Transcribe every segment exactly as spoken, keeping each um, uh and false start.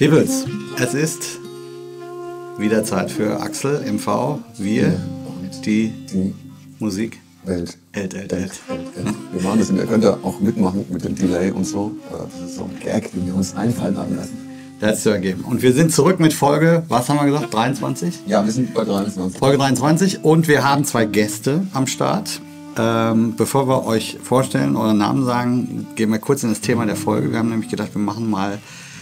Peoples, es ist wieder Zeit für Axel, M V, wir, die, die Musik. Welt. Welt, Welt, Welt. Wir machen das, ihr könnt ja auch mitmachen mit dem Delay und so. Das ist so ein Gag, den wir uns einfallen haben lassen. Das hat es zu ergeben. Und wir sind zurück mit Folge, was haben wir gesagt, dreiundzwanzig? Ja, wir sind bei dreiundzwanzig. Folge dreiundzwanzig und wir haben zwei Gäste am Start. Ähm, bevor wir euch vorstellen, euren Namen sagen, gehen wir kurz in das Thema der Folge. Wir haben nämlich gedacht, wir machen mal...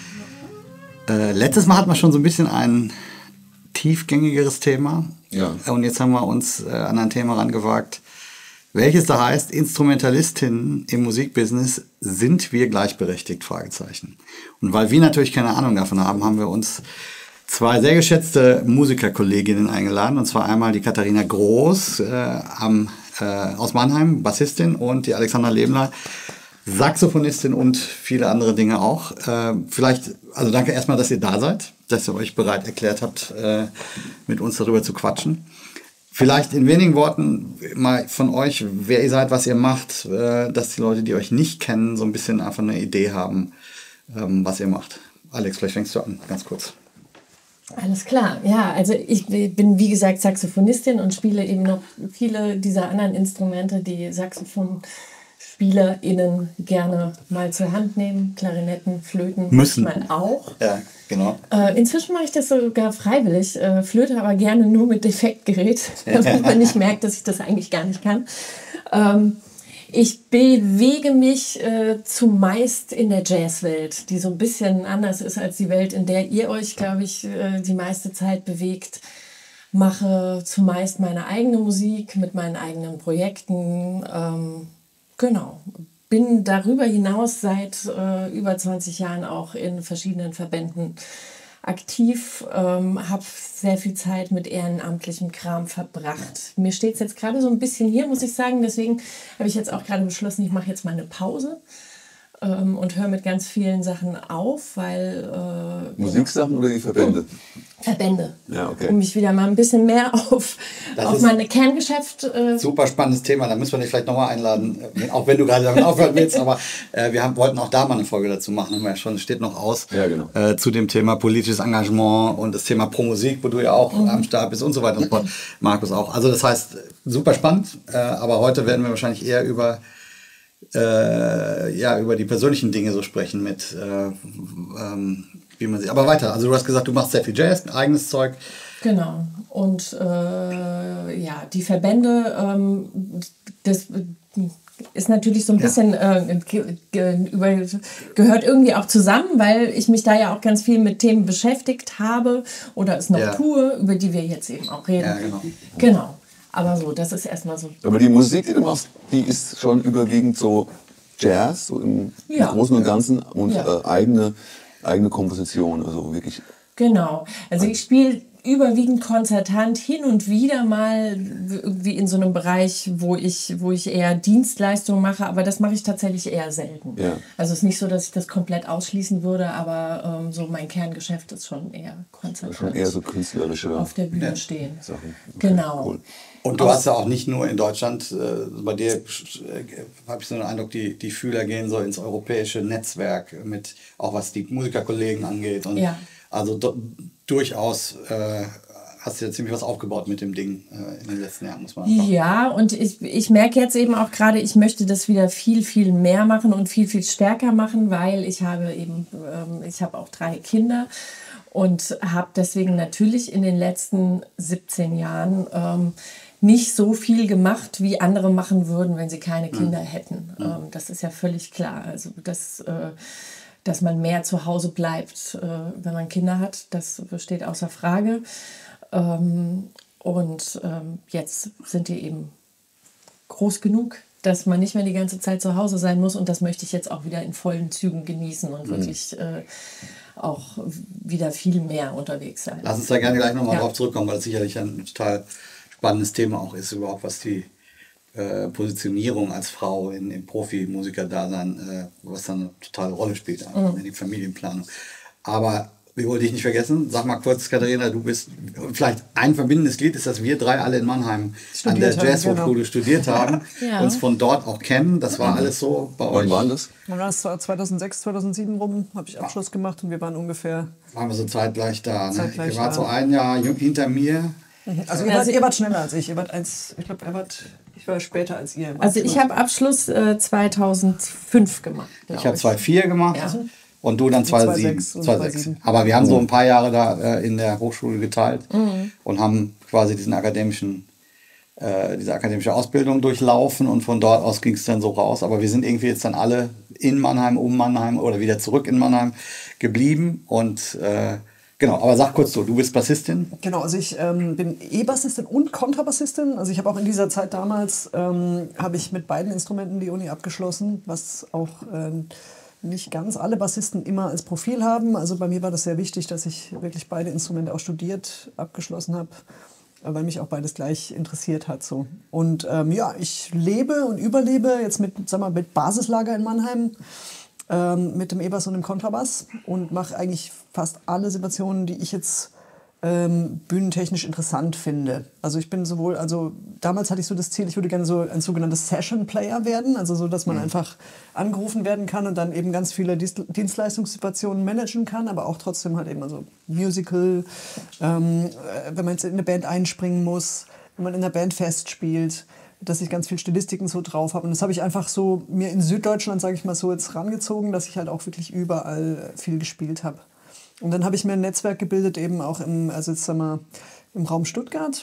Äh, letztes Mal hatten wir schon so ein bisschen ein tiefgängigeres Thema. Ja. Und jetzt haben wir uns äh, an ein Thema rangewagt, welches da heißt, Instrumentalistinnen im Musikbusiness, sind wir gleichberechtigt? Fragezeichen. Und weil wir natürlich keine Ahnung davon haben, haben wir uns zwei sehr geschätzte Musikerkolleginnen eingeladen. Und zwar einmal die Katharina Groß äh, am, äh, aus Mannheim, Bassistin, und die Alexandra Lebler, Saxophonistin und viele andere Dinge auch. Äh, vielleicht, also danke erstmal, dass ihr da seid, dass ihr euch bereit erklärt habt, äh, mit uns darüber zu quatschen. Vielleicht in wenigen Worten mal von euch, wer ihr seid, was ihr macht, äh, dass die Leute, die euch nicht kennen, so ein bisschen einfach eine Idee haben, ähm, was ihr macht. Alex, vielleicht fängst du an, ganz kurz. Alles klar, ja, also ich bin wie gesagt Saxophonistin und spiele eben noch viele dieser anderen Instrumente, die SaxophonspielerInnen gerne mal zur Hand nehmen, Klarinetten, Flöten, Müssen. manchmal auch. Ja, genau. Äh, inzwischen mache ich das sogar freiwillig, äh, Flöte aber gerne nur mit Defektgerät, damit man nicht merkt, dass ich das eigentlich gar nicht kann. Ähm, Ich bewege mich äh, zumeist in der Jazzwelt, die so ein bisschen anders ist als die Welt, in der ihr euch, glaube ich, äh, die meiste Zeit bewegt. Mache zumeist meine eigene Musik mit meinen eigenen Projekten. Ähm, genau. Bin darüber hinaus seit äh, über zwanzig Jahren auch in verschiedenen Verbänden aktiv, ähm, habe sehr viel Zeit mit ehrenamtlichem Kram verbracht. Mir steht es jetzt gerade so ein bisschen hier, muss ich sagen. Deswegen habe ich jetzt auch gerade beschlossen, ich mache jetzt mal eine Pause ähm, und höre mit ganz vielen Sachen auf, weil... Äh, Musiksachen oder die Verbände? Verbände. Ja, okay. Um mich wieder mal ein bisschen mehr auf, auf mein Kerngeschäft... Äh, Super spannendes Thema, da müssen wir dich vielleicht nochmal einladen, auch wenn du gerade damit aufhören willst, aber äh, wir haben, wollten auch da mal eine Folge dazu machen, haben wir ja schon, steht noch aus, ja, genau. äh, zu dem Thema politisches Engagement und das Thema Pro Musik, wo du ja auch mhm. am Start bist und so weiter und so fort, Markus auch. Also das heißt, super spannend, äh, aber heute werden wir wahrscheinlich eher über äh, ja, über die persönlichen Dinge so sprechen mit äh, ähm, wie man sieht. Aber weiter, also du hast gesagt, du machst sehr viel Jazz, eigenes Zeug. Genau. Und äh, ja, die Verbände, ähm, das ist natürlich so ein bisschen, ja. äh, ge- ge- über, gehört irgendwie auch zusammen, weil ich mich da ja auch ganz viel mit Themen beschäftigt habe oder es noch ja. tue, über die wir jetzt eben auch reden. Ja, genau. Genau. Aber so, das ist erstmal so. Aber die Musik, die du machst, die ist schon überwiegend so Jazz, so im, ja. im Großen und Ganzen und ja. äh, eigene, eigene Komposition, also wirklich. Genau. Also ich spiele überwiegend konzertant, hin und wieder mal irgendwie in so einem Bereich, wo ich, wo ich eher Dienstleistungen mache, aber das mache ich tatsächlich eher selten. Ja. Also es ist nicht so, dass ich das komplett ausschließen würde, aber ähm, so mein Kerngeschäft ist schon eher konzertant. Schon eher so künstlerische auf der Bühne ja. stehen. Sachen. Okay, genau. Cool. Und du hast ja auch nicht nur in Deutschland, äh, bei dir äh, habe ich so den Eindruck, die, die Fühler gehen so ins europäische Netzwerk mit, auch was die Musikerkollegen angeht. Und ja. Also do, durchaus äh, hast du ja ziemlich was aufgebaut mit dem Ding äh, in den letzten Jahren, muss man sagen. Ja, und ich, ich merke jetzt eben auch gerade, ich möchte das wieder viel, viel mehr machen und viel, viel stärker machen, weil ich habe eben, ähm, ich habe auch drei Kinder und habe deswegen natürlich in den letzten siebzehn Jahren ähm, nicht so viel gemacht, wie andere machen würden, wenn sie keine Kinder hätten. Mhm. Ähm, das ist ja völlig klar. Also das... Äh, dass man mehr zu Hause bleibt, äh, wenn man Kinder hat, das steht außer Frage. Ähm, und ähm, jetzt sind die eben groß genug, dass man nicht mehr die ganze Zeit zu Hause sein muss. Und das möchte ich jetzt auch wieder in vollen Zügen genießen und mhm. wirklich äh, auch wieder viel mehr unterwegs sein. Lass uns da gerne gleich nochmal ja. drauf zurückkommen, weil das sicherlich ein total spannendes Thema auch ist, überhaupt was die Äh, Positionierung als Frau in, im Profimusiker-Dasein, äh, was dann eine totale Rolle spielt, mhm. in die Familienplanung. Aber wir wollen dich nicht vergessen. Sag mal kurz, Katharina, du bist, vielleicht ein verbindendes Glied ist, dass wir drei alle in Mannheim studiert an der Jazzhochschule genau. studiert haben, ja. uns von dort auch kennen. Das war alles so bei euch. Wann war das? Wann war das? zweitausendsechs, zweitausendsieben rum, habe ich Abschluss gemacht und wir waren ungefähr... Waren wir so zeitgleich da. Ne? Zeitgleich ihr wart so ein Jahr hinter mir. Also ihr wart, ihr wart schneller als ich. Ihr wart eins, ich glaube, ihr wart... Ich war später als ihr. Also ich habe Abschluss äh, zweitausendfünf gemacht. Ich habe zweitausendvier gemacht ja. und du dann zweitausendsechs. zweitausendsechs. Aber wir haben so ein paar Jahre da äh, in der Hochschule geteilt mhm. und haben quasi diesen akademischen, äh, diese akademische Ausbildung durchlaufen und von dort aus ging es dann so raus. Aber wir sind irgendwie jetzt dann alle in Mannheim, um Mannheim oder wieder zurück in Mannheim geblieben und äh, genau, aber sag kurz so, du bist Bassistin? Genau, also ich ähm, bin E-Bassistin und Kontrabassistin. Also ich habe auch in dieser Zeit damals, ähm, habe ich mit beiden Instrumenten die Uni abgeschlossen, was auch äh, nicht ganz alle Bassisten immer als Profil haben. Also bei mir war das sehr wichtig, dass ich wirklich beide Instrumente auch studiert, abgeschlossen habe, weil mich auch beides gleich interessiert hat. So. Und ähm, ja, ich lebe und überlebe jetzt mit, sag mal, mit Basislager in Mannheim. Ähm, mit dem E-Bass und dem Kontrabass und mache eigentlich fast alle Situationen, die ich jetzt ähm, bühnentechnisch interessant finde. Also ich bin sowohl, also damals hatte ich so das Ziel, ich würde gerne so ein sogenanntes Session-Player werden, also so, dass man mhm. einfach angerufen werden kann und dann eben ganz viele Dienstleistungssituationen managen kann, aber auch trotzdem halt eben also Musical, ähm, wenn man jetzt in eine Band einspringen muss, wenn man in einer Band festspielt, dass ich ganz viel Stilistiken so drauf habe. Und das habe ich einfach so mir in Süddeutschland, sage ich mal so, jetzt rangezogen, dass ich halt auch wirklich überall viel gespielt habe. Und dann habe ich mir ein Netzwerk gebildet, eben auch im, also jetzt sagen wir, im Raum Stuttgart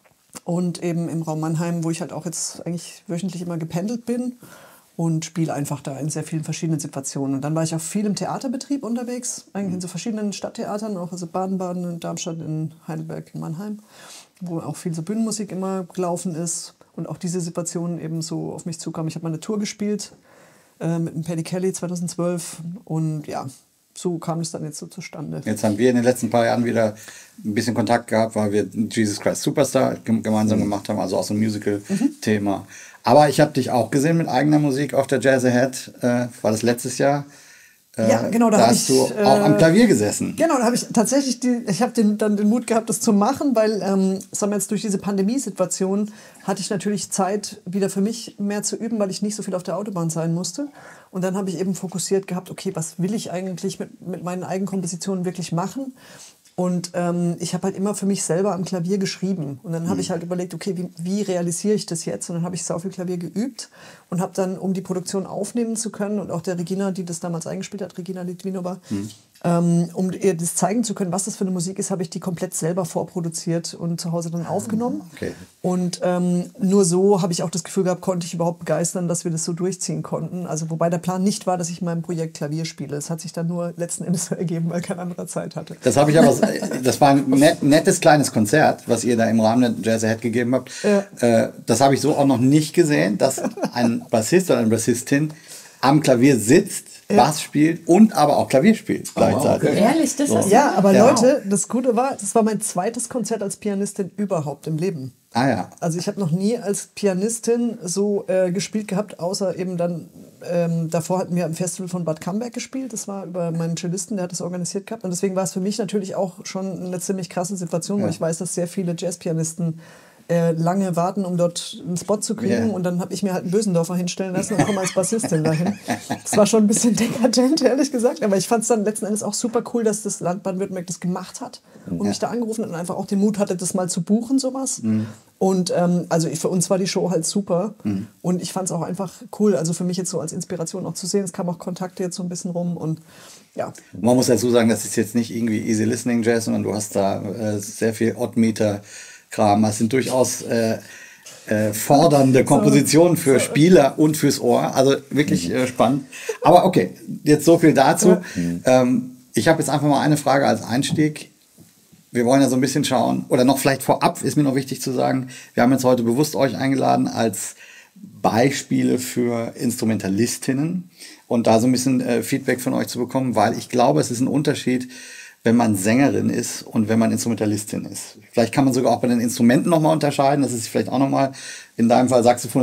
und eben im Raum Mannheim, wo ich halt auch jetzt eigentlich wöchentlich immer gependelt bin und spiele einfach da in sehr vielen verschiedenen Situationen. Und dann war ich auch viel im Theaterbetrieb unterwegs, eigentlich in so verschiedenen Stadttheatern, auch also Baden-Baden, in Darmstadt, in Heidelberg, in Mannheim, wo auch viel so Bühnenmusik immer gelaufen ist. Und auch diese Situationen eben so auf mich zukamen. Ich habe mal eine Tour gespielt äh, mit dem Paddy Kelly zweitausendzwölf und ja, so kam es dann jetzt so zustande. Jetzt haben wir in den letzten paar Jahren wieder ein bisschen Kontakt gehabt, weil wir Jesus Christ Superstar gemeinsam mhm. gemacht haben, also auch so ein Musical-Thema. Mhm. Aber ich habe dich auch gesehen mit eigener Musik auf der Jazz Ahead, äh, war das letztes Jahr? Äh, ja, genau, da, da habe hast ich du auch äh, am Klavier gesessen. Genau, da habe ich tatsächlich, die, ich habe den, dann den Mut gehabt, das zu machen, weil, ähm, sagen wir jetzt, durch diese Pandemiesituation hatte ich natürlich Zeit, wieder für mich mehr zu üben, weil ich nicht so viel auf der Autobahn sein musste. Und dann habe ich eben fokussiert gehabt, okay, was will ich eigentlich mit, mit meinen Eigenkompositionen wirklich machen? Und ähm, ich habe halt immer für mich selber am Klavier geschrieben. Und dann habe mhm. ich halt überlegt, okay, wie, wie realisiere ich das jetzt? Und dann habe ich sau viel Klavier geübt und habe dann, um die Produktion aufnehmen zu können, und auch der Regina, die das damals eingespielt hat, Regina Litvinova, mhm. ähm, um ihr das zeigen zu können, was das für eine Musik ist, habe ich die komplett selber vorproduziert und zu Hause dann aufgenommen. Okay. Und ähm, nur so habe ich auch das Gefühl gehabt, konnte ich überhaupt begeistern, dass wir das so durchziehen konnten. Also wobei der Plan nicht war, dass ich in meinem Projekt Klavier spiele. Das hat sich dann nur letzten Endes ergeben, weil kein anderer Zeit hatte. Das habe ich aber, das war ein net, nettes kleines Konzert, was ihr da im Rahmen der Jazz Ahead gegeben habt. Ja. Äh, das habe ich so auch noch nicht gesehen, dass ein Bassist oder eine Bassistin am Klavier sitzt, ja. Bass spielt und aber auch Klavier spielt gleichzeitig. Okay. Ehrlich, das so. ist ja, aber ja. Leute, das Gute war, das war mein zweites Konzert als Pianistin überhaupt im Leben. Ah ja. Also ich habe noch nie als Pianistin so äh, gespielt gehabt, außer eben dann, ähm, davor hatten wir am Festival von Bad Camberg gespielt. Das war über meinen Cellisten, der hat das organisiert gehabt. Und deswegen war es für mich natürlich auch schon eine ziemlich krasse Situation, ja. wo ich weiß, dass sehr viele Jazzpianisten äh, lange warten, um dort einen Spot zu kriegen. Yeah. Und dann habe ich mir halt einen Bösendorfer hinstellen lassen und komme als Bassistin dahin. Das war schon ein bisschen dekadent, ehrlich gesagt. Aber ich fand es dann letzten Endes auch super cool, dass das Land Baden-Württemberg das gemacht hat und ja. mich da angerufen hat und einfach auch den Mut hatte, das mal zu buchen, sowas. Mhm. Und ähm, also für uns war die Show halt super. Mhm. Und ich fand es auch einfach cool, also für mich jetzt so als Inspiration auch zu sehen. Es kamen auch Kontakte jetzt so ein bisschen rum und ja. Man muss dazu sagen, das ist jetzt nicht irgendwie Easy Listening Jazz, sondern du hast da äh, sehr viel Oddmeter-Kram. Das sind durchaus äh, äh, fordernde Kompositionen für Spieler und fürs Ohr. Also wirklich äh, spannend. Aber okay, jetzt so viel dazu. Ja. Ähm, ich habe jetzt einfach mal eine Frage als Einstieg. Wir wollen ja so ein bisschen schauen, oder noch vielleicht vorab ist mir noch wichtig zu sagen, wir haben jetzt heute bewusst euch eingeladen als Beispiele für Instrumentalistinnen und da so ein bisschen äh, Feedback von euch zu bekommen, weil ich glaube, es ist ein Unterschied, wenn man Sängerin ist und wenn man Instrumentalistin ist. Vielleicht kann man sogar auch bei den Instrumenten nochmal unterscheiden, das ist vielleicht auch nochmal, in deinem Fall Saxophon, es gibt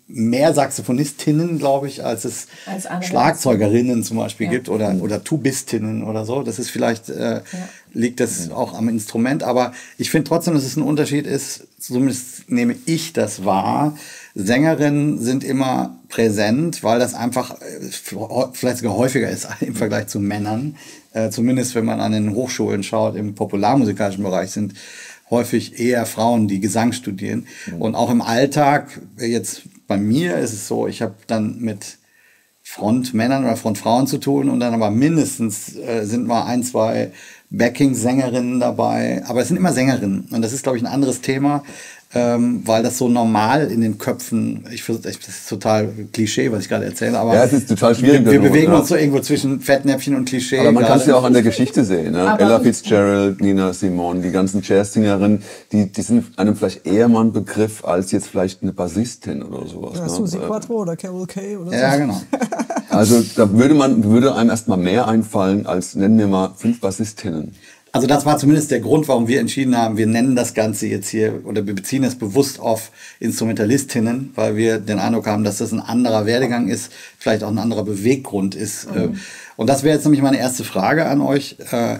mehr Saxophonistinnen, glaube ich, als es Als andere. Schlagzeugerinnen zum Beispiel Ja. gibt oder, oder Tubistinnen oder so. Das ist vielleicht, äh, liegt das auch am Instrument. Aber ich finde trotzdem, dass es ein Unterschied ist, zumindest nehme ich das wahr. Sängerinnen sind immer präsent, weil das einfach äh, vielleicht sogar häufiger ist im Vergleich zu Männern. Äh, zumindest wenn man an den Hochschulen schaut, im popularmusikalischen Bereich sind häufig eher Frauen, die Gesang studieren. Mhm. Und auch im Alltag, jetzt bei mir ist es so, ich habe dann mit Frontmännern oder Frontfrauen zu tun und dann aber mindestens äh, sind mal ein, zwei Backing-Sängerinnen dabei. Aber es sind immer Sängerinnen. Und das ist, glaube ich, ein anderes Thema, ähm, weil das so normal in den Köpfen, ich versuche, das ist total Klischee, was ich gerade erzähle, aber ja, es ist total schwierig. wir, wir bewegen ja. uns so irgendwo zwischen Fettnäpfchen und Klischee. Aber man kann es gerade. ja auch an der Geschichte sehen. Ne? Ella Fitzgerald, Nina Simone, die ganzen Jazzsingerinnen, die, die sind einem vielleicht eher mal ein Begriff als jetzt vielleicht eine Bassistin oder sowas. Ja, ne? Susi Quattro oder Carol Kay oder so. Ja, genau. Also da würde man würde einem erstmal mehr einfallen als, nennen wir mal, fünf Bassistinnen. Also das war zumindest der Grund, warum wir entschieden haben, wir nennen das Ganze jetzt hier oder wir beziehen es bewusst auf Instrumentalistinnen, weil wir den Eindruck haben, dass das ein anderer Werdegang ist, vielleicht auch ein anderer Beweggrund ist. Mhm. Und das wäre jetzt nämlich meine erste Frage an euch.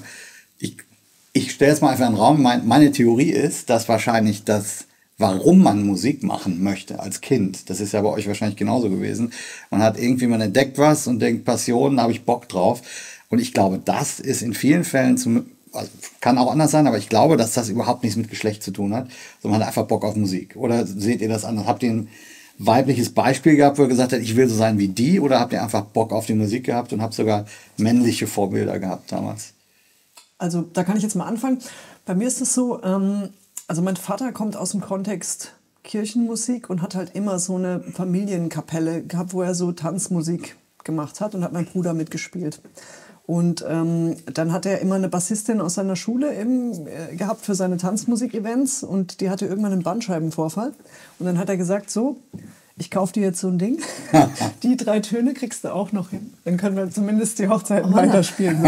Ich, ich stelle es mal einfach in den Raum. Meine Theorie ist, dass wahrscheinlich das, warum man Musik machen möchte als Kind, das ist ja bei euch wahrscheinlich genauso gewesen. Man hat irgendwie, man entdeckt was und denkt, Passion, da habe ich Bock drauf. Und ich glaube, das ist in vielen Fällen zum Also kann auch anders sein, aber ich glaube, dass das überhaupt nichts mit Geschlecht zu tun hat, sondern man hat einfach Bock auf Musik. Oder seht ihr das anders? Habt ihr ein weibliches Beispiel gehabt, wo ihr gesagt habt, ich will so sein wie die? Oder habt ihr einfach Bock auf die Musik gehabt und habt sogar männliche Vorbilder gehabt damals? Also da kann ich jetzt mal anfangen. Bei mir ist es so, ähm, also mein Vater kommt aus dem Kontext Kirchenmusik und hat halt immer so eine Familienkapelle gehabt, wo er so Tanzmusik gemacht hat und hat mein Bruder mitgespielt. Und ähm, dann hat er immer eine Bassistin aus seiner Schule eben äh, gehabt für seine Tanzmusik-Events und die hatte irgendwann einen Bandscheibenvorfall. Und dann hat er gesagt, so, ich kaufe dir jetzt so ein Ding, die drei Töne kriegst du auch noch hin. Dann können wir zumindest die Hochzeiten oh, weiterspielen.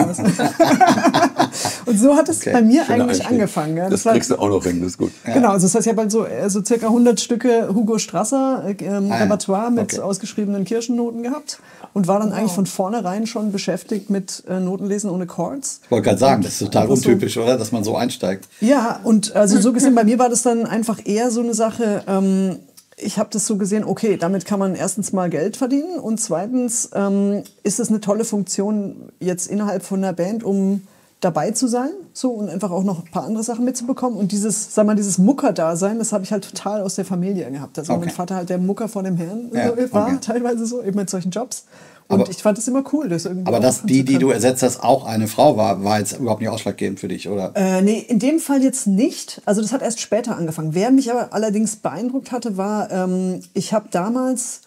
Und so hat es okay, bei mir eigentlich angefangen. Ja. Das, das kriegst du auch noch hin, das ist gut. Genau, also das heißt, ich habe halt so, so circa hundert Stücke Hugo Strasser ähm, ah, Repertoire mit okay. ausgeschriebenen Kirchennoten gehabt und war dann wow. eigentlich von vornherein schon beschäftigt mit äh, Notenlesen ohne Chords. Ich wollte gerade sagen, das ist total untypisch, so, oder? Dass man so einsteigt. Ja, und also so gesehen, bei mir war das dann einfach eher so eine Sache, ähm, ich habe das so gesehen, okay, damit kann man erstens mal Geld verdienen und zweitens ähm, ist es eine tolle Funktion jetzt innerhalb von einer Band, um dabei zu sein, so, und einfach auch noch ein paar andere Sachen mitzubekommen. Und dieses, sag mal, dieses Mucker-Dasein, das habe ich halt total aus der Familie gehabt. Also okay. mein Vater halt der Mucker vor dem Herrn ja, so, war, okay. teilweise so, eben mit solchen Jobs. Und aber, ich fand das immer cool. Das irgendwie aber dass die, die du ersetzt hast, auch eine Frau war, war jetzt überhaupt nicht ausschlaggebend für dich, oder? Äh, nee, in dem Fall jetzt nicht. Also das hat erst später angefangen. Wer mich aber allerdings beeindruckt hatte, war, ähm, ich habe damals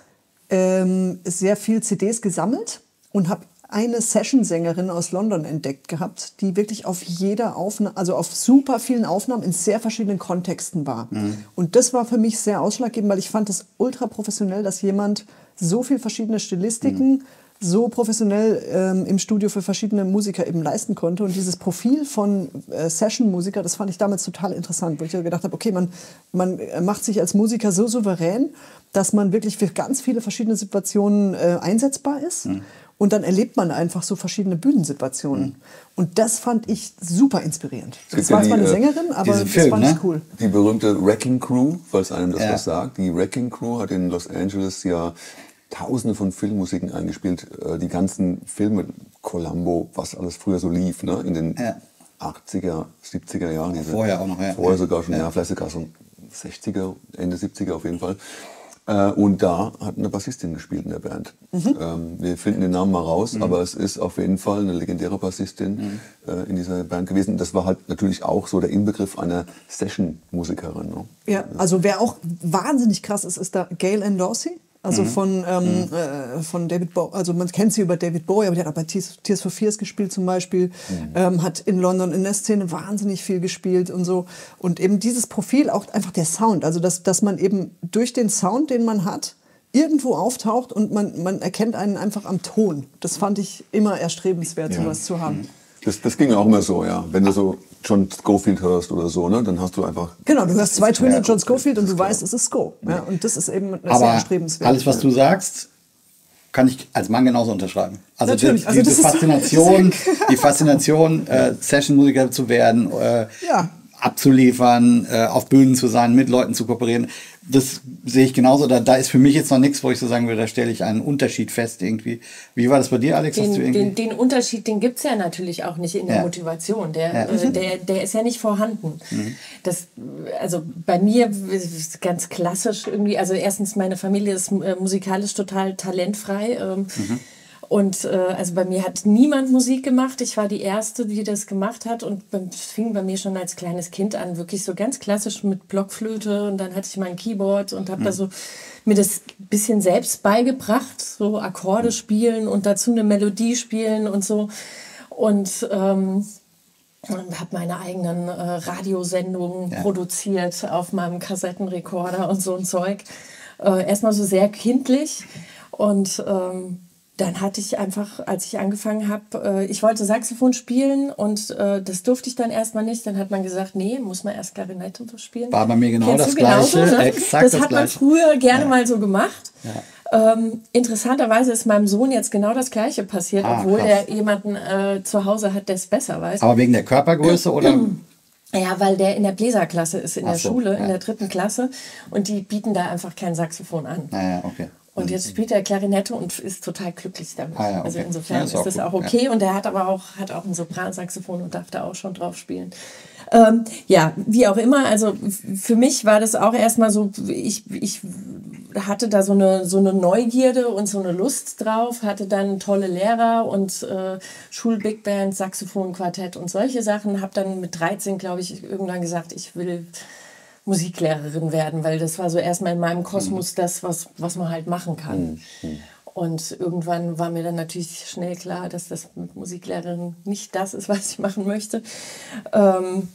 ähm, sehr viel C Ds gesammelt und habe eine Session-Sängerin aus London entdeckt gehabt, die wirklich auf jeder Aufnahme, also auf super vielen Aufnahmen in sehr verschiedenen Kontexten war. Mhm. Und das war für mich sehr ausschlaggebend, weil ich fand es ultra professionell, dass jemand so viel verschiedene Stilistiken mhm. so professionell ähm, im Studio für verschiedene Musiker eben leisten konnte. Und dieses Profil von äh, Session-Musiker, das fand ich damals total interessant, wo ich gedacht habe, okay, man, man macht sich als Musiker so souverän, dass man wirklich für ganz viele verschiedene Situationen äh, einsetzbar ist. Mhm. Und dann erlebt man einfach so verschiedene Bühnensituationen. Mhm. Und das fand ich super inspirierend. Das war zwar eine Sängerin, aber das Film, fand ich ne? cool. Die berühmte Wrecking Crew, falls einem das ja. was sagt. Die Wrecking Crew hat in Los Angeles ja Tausende von Filmmusiken eingespielt. Die ganzen Filme, Columbo, was alles früher so lief, ne? In den ja. achtziger, siebziger Jahren. Vorher auch noch, ja. Vorher sogar schon, ja, ja vielleicht sogar so sechziger, Ende siebziger auf jeden Fall. Und da hat eine Bassistin gespielt in der Band. Mhm. Wir finden den Namen mal raus, mhm. aber es ist auf jeden Fall eine legendäre Bassistin mhm. in dieser Band gewesen. Das war halt natürlich auch so der Inbegriff einer Session-Musikerin. Ne? Ja, also wer auch wahnsinnig krass ist, ist da Gail Ann Dorsey. Also mhm. von, ähm, mhm. äh, von David Bowie, also man kennt sie über David Bowie, aber die hat auch bei Tears, Tears for Fears gespielt zum Beispiel, mhm. ähm, hat in London in der Szene wahnsinnig viel gespielt und so. Und eben dieses Profil, auch einfach der Sound, also dass, dass man eben durch den Sound, den man hat, irgendwo auftaucht und man, man erkennt einen einfach am Ton. Das fand ich immer erstrebenswert, ja. sowas zu haben. Das, das ging auch immer so, ja. Wenn du so John Scofield hörst oder so, ne, dann hast du einfach... Genau, du hörst zwei Töne ja, John Scofield und du klar. weißt, es ist Go. Ja, und das ist eben sehr Aber erstrebenswert. alles, was du sagst, kann ich als Mann genauso unterschreiben. Also, Natürlich, die, also diese das ist- Faszination, die Faszination, äh, Session-Musiker zu werden, äh, Ja. abzuliefern, äh, auf Bühnen zu sein, mit Leuten zu kooperieren, das sehe ich genauso. Da, da ist für mich jetzt noch nichts, wo ich so sagen würde, da stelle ich einen Unterschied fest irgendwie. Wie war das bei dir, Alex? Hast du Den, irgendwie den, den Unterschied, den gibt es ja natürlich auch nicht in der Ja. Motivation. Der, Ja. äh, der, der ist ja nicht vorhanden. Das, also bei mir ist ganz klassisch irgendwie, also erstens, meine Familie ist äh, musikalisch total talentfrei. Ähm, Und äh, also bei mir hat niemand Musik gemacht. Ich war die Erste, die das gemacht hat. Und es fing bei mir schon als kleines Kind an, wirklich so ganz klassisch mit Blockflöte. Und dann hatte ich mein Keyboard und habe da so mir das bisschen selbst beigebracht. So Akkorde spielen und dazu eine Melodie spielen und so. Und ähm, habe meine eigenen äh, Radiosendungen Ja. produziert auf meinem Kassettenrekorder und so ein Zeug. Äh, erstmal so sehr kindlich. Und ähm, dann hatte ich einfach, als ich angefangen habe, äh, ich wollte Saxophon spielen und äh, das durfte ich dann erstmal nicht. Dann hat man gesagt, nee, muss man erst Klarinette spielen. War bei mir genau Kennst das du genauso, Gleiche, ne? exakt Das das hat man Gleiche. früher gerne mal so gemacht. Ähm, interessanterweise ist meinem Sohn jetzt genau das Gleiche passiert, Ah, obwohl krass. er jemanden äh, zu Hause hat, der es besser weiß. Aber wegen der Körpergröße oder? Ja, weil der in der Bläserklasse ist, in Ach der so, Schule, ja. in der dritten Klasse. Und die bieten da einfach kein Saxophon an. Naja, okay. Und jetzt spielt er Klarinette und ist total glücklich damit. Ah ja, okay. Also Ja, insofern ist ist auch das gut, auch okay. Und er hat aber auch, hat auch ein Sopransaxophon und darf da auch schon drauf spielen. Ähm, ja, wie auch immer. Also f- für mich war das auch erstmal so, ich, ich hatte da so eine, so eine Neugierde und so eine Lust drauf, hatte dann tolle Lehrer und äh, Schul-Big-Band, Saxophon, Quartett und solche Sachen. Habe dann mit dreizehn, glaube ich, irgendwann gesagt, ich will Musiklehrerin werden, weil das war so erstmal in meinem Kosmos das, was, was man halt machen kann. Und irgendwann war mir dann natürlich schnell klar, dass das mit Musiklehrerin nicht das ist, was ich machen möchte. Ähm,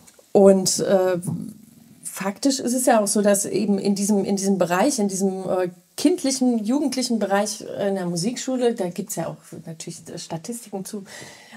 und äh, faktisch ist es ja auch so, dass eben in diesem, in diesem Bereich, in diesem äh, kindlichen, jugendlichen Bereich in der Musikschule, da gibt es ja auch natürlich Statistiken zu,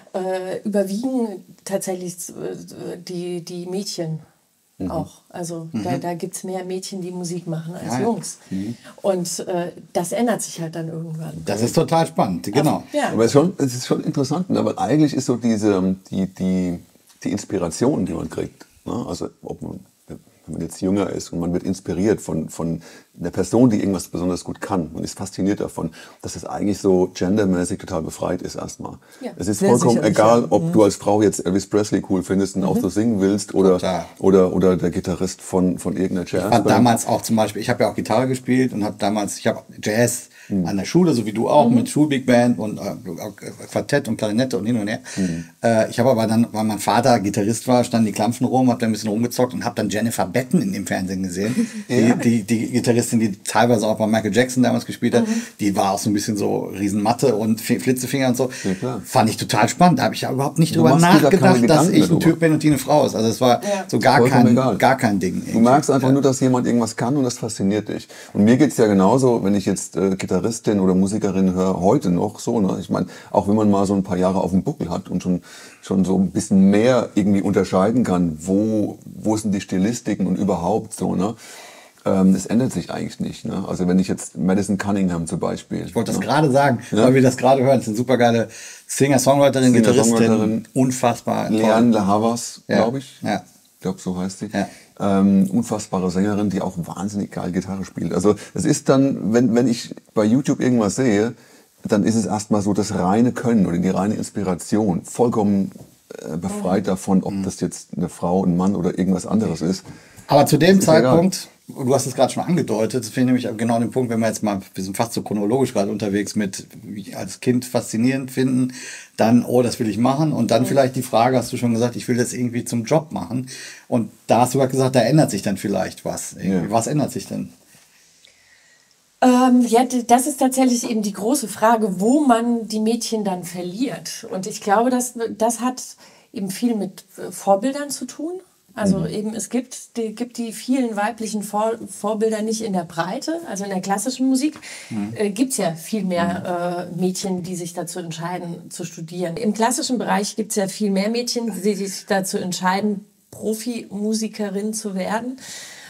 äh, überwiegen tatsächlich äh, die, die Mädchen. Auch. Also da, da gibt es mehr Mädchen, die Musik machen als Ja, ja. Jungs. Und äh, das ändert sich halt dann irgendwann. Das ist total spannend, genau. Ja. Aber es ist schon, es ist schon interessant, ne? Weil eigentlich ist so diese, die, die, die Inspiration, die man kriegt, ne? Also ob man, wenn man jetzt jünger ist und man wird inspiriert von, von einer Person, die irgendwas besonders gut kann und ist fasziniert davon, dass es eigentlich so gendermäßig total befreit ist erstmal. Ja. Es ist Sehr vollkommen sicherlich, egal, ja. ob du als Frau jetzt Elvis Presley cool findest und auch so singen willst oder, Total. oder, oder der Gitarrist von, von irgendeiner Ich fand Jazzband. damals auch zum Beispiel, ich habe ja auch Gitarre gespielt und habe damals, ich habe Jazz an der Schule, so wie du auch, mit Schulbig Band und äh, Quartett und Klarinette und hin und her. Äh, ich habe aber dann, weil mein Vater Gitarrist war, standen die Klampfen rum, habe da ein bisschen rumgezockt und habe dann Jennifer Batten in dem Fernsehen gesehen. Die, die, die Gitarristin, die teilweise auch bei Michael Jackson damals gespielt hat, die war auch so ein bisschen so Riesenmatte und F- Flitzefinger und so. Ja, klar. Fand ich total spannend. Da habe ich ja überhaupt nicht Du drüber machst dir da keine nachgedacht, dass Gedanken ich ein darüber. Typ bin und die eine Frau ist. Also es war Ja. so gar Vollkommen kein, egal. gar kein Ding. Du merkst einfach nur, dass jemand irgendwas kann und das fasziniert dich. Und mir geht's ja genauso, wenn ich jetzt äh, Gitarristin oder Musikerin höre, heute noch so. Ne? Ich meine, auch wenn man mal so ein paar Jahre auf dem Buckel hat und schon, schon so ein bisschen mehr irgendwie unterscheiden kann, wo, wo sind die Stilistiken und überhaupt so. Ne? Ähm, das ändert sich eigentlich nicht. Ne? Also wenn ich jetzt Madison Cunningham zum Beispiel. Ich wollte das ne? gerade sagen, weil wir das gerade hören. Das ist eine supergeile Singer-Songwriterin, Gitarristin, Singer-Songwriterin. unfassbar toll. Leanne La Havas, Ja. glaube ich. Ja. Ich glaube, so heißt sie. Ja. Ähm, unfassbare Sängerin, die auch wahnsinnig geil Gitarre spielt. Also es ist dann, wenn, wenn ich bei YouTube irgendwas sehe, dann ist es erstmal so das reine Können oder die reine Inspiration. Vollkommen äh, befreit davon, ob das jetzt eine Frau, ein Mann oder irgendwas anderes ist. Aber zu dem ist egal. Zeitpunkt, du hast es gerade schon angedeutet, das finde ich nämlich genau den Punkt, wenn wir jetzt mal, wir sind fast so chronologisch gerade unterwegs mit wie als Kind faszinierend finden, dann, oh, das will ich machen und dann vielleicht die Frage, hast du schon gesagt, ich will das irgendwie zum Job machen und da hast du gerade gesagt, da ändert sich dann vielleicht was. Irgendwie. Ja. Was ändert sich denn? Ähm, ja, d- das ist tatsächlich eben die große Frage, wo man die Mädchen dann verliert. Und ich glaube, das, das hat eben viel mit äh, Vorbildern zu tun. Also mhm. eben, es gibt die, gibt die vielen weiblichen Vor Vorbilder nicht in der Breite. Also in der klassischen Musik mhm. äh, gibt es ja viel mehr äh, Mädchen, die sich dazu entscheiden, zu studieren. Im klassischen Bereich gibt es ja viel mehr Mädchen, die sich dazu entscheiden, Profimusikerin zu werden.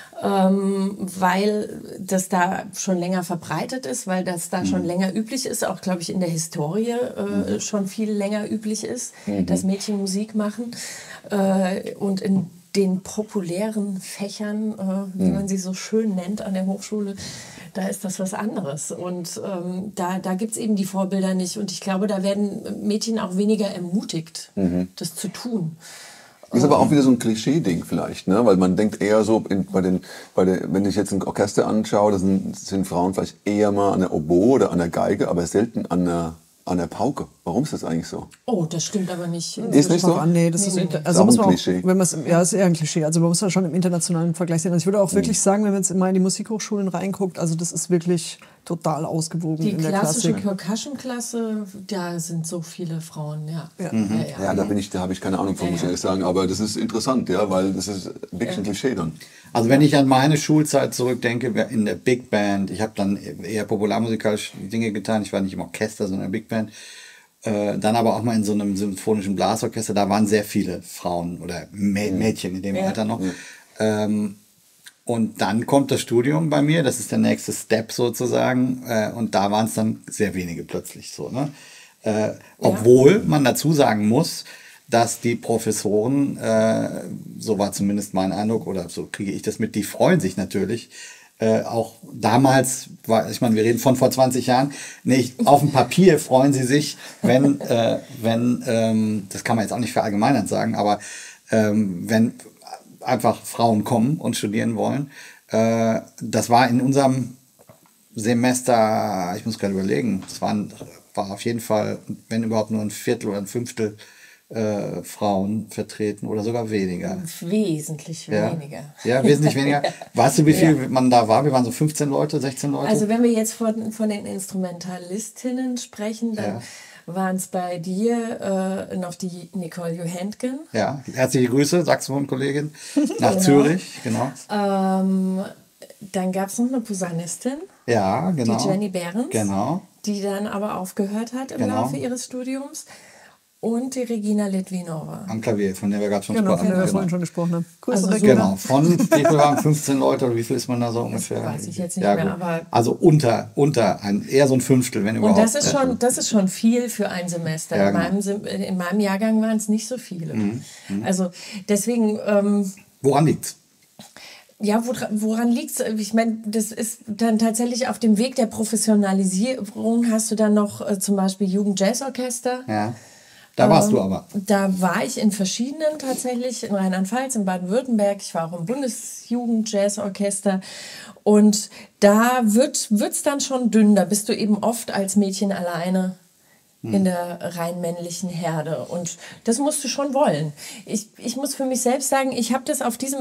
Ähm, weil das da schon länger verbreitet ist, weil das da mhm. schon länger üblich ist, auch glaube ich in der Historie äh, mhm. schon viel länger üblich ist, mhm. dass Mädchen Musik machen. Äh, und in den populären Fächern, äh, wie mhm. man sie so schön nennt an der Hochschule, da ist das was anderes. Und ähm, da, da gibt es eben die Vorbilder nicht. Und ich glaube, da werden Mädchen auch weniger ermutigt, mhm. das zu tun. Ist aber auch wieder so ein Klischee-Ding vielleicht, ne? Weil man denkt eher so, in, bei den, bei der, wenn ich jetzt ein Orchester anschaue, da sind, sind Frauen vielleicht eher mal an der Oboe oder an der Geige, aber selten an der, an der Pauke. Warum ist das eigentlich so? Oh, das stimmt aber nicht. Ist nicht so? An. Nee, das nee, ist, nee. Also ist muss auch man ein Klischee. Auch, wenn man's, ja, das ist eher ein Klischee. Also man muss ja schon im internationalen Vergleich sehen. Also ich würde auch wirklich sagen, wenn man jetzt mal in die Musikhochschulen reinguckt, also das ist wirklich total ausgewogen die in der klassische Klassik. Percussion-Klasse, da sind so viele Frauen, ja. Ja, mhm. ja, ja. ja da bin ich, da habe ich keine Ahnung von, ja, muss ich ehrlich sagen. Aber das ist interessant, ja, weil das ist wirklich ja. ein Klischee dann. Also wenn ich an meine Schulzeit zurückdenke, in der Big Band, ich habe dann eher popularmusikalische Dinge getan, ich war nicht im Orchester, sondern in der Big Band, äh, dann aber auch mal in so einem symphonischen Blasorchester, da waren sehr viele Frauen oder Mä Mädchen in dem ja. Alter noch. Ja. Ähm, und dann kommt das Studium bei mir, das ist der nächste Step sozusagen, äh, und da waren es dann sehr wenige plötzlich so, ne? Äh, obwohl ja. man dazu sagen muss, dass die Professoren, äh, so war zumindest mein Eindruck, oder so kriege ich das mit, die freuen sich natürlich. Äh, auch damals, war, ich meine, wir reden von vor zwanzig Jahren, nicht auf dem Papier freuen sie sich, wenn, äh, wenn ähm, das kann man jetzt auch nicht verallgemeinern sagen, aber ähm, wenn einfach Frauen kommen und studieren wollen. Äh, das war in unserem Semester, ich muss gerade überlegen, es waren, war auf jeden Fall, wenn überhaupt nur ein Viertel oder ein Fünftel Äh, Frauen vertreten oder sogar weniger. Wesentlich ja. weniger. Ja, wesentlich weniger. Weißt du, wie viel ja. man da war? Wir waren so fünfzehn Leute, sechzehn Leute. Also wenn wir jetzt von, von den Instrumentalistinnen sprechen, dann ja. waren es bei dir äh, noch die Nicole Johantgen. Ja, herzliche Grüße, Saxophon-Kollegin nach genau. Zürich, genau. Ähm, dann gab es noch eine Posaunistin. Ja, genau. Die Jenny Behrens. Genau. Die dann aber aufgehört hat im genau. Laufe ihres Studiums. Und die Regina Litvinova. Am Klavier, von der wir gerade schon genau, gesprochen haben. Von der wir genau. vorhin schon gesprochen haben. Also so genau, von wie viel waren fünfzehn Leute oder wie viel ist man da so ungefähr? Das weiß ich jetzt nicht ja, mehr. Aber also unter, unter ein, eher so ein Fünftel, wenn überhaupt. Und das ist schon, das ist schon viel für ein Semester. Ja, in, genau. meinem, in meinem Jahrgang waren es nicht so viele. Mhm. Mhm. Also deswegen... Ähm, Woran liegt's? Ja, woran, woran liegt es? Ich meine, das ist dann tatsächlich auf dem Weg der Professionalisierung hast du dann noch äh, zum Beispiel Jugend-Jazz-Orchester. Ja. Da warst ähm, du aber. Da war ich in verschiedenen tatsächlich, in Rheinland-Pfalz, in Baden-Württemberg. Ich war auch im Bundesjugend-Jazz-Orchester. Und da wird es dann schon dünn. Da bist du eben oft als Mädchen alleine hm. in der rein männlichen Herde. Und das musst du schon wollen. Ich, ich muss für mich selbst sagen, ich habe das auf diesem,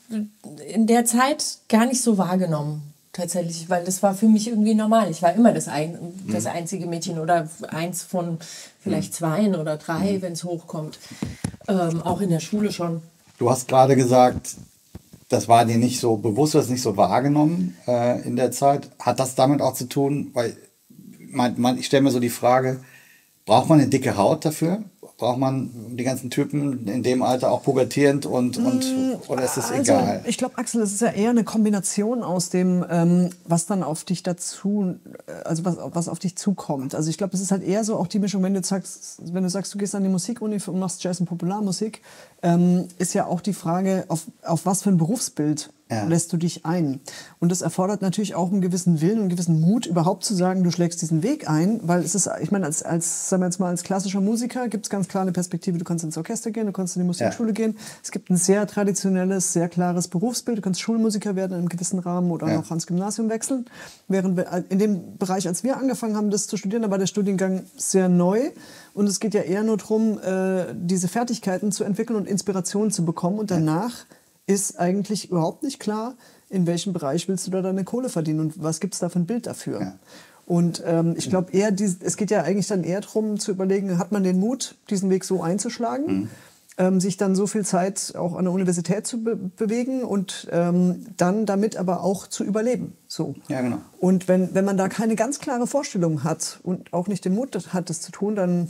in der Zeit gar nicht so wahrgenommen. Tatsächlich, weil das war für mich irgendwie normal. Ich war immer das, ein, das einzige Mädchen oder eins von vielleicht zweien oder drei, mhm. wenn es hochkommt. Ähm, auch in der Schule schon. Du hast gerade gesagt, das war dir nicht so bewusst, du hast nicht so wahrgenommen äh, in der Zeit. Hat das damit auch zu tun, weil man, man, ich stelle mir so die Frage, braucht man eine dicke Haut dafür? Braucht man die ganzen Typen in dem Alter auch pubertierend und, und oder ist es also, egal? Ich glaube, Axel, es ist ja eher eine Kombination aus dem, ähm, was dann auf dich dazu, also was, was auf dich zukommt. Also ich glaube, es ist halt eher so auch die Mischung, wenn du sagst, wenn du sagst, du gehst an die Musikuni und machst Jazz und Popularmusik, ähm, ist ja auch die Frage, auf, auf was für ein Berufsbild ja. lässt du dich ein. Und das erfordert natürlich auch einen gewissen Willen und einen gewissen Mut, überhaupt zu sagen, du schlägst diesen Weg ein, weil es ist, ich meine, als, als, sagen wir jetzt mal, als klassischer Musiker gibt es ganz klar eine Perspektive, du kannst ins Orchester gehen, du kannst in die Musikschule ja. gehen. Es gibt ein sehr traditionelles, sehr klares Berufsbild, du kannst Schulmusiker werden in einem gewissen Rahmen oder ja. noch ans Gymnasium wechseln. Während wir in dem Bereich, als wir angefangen haben, das zu studieren, da war der Studiengang sehr neu. Und es geht ja eher nur darum, äh, diese Fertigkeiten zu entwickeln und Inspiration zu bekommen. Und danach ja. ist eigentlich überhaupt nicht klar, in welchem Bereich willst du da deine Kohle verdienen und was gibt es da für ein Bild dafür. Ja. Und ähm, ich glaube eher, die, es geht ja eigentlich dann eher darum zu überlegen, hat man den Mut, diesen Weg so einzuschlagen? Mhm. ähm, sich dann so viel Zeit auch an der Universität zu be bewegen und ähm, dann damit aber auch zu überleben. So. Ja, genau. Und wenn, wenn man da keine ganz klare Vorstellung hat und auch nicht den Mut hat, das zu tun, dann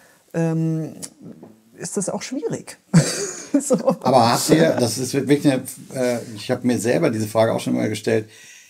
ähm, ist das auch schwierig. So. Aber habt ihr, das ist wirklich eine, äh, ich habe mir selber diese Frage auch schon mal gestellt,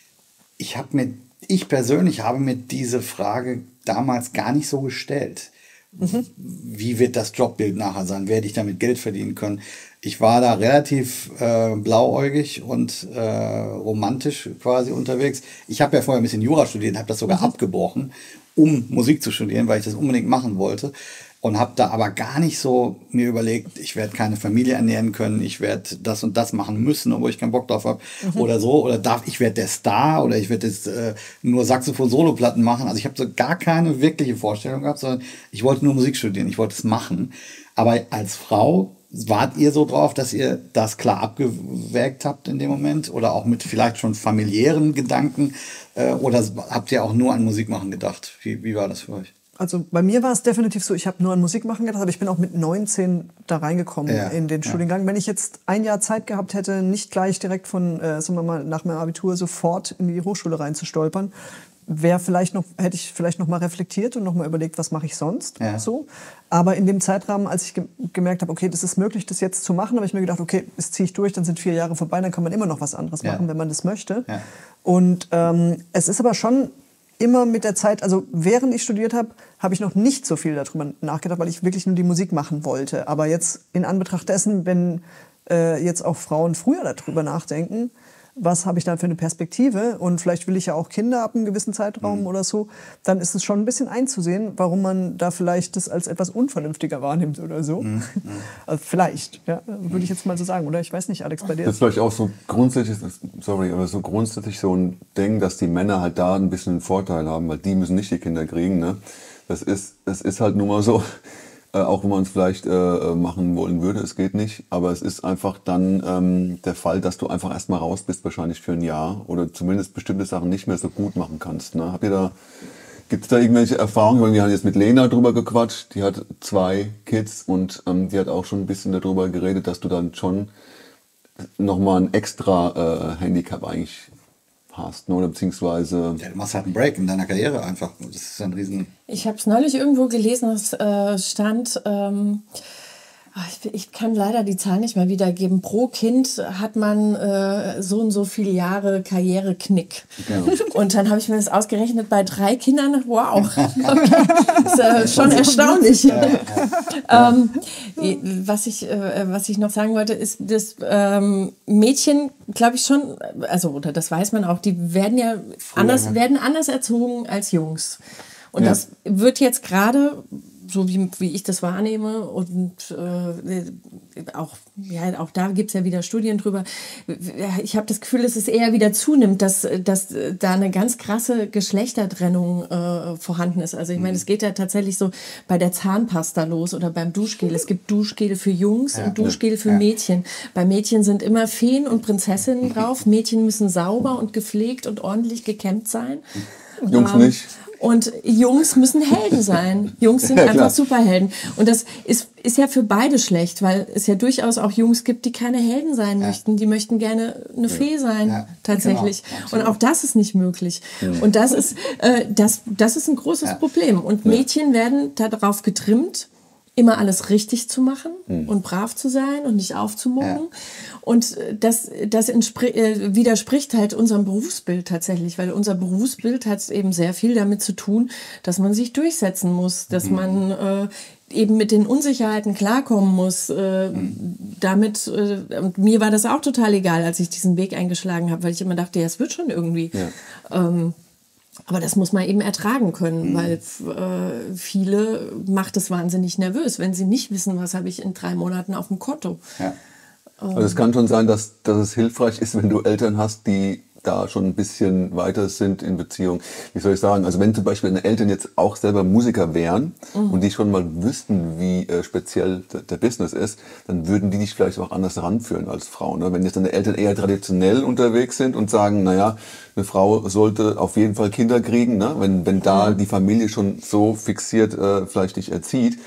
ich habe mir, ich persönlich habe mir diese Frage damals gar nicht so gestellt. Mhm. Wie wird das Jobbild nachher sein? Werde ich damit Geld verdienen können? Ich war da relativ äh, blauäugig und äh, romantisch quasi unterwegs. Ich habe ja vorher ein bisschen Jura studiert, habe das sogar mhm. abgebrochen, um Musik zu studieren, weil ich das unbedingt machen wollte. Und habe da aber gar nicht so mir überlegt, ich werde keine Familie ernähren können, ich werde das und das machen müssen, obwohl ich keinen Bock drauf habe. Mhm. Oder so, oder darf ich werde der Star oder ich werde jetzt äh, nur Saxophon-Soloplatten machen. Also ich habe so gar keine wirkliche Vorstellung gehabt, sondern ich wollte nur Musik studieren, ich wollte es machen. Aber als Frau wart ihr so drauf, dass ihr das klar abgewägt habt in dem Moment? Oder auch mit vielleicht schon familiären Gedanken? Äh, oder habt ihr auch nur an Musik machen gedacht? Wie, wie war das für euch? Also bei mir war es definitiv so, ich habe nur an Musik machen gedacht, aber ich bin auch mit neunzehn da reingekommen ja, in den ja. Studiengang. Wenn ich jetzt ein Jahr Zeit gehabt hätte, nicht gleich direkt von, äh, sagen wir mal, nach meinem Abitur sofort in die Hochschule reinzustolpern, wäre vielleicht noch, hätte ich vielleicht noch mal reflektiert und noch mal überlegt, was mache ich sonst ja. so. Aber in dem Zeitrahmen, als ich ge gemerkt habe, okay, das ist möglich, das jetzt zu machen, habe ich mir gedacht, okay, das ziehe ich durch, dann sind vier Jahre vorbei, dann kann man immer noch was anderes ja. machen, wenn man das möchte. Ja. Und ähm, es ist aber schon immer mit der Zeit, also während ich studiert habe, habe ich noch nicht so viel darüber nachgedacht, weil ich wirklich nur die Musik machen wollte. Aber jetzt in Anbetracht dessen, wenn äh, jetzt auch Frauen früher darüber nachdenken, was habe ich da für eine Perspektive und vielleicht will ich ja auch Kinder ab einem gewissen Zeitraum mhm. oder so, dann ist es schon ein bisschen einzusehen, warum man da vielleicht das als etwas unvernünftiger wahrnimmt oder so. Mhm. Also vielleicht, ja, würde ich jetzt mal so sagen. Oder ich weiß nicht, Alex, bei dir? Das ist vielleicht auch so grundsätzlich, sorry, aber so grundsätzlich so ein Ding, dass die Männer halt da ein bisschen einen Vorteil haben, weil die müssen nicht die Kinder kriegen. Ne? Das ist, das ist halt nun mal so. Äh, auch wenn man es vielleicht äh, machen wollen würde, es geht nicht. Aber es ist einfach dann ähm, der Fall, dass du einfach erstmal raus bist, wahrscheinlich für ein Jahr. Oder zumindest bestimmte Sachen nicht mehr so gut machen kannst. Ne? Habt ihr da, gibt es da irgendwelche Erfahrungen? Wir haben jetzt mit Lena drüber gequatscht. Die hat zwei Kids und ähm, die hat auch schon ein bisschen darüber geredet, dass du dann schon nochmal ein extra äh, Handicap eigentlich hast, ne? Oder beziehungsweise... Ja, du machst halt einen Break in deiner Karriere einfach. Das ist ein riesen... Ich habe es neulich irgendwo gelesen, das äh, stand... Ähm, ich, ich kann leider die Zahl nicht mehr wiedergeben. Pro Kind hat man äh, so und so viele Jahre Karriereknick. Genau. Und dann habe ich mir das ausgerechnet bei drei Kindern. Wow, das ist äh, schon erstaunlich. Ja, ja. ähm, was, ich, äh, was ich noch sagen wollte, ist, dass ähm, Mädchen, glaube ich schon, also oder das weiß man auch, die werden ja anders, ja. werden anders erzogen als Jungs. Und ja. das wird jetzt gerade... so wie, wie ich das wahrnehme und äh, auch, ja, auch da gibt es ja wieder Studien drüber. Ich habe das Gefühl, dass es eher wieder zunimmt, dass, dass da eine ganz krasse Geschlechtertrennung äh, vorhanden ist. Also ich meine, es geht ja tatsächlich so bei der Zahnpasta los oder beim Duschgel. Es gibt Duschgel für Jungs ja, und Duschgel für ja. Mädchen. Bei Mädchen sind immer Feen und Prinzessinnen drauf. Mädchen müssen sauber und gepflegt und ordentlich gekämmt sein. Jungs ähm, nicht. Und Jungs müssen Helden sein. Jungs sind ja, einfach Superhelden. Und das ist, ist ja für beide schlecht, weil es ja durchaus auch Jungs gibt, die keine Helden sein ja. möchten. Die möchten gerne eine ja. Fee sein, ja. tatsächlich. Genau. Und auch das ist nicht möglich. Ja. Und das ist, äh, das, das ist ein großes ja. Problem. Und Mädchen werden darauf getrimmt, immer alles richtig zu machen mhm. und brav zu sein und nicht aufzumucken. Ja. Und das, das äh, widerspricht halt unserem Berufsbild tatsächlich, weil unser Berufsbild hat eben sehr viel damit zu tun, dass man sich durchsetzen muss, dass mhm. man äh, eben mit den Unsicherheiten klarkommen muss. Äh, mhm. Damit, äh, und mir war das auch total egal, als ich diesen Weg eingeschlagen habe, weil ich immer dachte, ja, es wird schon irgendwie. Ja. Ähm, Aber das muss man eben ertragen können, mhm. weil äh, viele macht es wahnsinnig nervös, wenn sie nicht wissen, was habe ich in drei Monaten auf dem Konto. Ja. Ähm. Also es kann schon sein, dass, dass es hilfreich ist, wenn du Eltern hast, die da schon ein bisschen weiter sind in Beziehung. Wie soll ich sagen? Also wenn zum Beispiel deine Eltern jetzt auch selber Musiker wären mhm. und die schon mal wüssten, wie äh, speziell der, der Business ist, dann würden die dich vielleicht auch anders ranführen als Frau. Ne? Wenn jetzt deine Eltern eher traditionell unterwegs sind und sagen, naja, eine Frau sollte auf jeden Fall Kinder kriegen, ne? wenn, wenn da die Familie schon so fixiert äh, vielleicht dich erzieht,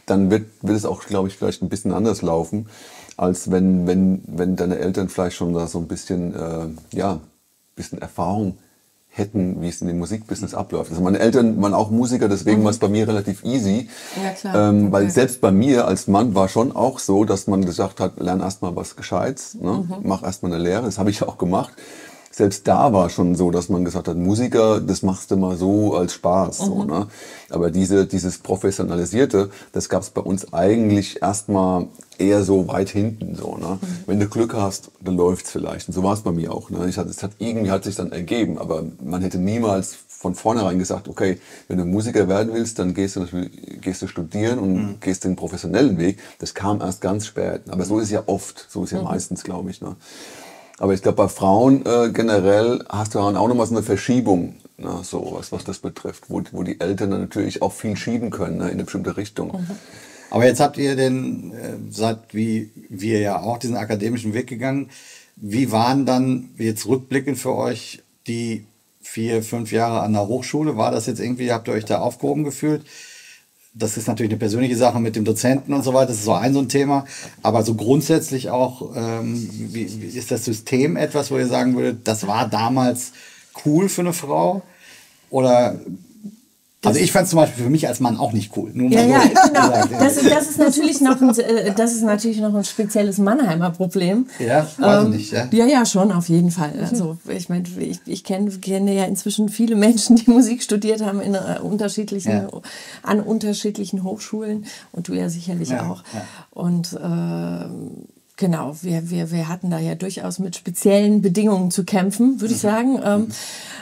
dann wird, wird es auch, glaube ich, vielleicht ein bisschen anders laufen, als wenn, wenn, wenn deine Eltern vielleicht schon da so ein bisschen, äh, ja, ein bisschen Erfahrung hätten, wie es in dem Musikbusiness abläuft. Also meine Eltern waren auch Musiker, deswegen mhm. war es bei mir relativ easy. Ja, klar. Ähm, weil okay. selbst bei mir als Mann war schon auch so, dass man gesagt hat, lern erstmal was Gescheites, ne? mhm. mach erstmal eine Lehre. Das habe ich auch gemacht. Selbst da war schon so, dass man gesagt hat, Musiker, das machst du mal so als Spaß. Mhm. So, ne? Aber diese, dieses Professionalisierte, das gab es bei uns eigentlich erstmal eher so weit hinten. So, ne? Mhm. Wenn du Glück hast, dann läuft's vielleicht. Und so war es bei mir auch. Ne? Ich hatte, es hat irgendwie hat sich dann ergeben, aber man hätte niemals von vornherein gesagt, okay, wenn du Musiker werden willst, dann gehst du, gehst du studieren und mhm. gehst den professionellen Weg. Das kam erst ganz spät. Aber so ist es ja oft, so ist es ja mhm. meistens, glaube ich. Ne? Aber ich glaube, bei Frauen äh, generell hast du dann auch nochmal so eine Verschiebung, ne, so was, was das betrifft, wo, wo die Eltern dann natürlich auch viel schieben können, ne, in eine bestimmte Richtung. Mhm. Aber jetzt habt ihr den, äh, seid wie wir ja auch diesen akademischen Weg gegangen. Wie waren dann jetzt rückblickend für euch die vier, fünf Jahre an der Hochschule? War das jetzt irgendwie, habt ihr euch da aufgehoben gefühlt? Das ist natürlich eine persönliche Sache mit dem Dozenten und so weiter. Das ist so ein so ein Thema. Aber so grundsätzlich auch, ähm, wie, wie ist das System etwas, wo ihr sagen würdet, das war damals cool für eine Frau? Oder... Also ich fand es zum Beispiel für mich als Mann auch nicht cool. Nur ja, so ja, genau. gesagt, ja. Das, ist, das, ist natürlich noch ein, das ist natürlich noch ein spezielles Mannheimer Problem. Ja, weiß ähm, ich nicht. Ja? ja, ja, schon, auf jeden Fall. Also ich meine, ich, ich kenne kenne ja inzwischen viele Menschen, die Musik studiert haben in uh, unterschiedlichen, ja. an unterschiedlichen Hochschulen. Und du ja sicherlich ja, auch. Ja. Und äh, genau, wir, wir, wir hatten da ja durchaus mit speziellen Bedingungen zu kämpfen, würde ich sagen. Ähm, mhm.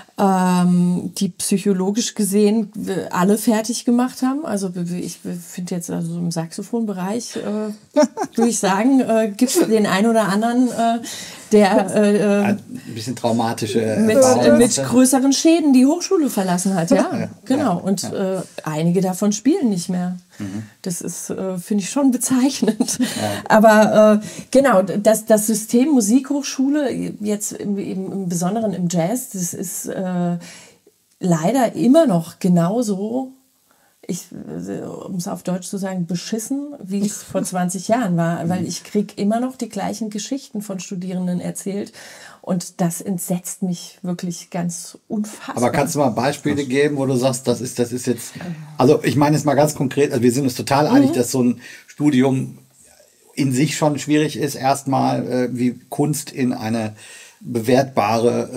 Ähm, die psychologisch gesehen alle fertig gemacht haben. Also ich finde jetzt also im Saxophonbereich, äh, würde ich sagen, äh, gibt es den einen oder anderen, äh, der äh, ein bisschen traumatische mit, äh, mit größeren Schäden die Hochschule verlassen hat. Ja, ja genau. Und ja. äh, einige davon spielen nicht mehr. Mhm. Das ist, äh, finde ich, schon bezeichnend. Ja. Aber äh, genau, das, das System Musikhochschule, jetzt im, im, im Besonderen im Jazz, das ist äh, leider immer noch genauso, ich, um es auf Deutsch zu sagen, beschissen, wie es vor zwanzig Jahren war. Weil ich kriege immer noch die gleichen Geschichten von Studierenden erzählt. Und das entsetzt mich wirklich ganz unfassbar. Aber kannst du mal Beispiele geben, wo du sagst, das ist, das ist jetzt... Also ich meine jetzt mal ganz konkret, also wir sind uns total einig, mhm. dass so ein Studium in sich schon schwierig ist, erstmal äh, wie Kunst in eine bewertbare,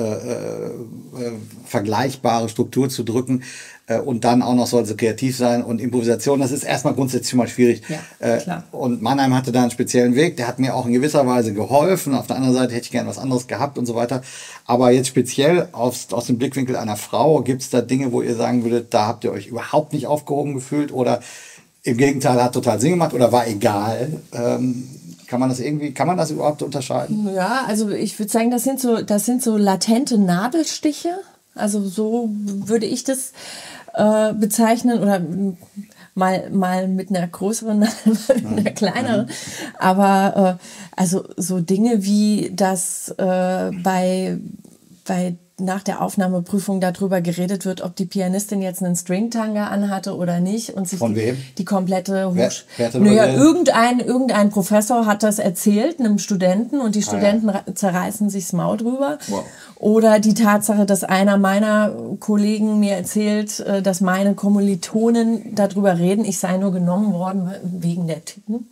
äh, äh, vergleichbare Struktur zu drücken. Und dann auch noch soll sie kreativ sein und Improvisation, das ist erstmal grundsätzlich schon mal schwierig. Ja, klar. Und Mannheim hatte da einen speziellen Weg, der hat mir auch in gewisser Weise geholfen. Auf der anderen Seite hätte ich gerne was anderes gehabt und so weiter. Aber jetzt speziell aus, aus dem Blickwinkel einer Frau, gibt es da Dinge, wo ihr sagen würdet, da habt ihr euch überhaupt nicht aufgehoben gefühlt oder im Gegenteil, hat total Sinn gemacht oder war egal? Ähm, kann man das irgendwie, kann man das überhaupt unterscheiden? Ja, also ich würde sagen, das sind so, das sind so latente Nadelstiche. Also so würde ich das äh, bezeichnen oder mal, mal mit einer größeren, mal mit einer kleineren. Aber äh, also so Dinge wie, dass äh, bei, bei nach der Aufnahmeprüfung darüber geredet wird, ob die Pianistin jetzt einen Stringtanga anhatte oder nicht und sich Von wem? Die, die komplette Wer, wer naja, irgendein, irgendein Professor hat das erzählt, einem Studenten und die Studenten ah, ja. zerreißen sich's Maul drüber. Wow. Oder die Tatsache, dass einer meiner Kollegen mir erzählt, dass meine Kommilitonen darüber reden, ich sei nur genommen worden wegen der Titten.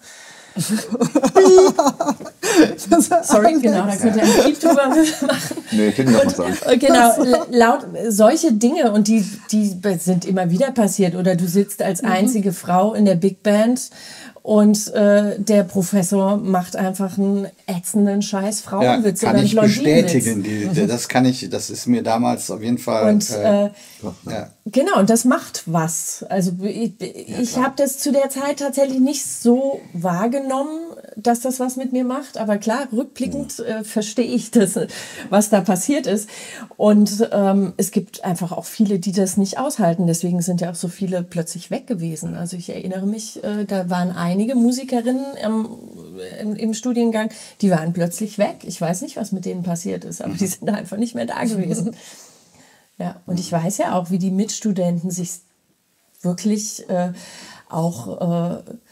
Sorry, genau, da könnt ihr einen Piep drüber machen. Nee, Titten darf man sagen. Genau, laut solche Dinge und die, die sind immer wieder passiert. Oder du sitzt als einzige mhm. Frau in der Big Band und äh, der Professor macht einfach einen ätzenden Scheiß Frauenwitz ja, oder einen Blondinenwitz. Kann ich bestätigen. Die, die, das kann ich, das ist mir damals auf jeden Fall... Und, äh, äh, ja. Genau, und das macht was. Also ich, ich habe das zu der Zeit tatsächlich nicht so wahrgenommen, dass das was mit mir macht. Aber klar, rückblickend äh, verstehe ich das, was da passiert ist. Und ähm, es gibt einfach auch viele, die das nicht aushalten. Deswegen sind ja auch so viele plötzlich weg gewesen. Also ich erinnere mich, äh, da waren einige Musikerinnen im, im, im Studiengang, die waren plötzlich weg. Ich weiß nicht, was mit denen passiert ist, aber die sind einfach nicht mehr da gewesen. Ja, und ich weiß ja auch, wie die Mitstudenten sich wirklich äh, auch äh,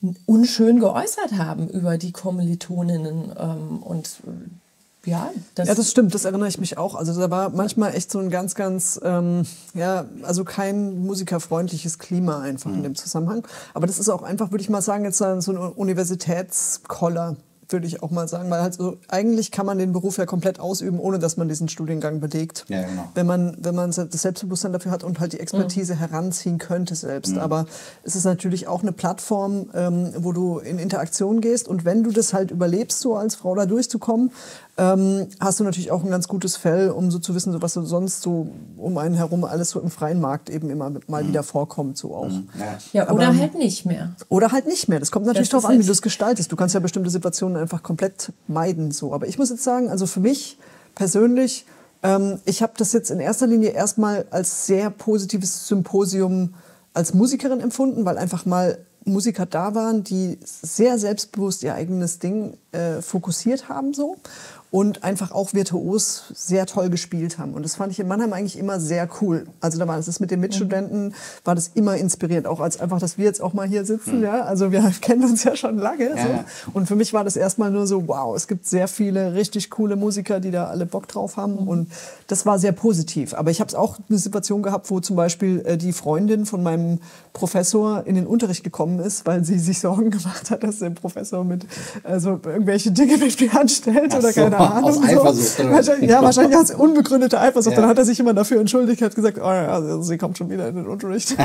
unschön geäußert haben über die Kommilitoninnen ähm, und äh, ja, das, ja, das stimmt, das erinnere ich mich auch. Also da war manchmal echt so ein ganz, ganz, ähm, ja, also kein musikerfreundliches Klima einfach mhm. in dem Zusammenhang. Aber das ist auch einfach, würde ich mal sagen, jetzt so ein Universitätskoller, würde ich auch mal sagen, weil halt so, eigentlich kann man den Beruf ja komplett ausüben, ohne dass man diesen Studiengang belegt. Ja, genau. Wenn man, wenn man das Selbstbewusstsein dafür hat und halt die Expertise mhm. heranziehen könnte selbst. Mhm. Aber es ist natürlich auch eine Plattform, ähm, wo du in Interaktion gehst und wenn du das halt überlebst, so als Frau da durchzukommen, ähm, hast du natürlich auch ein ganz gutes Fell, um so zu wissen, so, was so sonst so um einen herum alles so im freien Markt eben immer mal mhm. wieder vorkommt. So auch. Mhm. Ja, oder Aber, halt nicht mehr. Oder halt nicht mehr. Das kommt natürlich darauf an, wie du es gestaltest. Du kannst ja bestimmte Situationen einfach komplett meiden. So. Aber ich muss jetzt sagen, also für mich persönlich, ähm, ich habe das jetzt in erster Linie erstmal als sehr positives Symposium als Musikerin empfunden, weil einfach mal Musiker da waren, die sehr selbstbewusst ihr eigenes Ding äh, fokussiert haben so und einfach auch virtuos sehr toll gespielt haben. Und das fand ich in Mannheim eigentlich immer sehr cool. Also da war das mit den Mitstudenten, war das immer inspirierend. Auch als einfach, dass wir jetzt auch mal hier sitzen. Mhm. Ja? Also wir kennen uns ja schon lange. Ja. So. Und für mich war das erstmal nur so, wow, es gibt sehr viele richtig coole Musiker, die da alle Bock drauf haben. Mhm. Und das war sehr positiv. Aber ich habe es auch eine Situation gehabt, wo zum Beispiel äh, die Freundin von meinem Professor in den Unterricht gekommen ist, weil sie sich Sorgen gemacht hat, dass der Professor mit also irgendwelche Dinge mit mir anstellt Ach oder so, keine Ahnung. Aus Eifersucht. So. Wahrscheinlich, ja, wahrscheinlich aus unbegründeter Eifersucht. Ja. Dann hat er sich immer dafür entschuldigt, hat gesagt, oh ja, also sie kommt schon wieder in den Unterricht.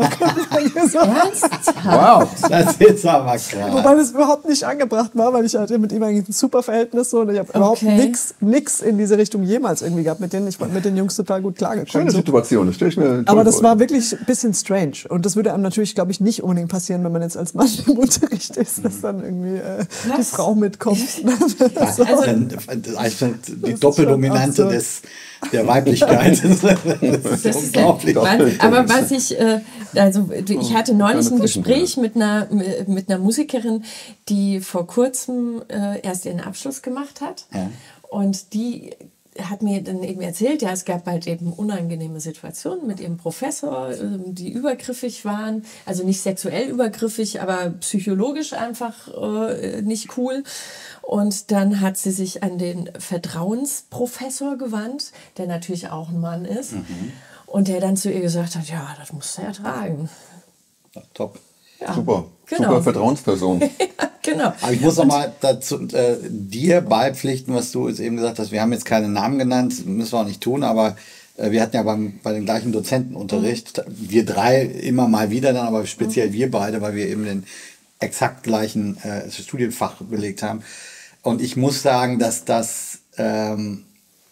Wow, das ist aber krass. Wobei das überhaupt nicht angebracht war, weil ich hatte mit ihm eigentlich ein super Verhältnis so, und ich habe okay. überhaupt nichts nix in diese Richtung jemals irgendwie gehabt, mit denen ich mit den Jungs total gut klargekommen. Schöne Situation, das stelle ich mir Aber das vor. war wirklich ein bisschen strange. Und das würde einem natürlich, glaube ich, nicht unbedingt passieren, wenn man jetzt als Mann im Unterricht ist, dass dann irgendwie äh, die Frau mitkommt. so. Also, also, die Doppeldominante des, der Weiblichkeit. Das ist, das ist unglaublich. Was, aber was ich, äh, also ich hatte neulich ein Gespräch mit einer, mit einer Musikerin, die vor kurzem äh, erst ihren Abschluss gemacht hat. Ja. Und die hat mir dann eben erzählt, ja, es gab halt eben unangenehme Situationen mit ihrem Professor, die übergriffig waren, also nicht sexuell übergriffig, aber psychologisch einfach äh, nicht cool. Und dann hat sie sich an den Vertrauensprofessor gewandt, der natürlich auch ein Mann ist, mhm. und der dann zu ihr gesagt hat, ja, das musst du ertragen. Ja, top. Ja, super, genau. Super Vertrauensperson. Ja, genau. Aber ich muss noch mal dazu, äh, dir beipflichten, was du jetzt eben gesagt hast. Wir haben jetzt keine Namen genannt, müssen wir auch nicht tun, aber äh, wir hatten ja beim, bei den gleichen Dozentenunterricht, mhm. wir drei immer mal wieder dann, aber speziell mhm. wir beide, weil wir eben den exakt gleichen äh, Studienfach belegt haben. Und ich muss sagen, dass das ähm,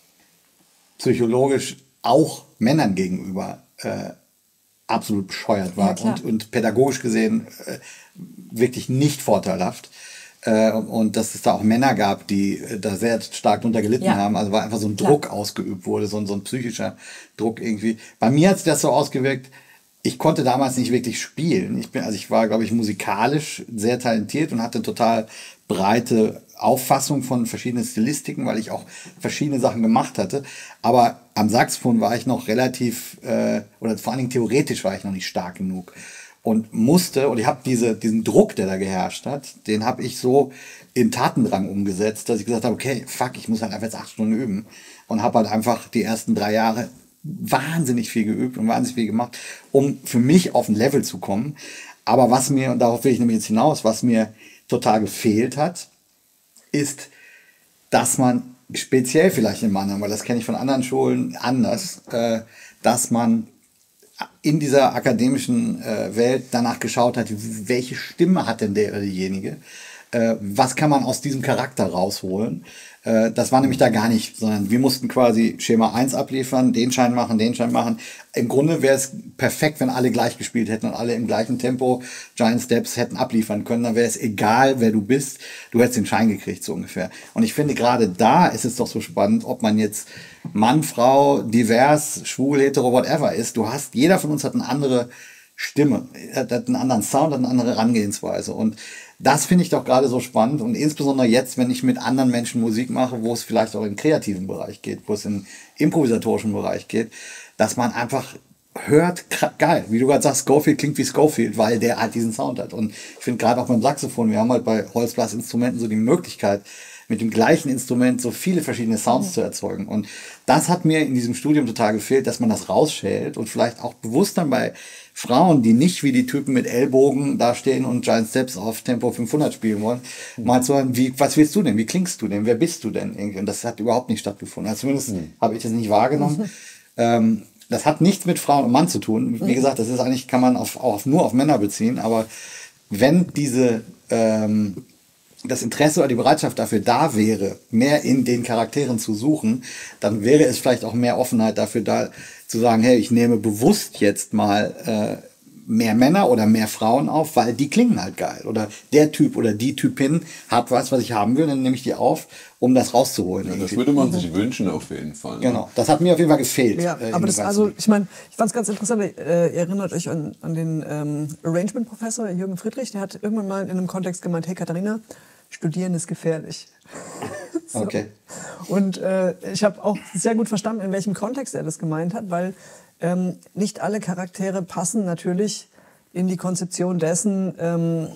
psychologisch auch Männern gegenüber äh, absolut bescheuert war ja, und, und pädagogisch gesehen äh, wirklich nicht vorteilhaft. Äh, und dass es da auch Männer gab, die äh, da sehr stark drunter gelitten ja. haben. Also war einfach so ein Klar. Druck ausgeübt wurde, so ein, so ein psychischer Druck irgendwie. Bei mir hat sich das so ausgewirkt, ich konnte damals nicht wirklich spielen. Ich bin, also ich war, glaube ich, musikalisch sehr talentiert und hatte total breite Auffassung von verschiedenen Stilistiken, weil ich auch verschiedene Sachen gemacht hatte. Aber am Saxophon war ich noch relativ, äh, oder vor allen Dingen theoretisch war ich noch nicht stark genug. Und musste, und ich habe diese, diesen Druck, der da geherrscht hat, den habe ich so in Tatendrang umgesetzt, dass ich gesagt habe, okay, fuck, ich muss halt einfach jetzt acht Stunden üben. Und habe halt einfach die ersten drei Jahre wahnsinnig viel geübt und wahnsinnig viel gemacht, um für mich auf ein Level zu kommen. Aber was mir, und darauf will ich nämlich jetzt hinaus, was mir total gefehlt hat, ist, dass man speziell vielleicht in Mannheim, weil das kenne ich von anderen Schulen anders, äh, dass man in dieser akademischen äh, Welt danach geschaut hat, welche Stimme hat denn der oder diejenige, äh, was kann man aus diesem Charakter rausholen. Äh, das war nämlich da gar nicht, sondern wir mussten quasi Schema eins abliefern, den Schein machen, den Schein machen. Im Grunde wäre es perfekt, wenn alle gleich gespielt hätten und alle im gleichen Tempo Giant Steps hätten abliefern können. Dann wäre es egal, wer du bist, du hättest den Schein gekriegt, so ungefähr. Und ich finde, gerade da ist es doch so spannend, ob man jetzt Mann, Frau, divers, schwul, hetero, whatever ist. Du hast, jeder von uns hat eine andere Stimme, hat einen anderen Sound, hat eine andere Herangehensweise. Und das finde ich doch gerade so spannend. Und insbesondere jetzt, wenn ich mit anderen Menschen Musik mache, wo es vielleicht auch im kreativen Bereich geht, wo es im improvisatorischen Bereich geht, dass man einfach hört geil. Wie du gerade sagst, Scofield klingt wie Scofield, weil der halt diesen Sound hat. Und ich finde gerade auch beim Saxophon, wir haben halt bei Holzblasinstrumenten so die Möglichkeit, mit dem gleichen Instrument so viele verschiedene Sounds mhm. zu erzeugen. Und das hat mir in diesem Studium total gefehlt, dass man das rausschält und vielleicht auch bewusst dann bei Frauen, die nicht wie die Typen mit Ellbogen da stehen und Giant Steps auf Tempo fünfhundert spielen wollen, mhm. mal zu hören, wie, was willst du denn? Wie klingst du denn? Wer bist du denn? Und das hat überhaupt nicht stattgefunden. Also zumindest mhm. habe ich das nicht wahrgenommen. Mhm. Ähm, das hat nichts mit Frau und Mann zu tun. Wie mhm. gesagt, das ist eigentlich, kann man auf, auch nur auf Männer beziehen. Aber wenn diese ähm, das Interesse oder die Bereitschaft dafür da wäre, mehr in den Charakteren zu suchen, dann wäre es vielleicht auch mehr Offenheit dafür da, zu sagen, hey, ich nehme bewusst jetzt mal äh, mehr Männer oder mehr Frauen auf, weil die klingen halt geil. Oder der Typ oder die Typin hat was, was ich haben will, dann nehme ich die auf, um das rauszuholen. Ja, das würde man sich wünschen auf jeden Fall. Genau, das hat mir auf jeden Fall gefehlt. Ja, äh, aber das, also, ich meine, ich fand es ganz interessant, äh, ihr erinnert euch an, an den ähm, Arrangement-Professor Jürgen Friedrich, der hat irgendwann mal in einem Kontext gemeint, hey Katharina, Studieren ist gefährlich. So. Okay. Und äh, ich habe auch sehr gut verstanden, in welchem Kontext er das gemeint hat, weil ähm, nicht alle Charaktere passen natürlich in die Konzeption dessen, ähm,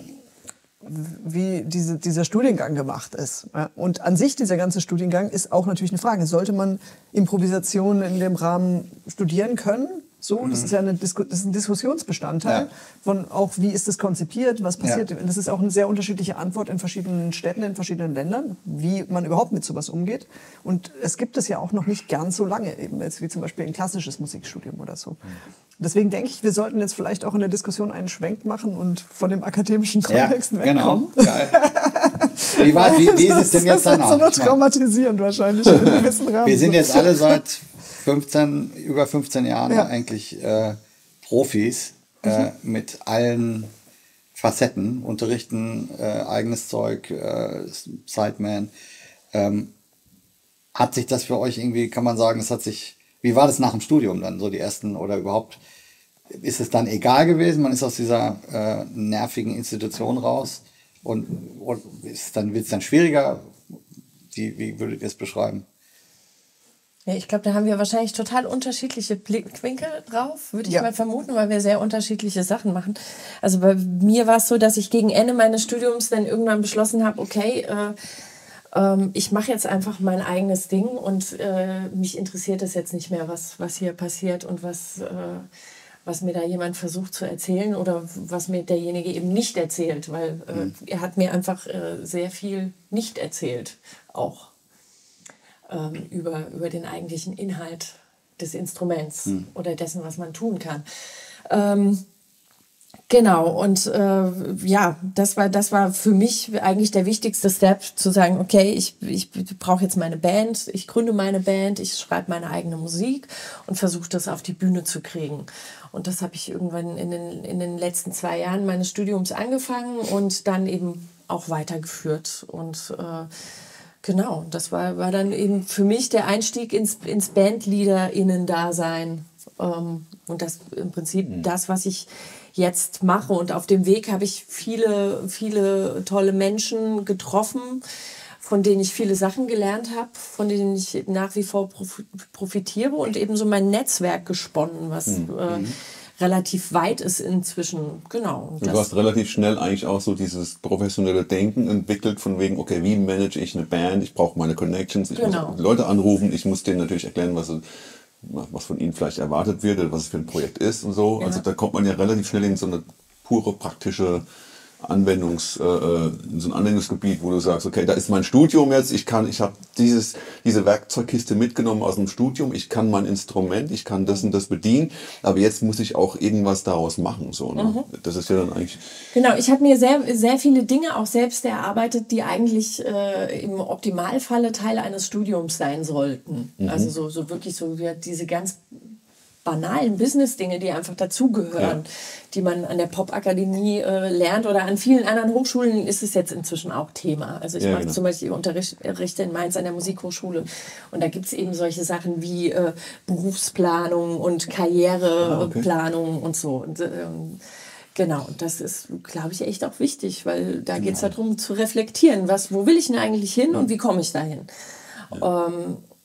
wie diese, dieser Studiengang gemacht ist. Ja? Und an sich, dieser ganze Studiengang ist auch natürlich eine Frage. Sollte man Improvisation in dem Rahmen studieren können? So, das ist ja eine Disku- das ist ein Diskussionsbestandteil ja. von auch, wie ist das konzipiert, was passiert. Ja. Das ist auch eine sehr unterschiedliche Antwort in verschiedenen Städten, in verschiedenen Ländern, wie man überhaupt mit sowas umgeht. Und es gibt es ja auch noch nicht ganz so lange, eben jetzt wie zum Beispiel ein klassisches Musikstudium oder so. Deswegen denke ich, wir sollten jetzt vielleicht auch in der Diskussion einen Schwenk machen und von dem akademischen Kontext ja, wegkommen. Genau. Geil. Wie, war, wie, wie ist es denn jetzt danach? Das ist so traumatisierend wahrscheinlich in einem gewissen Rahmen. Wir sind jetzt alle seit fünfzehn, über fünfzehn Jahren ja. eigentlich äh, Profis äh, mhm. mit allen Facetten, unterrichten, äh, eigenes Zeug, äh, Sideman. Ähm, hat sich das für euch irgendwie, kann man sagen, es hat sich, wie war das nach dem Studium dann, so die ersten oder überhaupt, ist es dann egal gewesen, man ist aus dieser äh, nervigen Institution raus und, und ist dann, wird es dann schwieriger? Wie, wie würdet ihr es beschreiben? Ja, ich glaube, da haben wir wahrscheinlich total unterschiedliche Blickwinkel drauf, würde ich ja. mal vermuten, weil wir sehr unterschiedliche Sachen machen. Also bei mir war es so, dass ich gegen Ende meines Studiums dann irgendwann beschlossen habe, okay, äh, ähm, ich mache jetzt einfach mein eigenes Ding und äh, mich interessiert es jetzt nicht mehr, was, was hier passiert und was, äh, was mir da jemand versucht zu erzählen oder was mir derjenige eben nicht erzählt, weil äh, mhm. er hat mir einfach äh, sehr viel nicht erzählt, auch. Über, über den eigentlichen Inhalt des Instruments hm. oder dessen, was man tun kann. Ähm, genau, und äh, ja, das war, das war für mich eigentlich der wichtigste Step, zu sagen, okay, ich, ich brauche jetzt meine Band, ich gründe meine Band, ich schreibe meine eigene Musik und versuche das auf die Bühne zu kriegen. Und das habe ich irgendwann in den, in den letzten zwei Jahren meines Studiums angefangen und dann eben auch weitergeführt. Und äh, genau, das war, war dann eben für mich der Einstieg ins, ins BandleaderInnen-Dasein. Ähm, und das im Prinzip mhm. das, was ich jetzt mache. Und auf dem Weg habe ich viele, viele tolle Menschen getroffen, von denen ich viele Sachen gelernt habe, von denen ich nach wie vor profitiere und eben so mein Netzwerk gesponnen, was mhm. äh, relativ weit ist inzwischen. Genau. Du hast relativ schnell eigentlich auch so dieses professionelle Denken entwickelt, von wegen, okay, wie manage ich eine Band? Ich brauche meine Connections, ich genau. muss Leute anrufen, ich muss denen natürlich erklären, was, was von ihnen vielleicht erwartet wird oder was es für ein Projekt ist und so. Ja. Also da kommt man ja relativ schnell in so eine pure praktische Anwendungs, äh, in so ein Anwendungsgebiet, wo du sagst, okay, da ist mein Studium jetzt, ich kann, ich habe dieses, diese Werkzeugkiste mitgenommen aus dem Studium, ich kann mein Instrument, ich kann das und das bedienen, aber jetzt muss ich auch irgendwas daraus machen, so, ne? Mhm. Das ist ja dann eigentlich... Genau, ich habe mir sehr, sehr viele Dinge auch selbst erarbeitet, die eigentlich äh, im Optimalfalle Teil eines Studiums sein sollten. Mhm. Also so, so wirklich so diese ganz banalen Business-Dinge, die einfach dazugehören, ja. die man an der Popakademie äh, lernt oder an vielen anderen Hochschulen ist es jetzt inzwischen auch Thema. Also ich ja, mache genau. zum Beispiel unterrichte in Mainz an der Musikhochschule und da gibt es eben solche Sachen wie äh, Berufsplanung und Karriereplanung ah, okay. und so. Und, ähm, genau, das ist, glaube ich, echt auch wichtig, weil da genau. geht es darum zu reflektieren, was, wo will ich denn eigentlich hin und wie komme ich dahin? Ja. Ähm,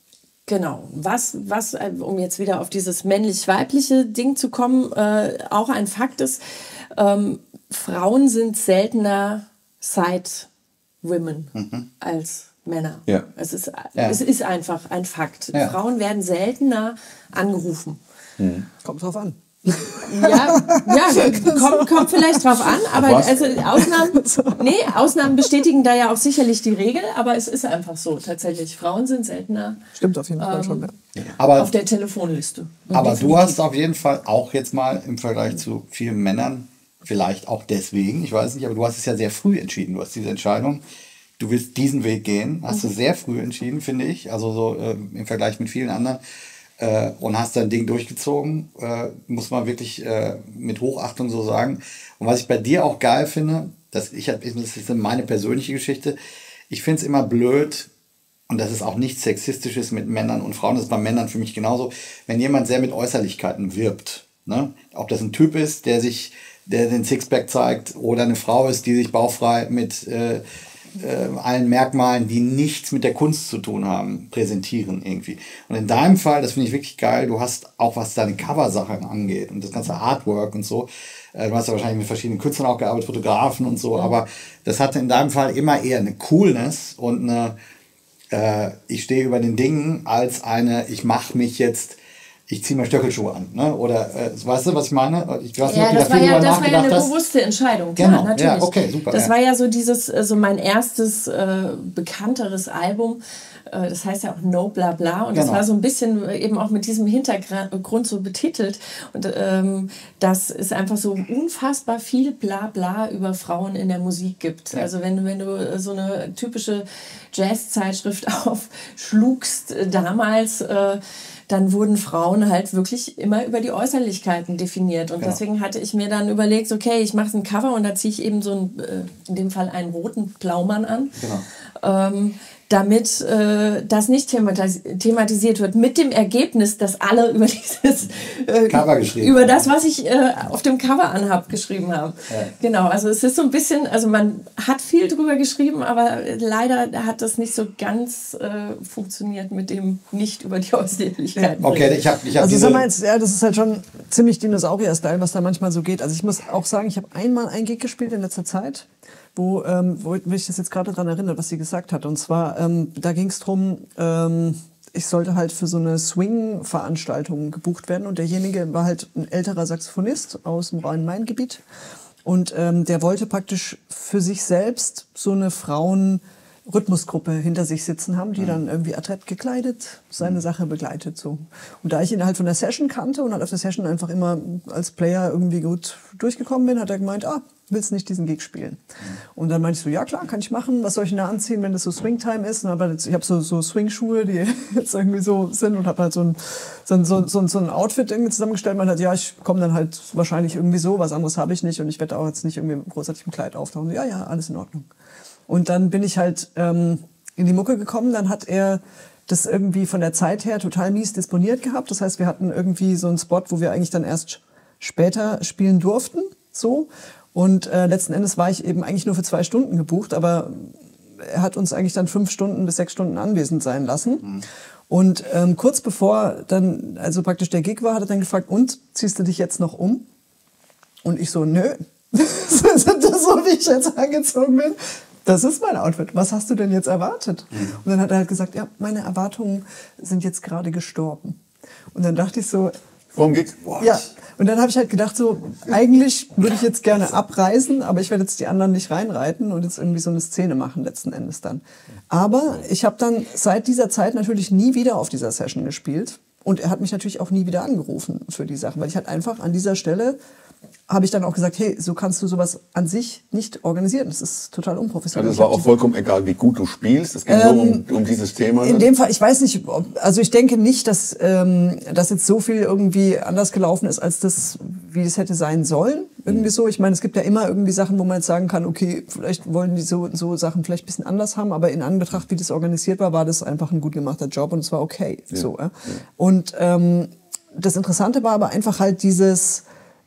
Genau. Was, was, um jetzt wieder auf dieses männlich-weibliche Ding zu kommen, äh, auch ein Fakt ist, ähm, Frauen sind seltener Side-Women mhm. als Männer. Ja. Es ist, ja. es ist einfach ein Fakt. Ja. Frauen werden seltener angerufen. Mhm. Kommt drauf an. Ja, ja kommt, kommt vielleicht drauf an, aber also Ausnahmen, nee, Ausnahmen bestätigen da ja auch sicherlich die Regel, aber es ist einfach so tatsächlich. Frauen sind seltener. Stimmt auf jeden Fall ähm, schon. Ja. Aber, auf der Telefonliste. Aber definitiv. Du hast auf jeden Fall auch jetzt mal im Vergleich zu vielen Männern, vielleicht auch deswegen, ich weiß nicht, aber du hast es ja sehr früh entschieden. Du hast diese Entscheidung, du willst diesen Weg gehen, hast du sehr früh entschieden, finde ich, also so äh, im Vergleich mit vielen anderen. Äh, und hast dein Ding durchgezogen, äh, muss man wirklich äh, mit Hochachtung so sagen. Und was ich bei dir auch geil finde, dass ich hab, das ist meine persönliche Geschichte, ich finde es immer blöd, und das ist auch nichts Sexistisches mit Männern und Frauen, das ist bei Männern für mich genauso, wenn jemand sehr mit Äußerlichkeiten wirbt. Ne? Ob das ein Typ ist, der sich, der den Sixpack zeigt, oder eine Frau ist, die sich bauchfrei mit äh, Äh, allen Merkmalen, die nichts mit der Kunst zu tun haben, präsentieren irgendwie. Und in deinem Fall, das finde ich wirklich geil, du hast auch, was deine Coversachen angeht und das ganze Artwork und so, äh, du hast ja wahrscheinlich mit verschiedenen Künstlern auch gearbeitet, Fotografen und so, ja. aber das hatte in deinem Fall immer eher eine Coolness und eine, äh, ich stehe über den Dingen, als eine, ich mache mich jetzt, ich ziehe mir Stöckelschuhe an, ne? Oder äh, weißt du, was ich meine? Ich weiß nicht, ja, ob du das, da war viel ja, drüber das war ja eine hast. bewusste Entscheidung. Klar, genau, natürlich. Ja, okay, super. Das ja. war ja so dieses, so mein erstes äh, bekannteres Album. Äh, das heißt ja auch No Bla Bla. Und genau. das war so ein bisschen eben auch mit diesem Hintergrund so betitelt. Und ähm, dass es einfach so unfassbar viel Bla Bla über Frauen in der Musik gibt. Ja. Also wenn, wenn du so eine typische Jazz-Zeitschrift aufschlugst äh, damals, äh, dann wurden Frauen halt wirklich immer über die Äußerlichkeiten definiert. Und genau. deswegen hatte ich mir dann überlegt, okay, ich mache ein Cover und da ziehe ich eben so einen, in dem Fall einen roten Blaumann an. Genau. Ähm, damit äh, das nicht thematis- thematisiert wird. Mit dem Ergebnis, dass alle über dieses äh, Cover geschrieben über das, was ich äh, auf dem Cover anhab, geschrieben haben. Ja. Genau, also es ist so ein bisschen, also man hat viel drüber geschrieben, aber leider hat das nicht so ganz äh, funktioniert mit dem nicht über die Äußerlichkeiten. Ja. Okay, ich habe ich hab Also sag mal jetzt, ja, das ist halt schon ziemlich Dinosaurier-Style, was da manchmal so geht. Also ich muss auch sagen, ich habe einmal ein Gig gespielt in letzter Zeit, wo, ähm, wo mich das jetzt gerade daran erinnert, was sie gesagt hat. Und zwar, ähm, da ging es darum, ähm, ich sollte halt für so eine Swing-Veranstaltung gebucht werden. Und derjenige war halt ein älterer Saxophonist aus dem Rhein-Main-Gebiet. Und ähm, der wollte praktisch für sich selbst so eine Frauen-Rhythmusgruppe hinter sich sitzen haben, die dann irgendwie adrett gekleidet seine Sache begleitet. So. Und da ich ihn halt von der Session kannte und halt auf der Session einfach immer als Player irgendwie gut durchgekommen bin, hat er gemeint, ah, willst nicht diesen Gig spielen? Mhm. Und dann meinte ich so, ja klar, kann ich machen. Was soll ich denn da anziehen, wenn das so Swing-Time ist? Und hab halt, ich habe so, so Swing-Schuhe, die jetzt irgendwie so sind und habe halt so ein, so, ein, so, ein, so ein Outfit irgendwie zusammengestellt. Man hat, ja, ich komme dann halt wahrscheinlich irgendwie so, was anderes habe ich nicht und ich werde auch jetzt nicht irgendwie mit großartig im Kleid auftauchen. Ja, ja, alles in Ordnung. Und dann bin ich halt ähm, in die Mucke gekommen, dann hat er das irgendwie von der Zeit her total mies disponiert gehabt. Das heißt, wir hatten irgendwie so einen Spot, wo wir eigentlich dann erst später spielen durften, so. Und äh, letzten Endes war ich eben eigentlich nur für zwei Stunden gebucht, aber er hat uns eigentlich dann fünf Stunden bis sechs Stunden anwesend sein lassen. Mhm. Und ähm, kurz bevor dann also praktisch der Gig war, hat er dann gefragt, und, ziehst du dich jetzt noch um? Und ich so, nö. Das ist so, wie ich jetzt angezogen bin. Das ist mein Outfit. Was hast du denn jetzt erwartet? Mhm. Und dann hat er halt gesagt, ja, meine Erwartungen sind jetzt gerade gestorben. Und dann dachte ich so, worum geht's? Ja, und dann habe ich halt gedacht, so, eigentlich würde ich jetzt gerne abreisen, aber ich werde jetzt die anderen nicht reinreiten und jetzt irgendwie so eine Szene machen letzten Endes dann. Aber ich habe dann seit dieser Zeit natürlich nie wieder auf dieser Session gespielt und er hat mich natürlich auch nie wieder angerufen für die Sachen, weil ich halt einfach an dieser Stelle habe ich dann auch gesagt, hey, so kannst du sowas an sich nicht organisieren. Das ist total unprofessionell. Also es war auch vollkommen egal, wie gut du spielst. Es ging ähm, nur um, um dieses Thema. In dem Fall, ich weiß nicht, ob, also ich denke nicht, dass, ähm, dass jetzt so viel irgendwie anders gelaufen ist, als das, wie es hätte sein sollen. Irgendwie so. Ich meine, es gibt ja immer irgendwie Sachen, wo man jetzt sagen kann, okay, vielleicht wollen die so, so Sachen vielleicht ein bisschen anders haben, aber in Anbetracht, wie das organisiert war, war das einfach ein gut gemachter Job und es war okay. Ja. So, ja. Und ähm, das Interessante war aber einfach halt dieses,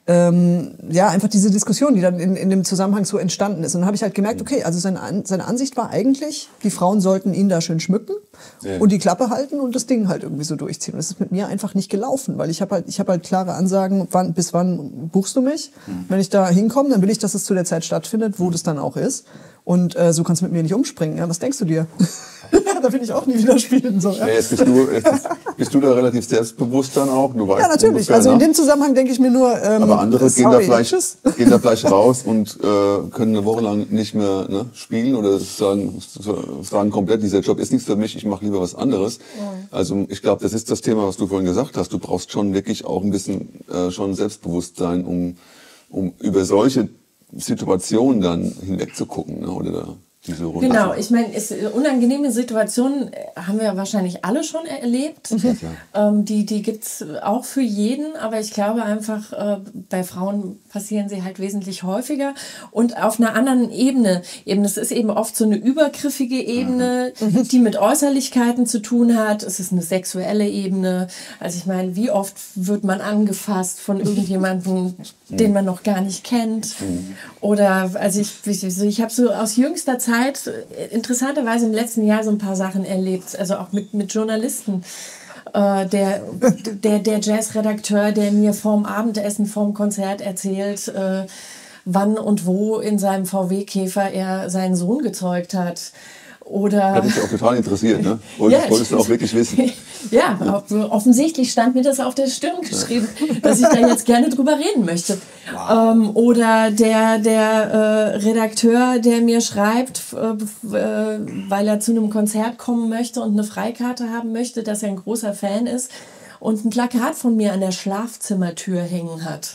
ähm, ja, einfach diese Diskussion, die dann in, in dem Zusammenhang so entstanden ist. Und dann habe ich halt gemerkt, okay, also seine, An seine Ansicht war eigentlich, die Frauen sollten ihn da schön schmücken ja. und die Klappe halten und das Ding halt irgendwie so durchziehen. Und das ist mit mir einfach nicht gelaufen, weil ich habe halt, ich habe halt klare Ansagen, wann, bis wann buchst du mich? Mhm. Wenn ich da hinkomme, dann will ich, dass es zu der Zeit stattfindet, wo das dann auch ist. Und äh, so kannst du mit mir nicht umspringen. Ja? Was denkst du dir? Da will ich auch nie wieder spielen. So, ja. Ja, jetzt bist du, jetzt bist du da relativ selbstbewusst dann auch. Du weißt ja, natürlich. Ungefähr, also in ne? dem Zusammenhang denke ich mir nur, ähm, aber andere sorry, gehen, da vielleicht, tschüss. gehen da vielleicht raus und äh, können eine Woche lang nicht mehr ne, spielen oder sagen, sagen komplett, dieser Job ist nichts für mich, ich mache lieber was anderes. Ja. Also ich glaube, das ist das Thema, was du vorhin gesagt hast. Du brauchst schon wirklich auch ein bisschen äh, schon Selbstbewusstsein, um, um über solche Situationen dann hinweg zu gucken. Ne, oder da diese Runde. Genau, ich meine, unangenehme Situationen haben wir wahrscheinlich alle schon erlebt. Mhm. Ähm, die die gibt es auch für jeden, aber ich glaube einfach, äh, bei Frauen passieren sie halt wesentlich häufiger und auf einer anderen Ebene. Eben, das ist eben oft so eine übergriffige Ebene, mhm. die mit Äußerlichkeiten zu tun hat. Es ist eine sexuelle Ebene. Also ich meine, wie oft wird man angefasst von irgendjemandem, mhm. den man noch gar nicht kennt? Mhm. Oder, also ich, ich, ich habe so aus jüngster Zeit Zeit, interessanterweise im letzten Jahr so ein paar Sachen erlebt, also auch mit, mit Journalisten. Äh, der, der, der Jazzredakteur, der mir vorm Abendessen, vorm Konzert erzählt, äh, wann und wo in seinem V W-Käfer er seinen Sohn gezeugt hat. Oder hat dich auch total interessiert, ne? Wolltest, ja, wolltest du auch wirklich wissen. Ja, offensichtlich stand mir das auf der Stirn geschrieben, dass ich da jetzt gerne drüber reden möchte. Wow. Ähm, oder der, der äh, Redakteur, der mir schreibt, äh, äh, weil er zu einem Konzert kommen möchte und eine Freikarte haben möchte, dass er ein großer Fan ist und ein Plakat von mir an der Schlafzimmertür hängen hat.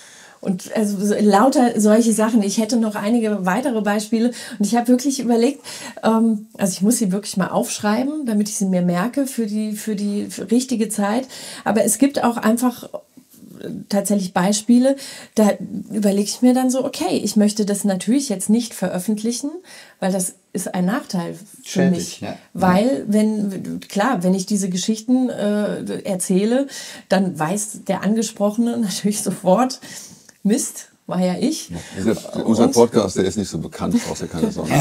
Und also lauter solche Sachen. Ich hätte noch einige weitere Beispiele. Und ich habe wirklich überlegt, ähm, also ich muss sie wirklich mal aufschreiben, damit ich sie mir merke für die, für die richtige Zeit. Aber es gibt auch einfach tatsächlich Beispiele, da überlege ich mir dann so, okay, ich möchte das natürlich jetzt nicht veröffentlichen, weil das ist ein Nachteil für Schädlich, mich. Ja. Weil, wenn, klar, wenn ich diese Geschichten äh, erzähle, dann weiß der Angesprochene natürlich sofort, Mist, war ja ich. Dieser, unser Podcast, der ist nicht so bekannt, brauchst du keine Sorge.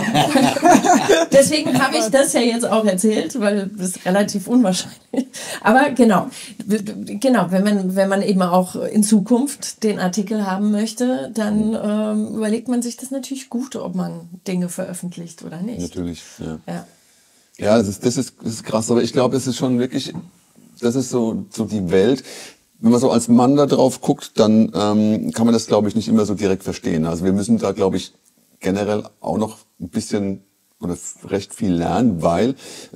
Deswegen habe ich das ja jetzt auch erzählt, weil das ist relativ unwahrscheinlich. Aber genau, genau, wenn man, wenn man eben auch in Zukunft den Artikel haben möchte, dann ähm, überlegt man sich das natürlich gut, ob man Dinge veröffentlicht oder nicht. Natürlich, ja. Ja, ja das, ist, das, ist, das ist krass, aber ich glaube, es ist schon wirklich, das ist so, so die Welt. Wenn man so als Mann da drauf guckt, dann ähm, kann man das, glaube ich, nicht immer so direkt verstehen. Also wir müssen da, glaube ich, generell auch noch ein bisschen oder recht viel lernen, weil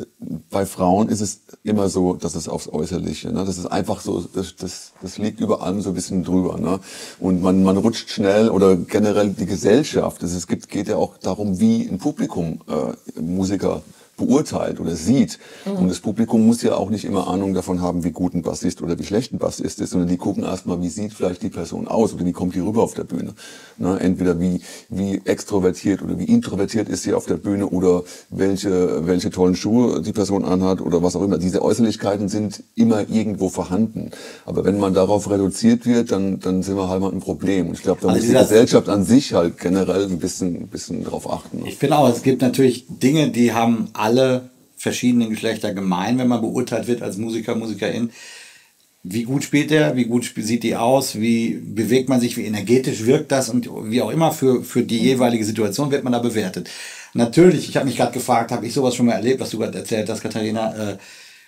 bei Frauen ist es immer so, dass es aufs Äußerliche, ne? Das ist einfach so, das, das, das liegt über allem so ein bisschen drüber, ne? Und man, man rutscht schnell oder generell die Gesellschaft. Es es gibt, geht ja auch darum, wie ein Publikum äh, Musiker beurteilt oder sieht. Mhm. Und das Publikum muss ja auch nicht immer Ahnung davon haben, wie gut ein Bassist oder wie schlecht ein Bassist ist, sondern die gucken erstmal, wie sieht vielleicht die Person aus oder wie kommt die rüber auf der Bühne. Ne? Entweder wie, wie extrovertiert oder wie introvertiert ist sie auf der Bühne oder welche, welche tollen Schuhe die Person anhat oder was auch immer. Diese Äußerlichkeiten sind immer irgendwo vorhanden. Aber wenn man darauf reduziert wird, dann, dann sind wir halt mal ein Problem. Und ich glaube, da Also muss die Gesellschaft an sich halt generell ein bisschen, ein bisschen drauf achten. Ne? Ich finde auch, es gibt natürlich Dinge, die haben alle verschiedenen Geschlechter gemein, wenn man beurteilt wird als Musiker, Musikerin. Wie gut spielt der, wie gut sieht die aus, wie bewegt man sich, wie energetisch wirkt das und wie auch immer für, für die jeweilige Situation wird man da bewertet. Natürlich, ich habe mich gerade gefragt, habe ich sowas schon mal erlebt, was du gerade erzählt hast, Katharina. Äh,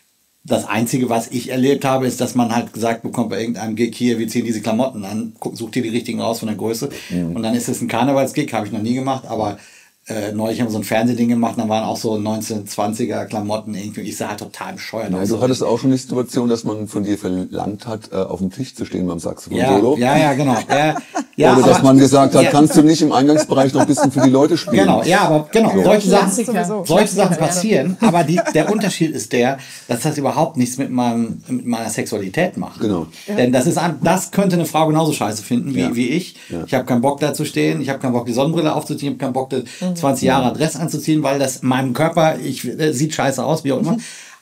das Einzige, was ich erlebt habe, ist, dass man halt gesagt bekommt bei irgendeinem Gig hier, wir ziehen diese Klamotten an, guck, such dir die richtigen raus von der Größe. Mhm. Und dann ist es ein Karnevalsgig, habe ich noch nie gemacht, aber Äh, neulich haben wir so ein Fernsehding gemacht, dann waren auch so neunzehnhundertzwanziger Klamotten irgendwie. Ich sah halt total bescheuert aus. Ja, du hattest auch schon die Situation, dass man von dir verlangt hat, äh, auf dem Tisch zu stehen beim Ja, Saxophon-Solo. ja, ja, genau. Ja, ja, Oder aber, dass man gesagt hat, ja, kannst du nicht im Eingangsbereich noch ein bisschen für die Leute spielen? Genau, ja, aber genau, So. solche Sachen, Klassiker. solche Sachen passieren. Aber die, der Unterschied ist der, dass das überhaupt nichts mit, meinem, mit meiner Sexualität macht. Genau. Ja. Denn das, ist, das könnte eine Frau genauso scheiße finden wie, Ja. wie ich. Ja. Ich habe keinen Bock da zu stehen, ich habe keinen Bock die Sonnenbrille aufzuziehen, ich habe keinen Bock zwanzig Jahre Adresse anzuziehen, weil das meinem Körper, ich, äh, sieht scheiße aus, wie auch immer. Mhm.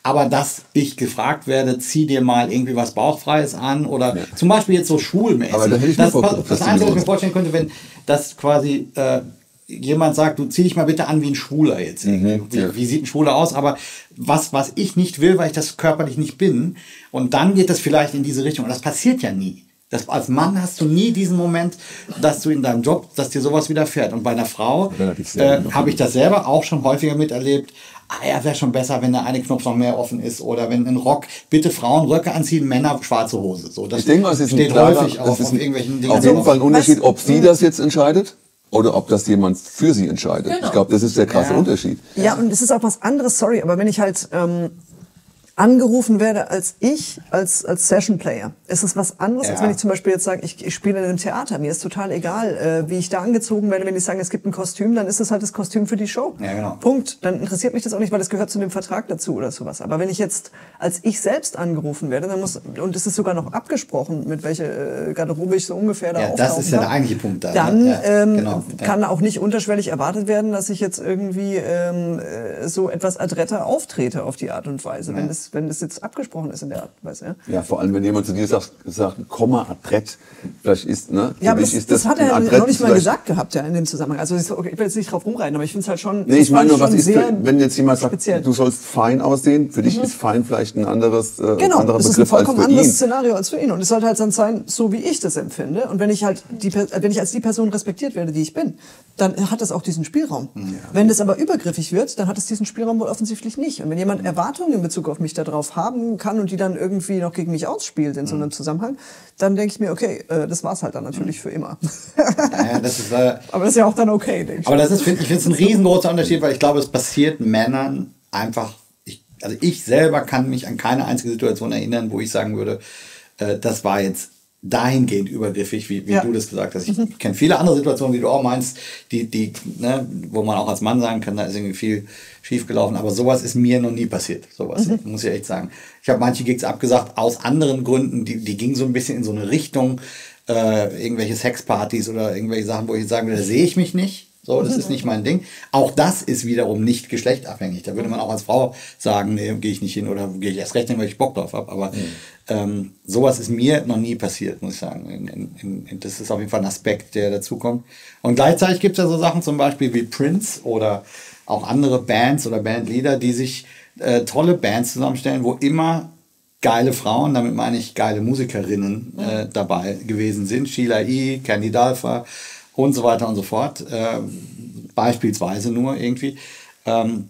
aber dass ich gefragt werde, zieh dir mal irgendwie was Bauchfreies an oder ja. zum Beispiel jetzt so schulmäßig. Aber da hätte ich das, Bock, das, das Einzige, was ich mir vorstellen könnte, wenn das quasi äh, jemand sagt, du zieh dich mal bitte an wie ein Schwuler jetzt. Mhm, wie, ja. wie sieht ein Schwuler aus? Aber was, was ich nicht will, weil ich das körperlich nicht bin. Und dann geht das vielleicht in diese Richtung. Und das passiert ja nie. Das, als Mann hast du nie diesen Moment, dass du in deinem Job, dass dir sowas widerfährt. Und bei einer Frau äh, habe ich das selber auch schon häufiger miterlebt. Ah ja, wäre schon besser, wenn der eine Knopf noch mehr offen ist. Oder wenn ein Rock, bitte Frauen Röcke anziehen, Männer schwarze Hose. So, das ich denke mal, es ist steht klarer, häufig auf, ist auf irgendwelchen Dingen. Auf jeden Fall ein Unterschied, ob sie das jetzt entscheidet oder ob das jemand für sie entscheidet. Genau. Ich glaube, das ist der krasse ja. Unterschied. Ja, und es ist auch was anderes, sorry, aber wenn ich halt ähm, angerufen werde als ich, als, als Session-Player, ist es was anderes, ja. als wenn ich zum Beispiel jetzt sage, ich, ich spiele in einem Theater. Mir ist total egal, äh, wie ich da angezogen werde. Wenn die sagen, es gibt ein Kostüm, dann ist es halt das Kostüm für die Show. Ja, genau. Punkt. Dann interessiert mich das auch nicht, weil das gehört zu dem Vertrag dazu oder sowas. Aber wenn ich jetzt als ich selbst angerufen werde, dann muss, und es ist sogar noch abgesprochen, mit welcher äh, Garderobe ich so ungefähr da ja, auftauchen das ist ja kann, der eigentliche Punkt da. dann ne? ja, ähm, genau. kann auch nicht unterschwellig erwartet werden, dass ich jetzt irgendwie ähm, so etwas adretter auftrete auf die Art und Weise, ja. wenn das, wenn das jetzt abgesprochen ist in der Art und Weise. Ja, ja vor allem, wenn jemand zu dir sagt, sagt Komma, adrett, vielleicht ist, ne? Ja, aber das, ist das, das hat er adrett noch nicht mal gesagt gehabt, ja, in dem Zusammenhang. Also ich, okay, ich will jetzt nicht drauf rumreiten, aber ich finde es halt schon. Nee, ich meine nur, was ist, für, wenn jetzt jemand sagt, speziell. du sollst fein aussehen, für dich mhm. ist fein vielleicht ein anderes, äh, genau, anderer das Begriff ist ein vollkommen als für anderes ihn. Szenario als für ihn. Und es sollte halt dann sein, so wie ich das empfinde. Und wenn ich halt die, wenn ich als die Person respektiert werde, die ich bin, dann hat das auch diesen Spielraum. Ja. Wenn das aber übergriffig wird, dann hat es diesen Spielraum wohl offensichtlich nicht. Und wenn jemand Erwartungen in Bezug auf mich darauf haben kann und die dann irgendwie noch gegen mich ausspielt in so einem Zusammenhang, dann denke ich mir, okay, äh, das war's halt dann natürlich für immer. Ja, das ist, äh, aber das ist ja auch dann okay, denke ich. Aber das ist, find, ich finde es ein riesengroßer Unterschied, weil ich glaube, es passiert Männern einfach, ich, also ich selber kann mich an keine einzige Situation erinnern, wo ich sagen würde, äh, das war jetzt dahingehend übergriffig, wie, wie ja. du das gesagt hast. Ich mhm. kenne viele andere Situationen, wie du auch meinst, die, die, ne, wo man auch als Mann sagen kann, da ist irgendwie viel schiefgelaufen, aber sowas ist mir noch nie passiert. Sowas, mhm. muss ich echt sagen. Ich habe manche Gigs abgesagt, aus anderen Gründen, die, die gingen so ein bisschen in so eine Richtung, äh, irgendwelche Sexpartys oder irgendwelche Sachen, wo ich sagen würde, da sehe ich mich nicht. So, das ist nicht mein Ding. Auch das ist wiederum nicht geschlechtabhängig. Da würde man auch als Frau sagen, nee, gehe ich nicht hin oder gehe ich erst recht hin, weil ich Bock drauf habe. Aber mhm. ähm, sowas ist mir noch nie passiert, muss ich sagen. In, in, in, das ist auf jeden Fall ein Aspekt, der dazukommt. Und gleichzeitig gibt es ja so Sachen zum Beispiel wie Prince oder auch andere Bands oder Bandleader, die sich äh, tolle Bands zusammenstellen, wo immer geile Frauen, damit meine ich geile Musikerinnen äh, dabei gewesen sind. Sheila E., Candy Dulfer und so weiter und so fort. Äh, beispielsweise nur irgendwie. Ähm,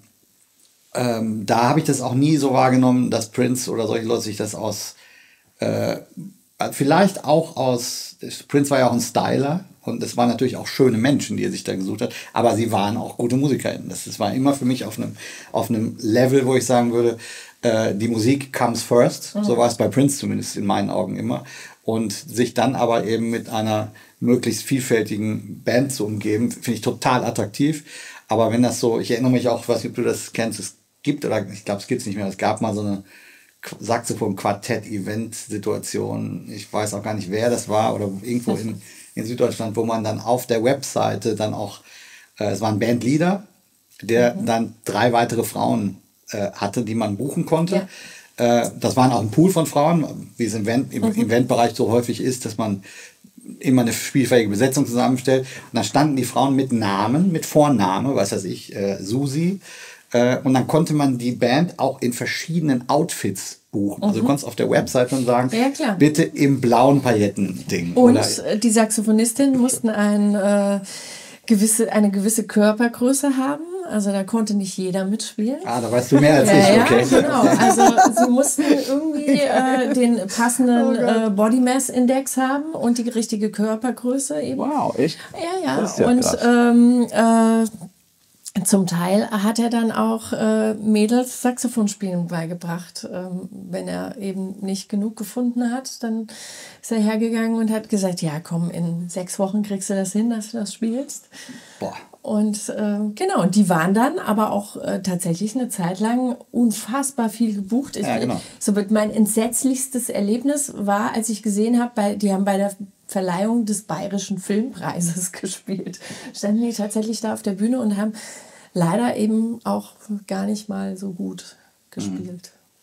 ähm, da habe ich das auch nie so wahrgenommen, dass Prince oder solche Leute sich das aus, äh, vielleicht auch aus, Prince war ja auch ein Styler und es waren natürlich auch schöne Menschen, die er sich da gesucht hat, aber sie waren auch gute MusikerInnen. Das, das war immer für mich auf einem, auf einem Level, wo ich sagen würde, äh, die Musik comes first, mhm. so war es bei Prince zumindest in meinen Augen immer. Und sich dann aber eben mit einer möglichst vielfältigen Band zu umgeben, finde ich total attraktiv. Aber wenn das so, ich erinnere mich auch, was du das kennst, es gibt, oder ich glaube, es gibt es nicht mehr, es gab mal so eine Saxophon-Quartett-Event-Situation. Ich weiß auch gar nicht, wer das war, oder irgendwo in, in Süddeutschland, wo man dann auf der Webseite dann auch, äh, es war ein Bandleader, der mhm. dann drei weitere Frauen äh, hatte, die man buchen konnte. Ja. Das waren auch ein Pool von Frauen, wie es im, Event, im mhm. Eventbereich so häufig ist, dass man immer eine spielfähige Besetzung zusammenstellt. Und dann standen die Frauen mit Namen, mit Vorname, was weiß ich, äh, Susi. Äh, und dann konnte man die Band auch in verschiedenen Outfits buchen. Mhm. Also du konntest auf der Website schon sagen, ja, klar. bitte im blauen Pailletten-Ding. Und oder die Saxophonistinnen mussten ein, äh, gewisse, eine gewisse Körpergröße haben. Also da konnte nicht jeder mitspielen. Ah, da weißt du mehr als ja, ich, ja, okay. Genau. Also sie mussten irgendwie äh, den passenden oh äh, Body Mass Index haben und die richtige Körpergröße eben. Wow, echt? Ja, ja. Das ist ja und krass. ähm, äh, zum Teil hat er dann auch äh, Mädels Saxophonspielen beigebracht. Ähm, wenn er eben nicht genug gefunden hat, dann ist er hergegangen und hat gesagt, ja komm, in sechs Wochen kriegst du das hin, dass du das spielst. Boah. Und äh, genau, und die waren dann aber auch äh, tatsächlich eine Zeit lang unfassbar viel gebucht. Ich, ja, genau. So mein entsetzlichstes Erlebnis war, als ich gesehen habe, bei, die haben bei der Verleihung des Bayerischen Filmpreises gespielt. Standen die tatsächlich da auf der Bühne und haben leider eben auch gar nicht mal so gut gespielt.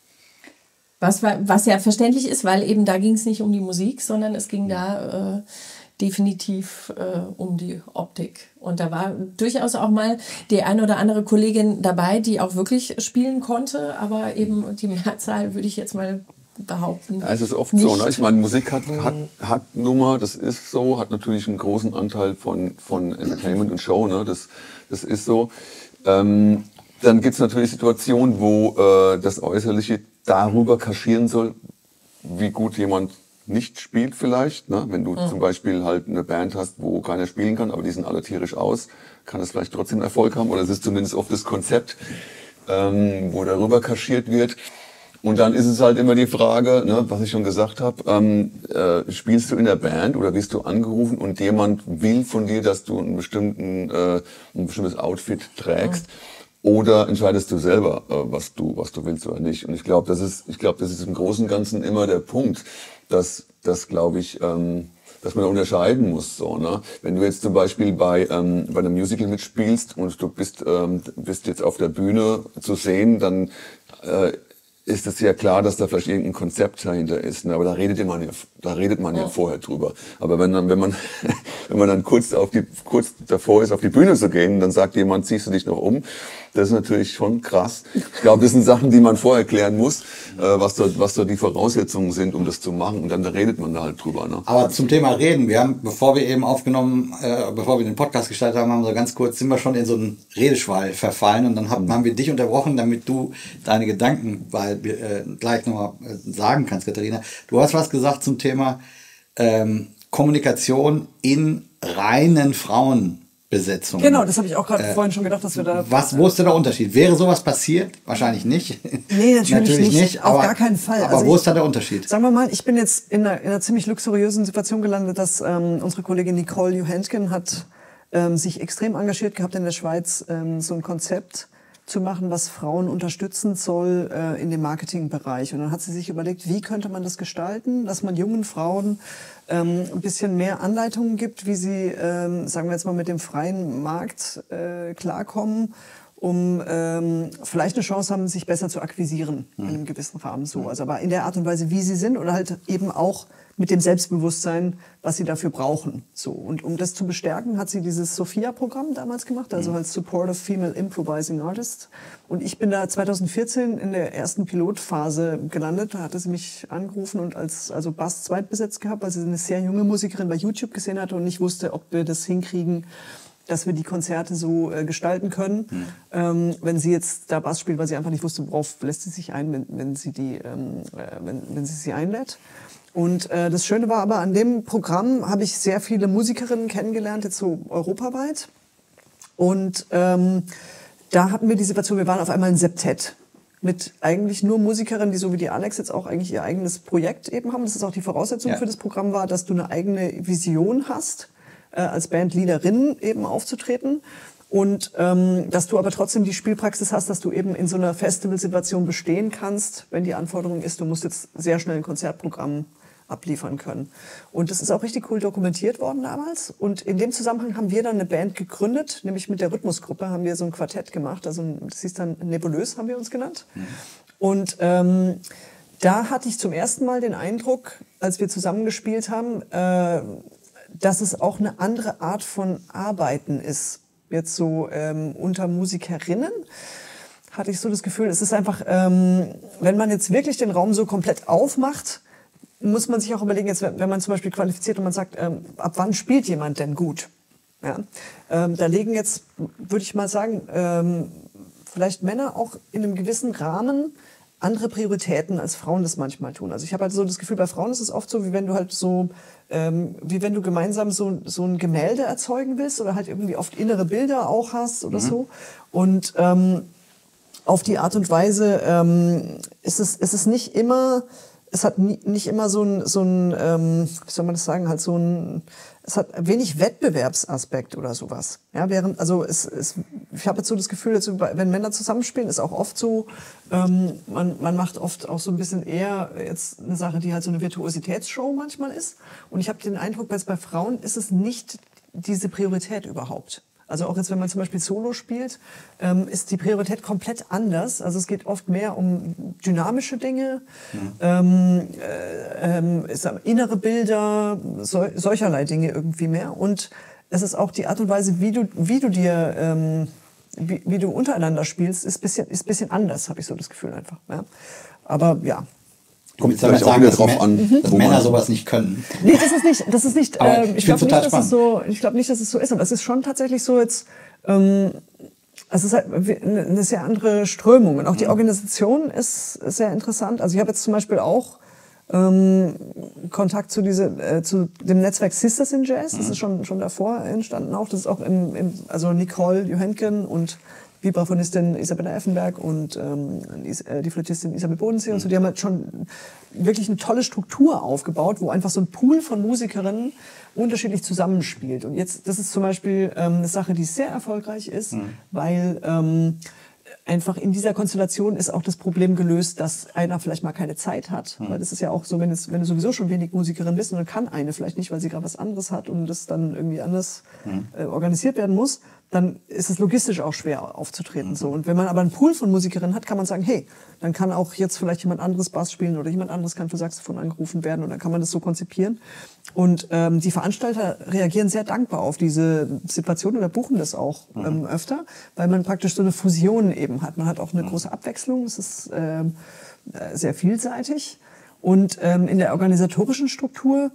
Was, was ja verständlich ist, weil eben da ging es nicht um die Musik, sondern es ging da äh, definitiv äh, um die Optik. Und da war durchaus auch mal die eine oder andere Kollegin dabei, die auch wirklich spielen konnte, aber eben die Mehrzahl würde ich jetzt mal behaupten. Ja, es ist oft nicht. so, ne? Ich meine, Musik hat, hat, hat Nummer, das ist so, hat natürlich einen großen Anteil von, von Entertainment und Show, ne? das, das ist so. Ähm, dann gibt es natürlich Situationen, wo äh, das Äußerliche darüber kaschieren soll, wie gut jemand nicht spielt vielleicht. Ne? Wenn du mhm. zum Beispiel halt eine Band hast, wo keiner spielen kann, aber die sind alle tierisch aus, kann das vielleicht trotzdem Erfolg haben. Oder es ist zumindest oft das Konzept, ähm, wo darüber kaschiert wird. Und dann ist es halt immer die Frage, ne, was ich schon gesagt habe, ähm, äh, spielst du in der Band oder wirst du angerufen und jemand will von dir, dass du einen bestimmten, äh, ein bestimmtes Outfit trägst. Mhm. Oder entscheidest du selber, äh, was du, was du willst oder nicht? Und ich glaube, das ist, ich glaube, das ist im Großen und Ganzen immer der Punkt, dass, dass glaube ich, ähm, dass man da unterscheiden muss, so, ne? Wenn du jetzt zum Beispiel bei, ähm, bei einem Musical mitspielst und du bist, ähm, bist jetzt auf der Bühne zu sehen, dann, äh, ist es ja klar, dass da vielleicht irgendein Konzept dahinter ist, ne? Aber da redet man ja, da redet man ja vorher drüber. Aber wenn dann, wenn man, wenn man dann kurz auf die, kurz davor ist, auf die Bühne zu gehen, dann sagt jemand, ziehst du dich noch um? Das ist natürlich schon krass. Ich glaube, das sind Sachen, die man vorher klären muss, äh, was da, was da die Voraussetzungen sind, um das zu machen. Und dann da redet man da halt drüber, ne? Aber zum Thema Reden, wir haben, bevor wir eben aufgenommen, äh, bevor wir den Podcast gestartet haben, haben wir so ganz kurz, sind wir schon in so einen Redeschwall verfallen und dann haben, haben wir dich unterbrochen, damit du deine Gedanken weil, äh, gleich nochmal sagen kannst, Katharina. Du hast was gesagt zum Thema ähm, Kommunikation in reinen Frauenbesetzungen. Genau, das habe ich auch gerade äh, vorhin schon gedacht, dass wir da... Was, wo ist denn der Unterschied? Wäre sowas passiert? Wahrscheinlich nicht. Nee, natürlich, natürlich nicht. nicht. Auf aber, gar keinen Fall. Aber also wo ich, ist da der Unterschied? Sagen wir mal, ich bin jetzt in einer, in einer ziemlich luxuriösen Situation gelandet, dass ähm, unsere Kollegin Nicole Johentgen hat ähm, sich extrem engagiert gehabt in der Schweiz, ähm, so ein Konzept zu machen, was Frauen unterstützen soll äh, in dem Marketingbereich. Und dann hat sie sich überlegt, wie könnte man das gestalten, dass man jungen Frauen ähm, ein bisschen mehr Anleitungen gibt, wie sie, ähm, sagen wir jetzt mal, mit dem freien Markt äh, klarkommen, um ähm, vielleicht eine Chance haben, sich besser zu akquirieren in einem gewissen Rahmen. So. Also aber in der Art und Weise, wie sie sind oder halt eben auch mit dem Selbstbewusstsein, was sie dafür brauchen. So. Und um das zu bestärken, hat sie dieses Sophia-Programm damals gemacht, also als Supportive Female Improvising Artist. Und ich bin da zwanzig vierzehn in der ersten Pilotphase gelandet. Da hatte sie mich angerufen und als also Bass zweitbesetzt gehabt, weil sie eine sehr junge Musikerin bei YouTube gesehen hatte und nicht wusste, ob wir das hinkriegen, dass wir die Konzerte so äh, gestalten können, mhm. ähm, wenn sie jetzt da Bass spielt, weil sie einfach nicht wusste, worauf lässt sie sich ein, wenn, wenn sie die, ähm, äh, wenn, wenn sie sie einlädt. Und äh, das Schöne war aber, an dem Programm habe ich sehr viele Musikerinnen kennengelernt, jetzt so europaweit. Und ähm, da hatten wir die Situation, wir waren auf einmal ein Septett mit eigentlich nur Musikerinnen, die so wie die Alex jetzt auch eigentlich ihr eigenes Projekt eben haben. Das ist auch die Voraussetzung ja. für das Programm war, dass du eine eigene Vision hast, äh, als Bandleaderin eben aufzutreten. Und ähm, dass du aber trotzdem die Spielpraxis hast, dass du eben in so einer Festivalsituation bestehen kannst, wenn die Anforderung ist, du musst jetzt sehr schnell ein Konzertprogramm abliefern können. Und das ist auch richtig cool dokumentiert worden damals. Und in dem Zusammenhang haben wir dann eine Band gegründet, nämlich mit der Rhythmusgruppe haben wir so ein Quartett gemacht. Also das hieß dann Nebulös, haben wir uns genannt. Mhm. Und ähm, da hatte ich zum ersten Mal den Eindruck, als wir zusammengespielt haben, äh, dass es auch eine andere Art von Arbeiten ist. Jetzt so ähm, unter Musikerinnen hatte ich so das Gefühl, es ist einfach, ähm, wenn man jetzt wirklich den Raum so komplett aufmacht, muss man sich auch überlegen, jetzt, wenn man zum Beispiel qualifiziert und man sagt, ähm, ab wann spielt jemand denn gut? Ja? Ähm, da legen jetzt, würde ich mal sagen, ähm, vielleicht Männer auch in einem gewissen Rahmen andere Prioritäten als Frauen das manchmal tun. Also ich habe halt so das Gefühl, bei Frauen ist es oft so, wie wenn du halt so, ähm, wie wenn du gemeinsam so, so ein Gemälde erzeugen willst oder halt irgendwie oft innere Bilder auch hast oder mhm. so. Und ähm, auf die Art und Weise ähm, ist es, ist es nicht immer, es hat nie, nicht immer so ein, so ein ähm, wie soll man das sagen, halt so ein, es hat wenig Wettbewerbsaspekt oder sowas. Ja, während, also es, es, ich habe jetzt so das Gefühl, dass wenn Männer zusammenspielen, ist auch oft so, ähm, man, man macht oft auch so ein bisschen eher jetzt eine Sache, die halt so eine Virtuositätsshow manchmal ist. Und ich habe den Eindruck, dass bei Frauen ist es nicht diese Priorität überhaupt. Also auch jetzt, wenn man zum Beispiel Solo spielt, ähm, ist die Priorität komplett anders. Also es geht oft mehr um dynamische Dinge, ja. ähm, äh, ähm, ist, innere Bilder, so, solcherlei Dinge irgendwie mehr. Und es ist auch die Art und Weise, wie du, wie du dir, ähm, wie, wie du untereinander spielst, ist ein bisschen, ist bisschen anders, habe ich so das Gefühl einfach. Ja. Aber ja. Kommt vielleicht auch wieder drauf dass an, mhm. dass Männer sowas nicht können. Nee, das ist nicht, das ist nicht, äh, ich, ich glaube nicht, dass es so, spannend. ich glaube nicht, dass es so ist. Und es ist schon tatsächlich so jetzt, ähm, es ist halt eine sehr andere Strömung. Und auch die Organisation ist sehr interessant. Also ich habe jetzt zum Beispiel auch ähm, Kontakt zu, diese, äh, zu dem Netzwerk Sisters in Jazz. Das ist schon, schon davor entstanden auch. Das ist auch im, im also Nicole Johanken und Vibraphonistin Isabella Effenberg und ähm, die Flötistin Isabel Bodensee und so, die haben halt schon wirklich eine tolle Struktur aufgebaut, wo einfach so ein Pool von Musikerinnen unterschiedlich zusammenspielt. Und jetzt, das ist zum Beispiel ähm, eine Sache, die sehr erfolgreich ist, mhm. weil ähm, einfach in dieser Konstellation ist auch das Problem gelöst, dass einer vielleicht mal keine Zeit hat. Mhm. Weil das ist ja auch so, wenn, es, wenn du sowieso schon wenig Musikerin bist und dann kann eine vielleicht nicht, weil sie gerade was anderes hat und das dann irgendwie anders mhm. äh, organisiert werden muss, dann ist es logistisch auch schwer aufzutreten. Mhm. So. Und wenn man aber einen Pool von Musikerinnen hat, kann man sagen, hey, dann kann auch jetzt vielleicht jemand anderes Bass spielen oder jemand anderes kann für Saxophon angerufen werden und dann kann man das so konzipieren. Und ähm, die Veranstalter reagieren sehr dankbar auf diese Situation oder buchen das auch mhm. ähm, öfter, weil man praktisch so eine Fusion eben hat. Man hat auch eine mhm. große Abwechslung, es ist ähm, sehr vielseitig. Und ähm, in der organisatorischen Struktur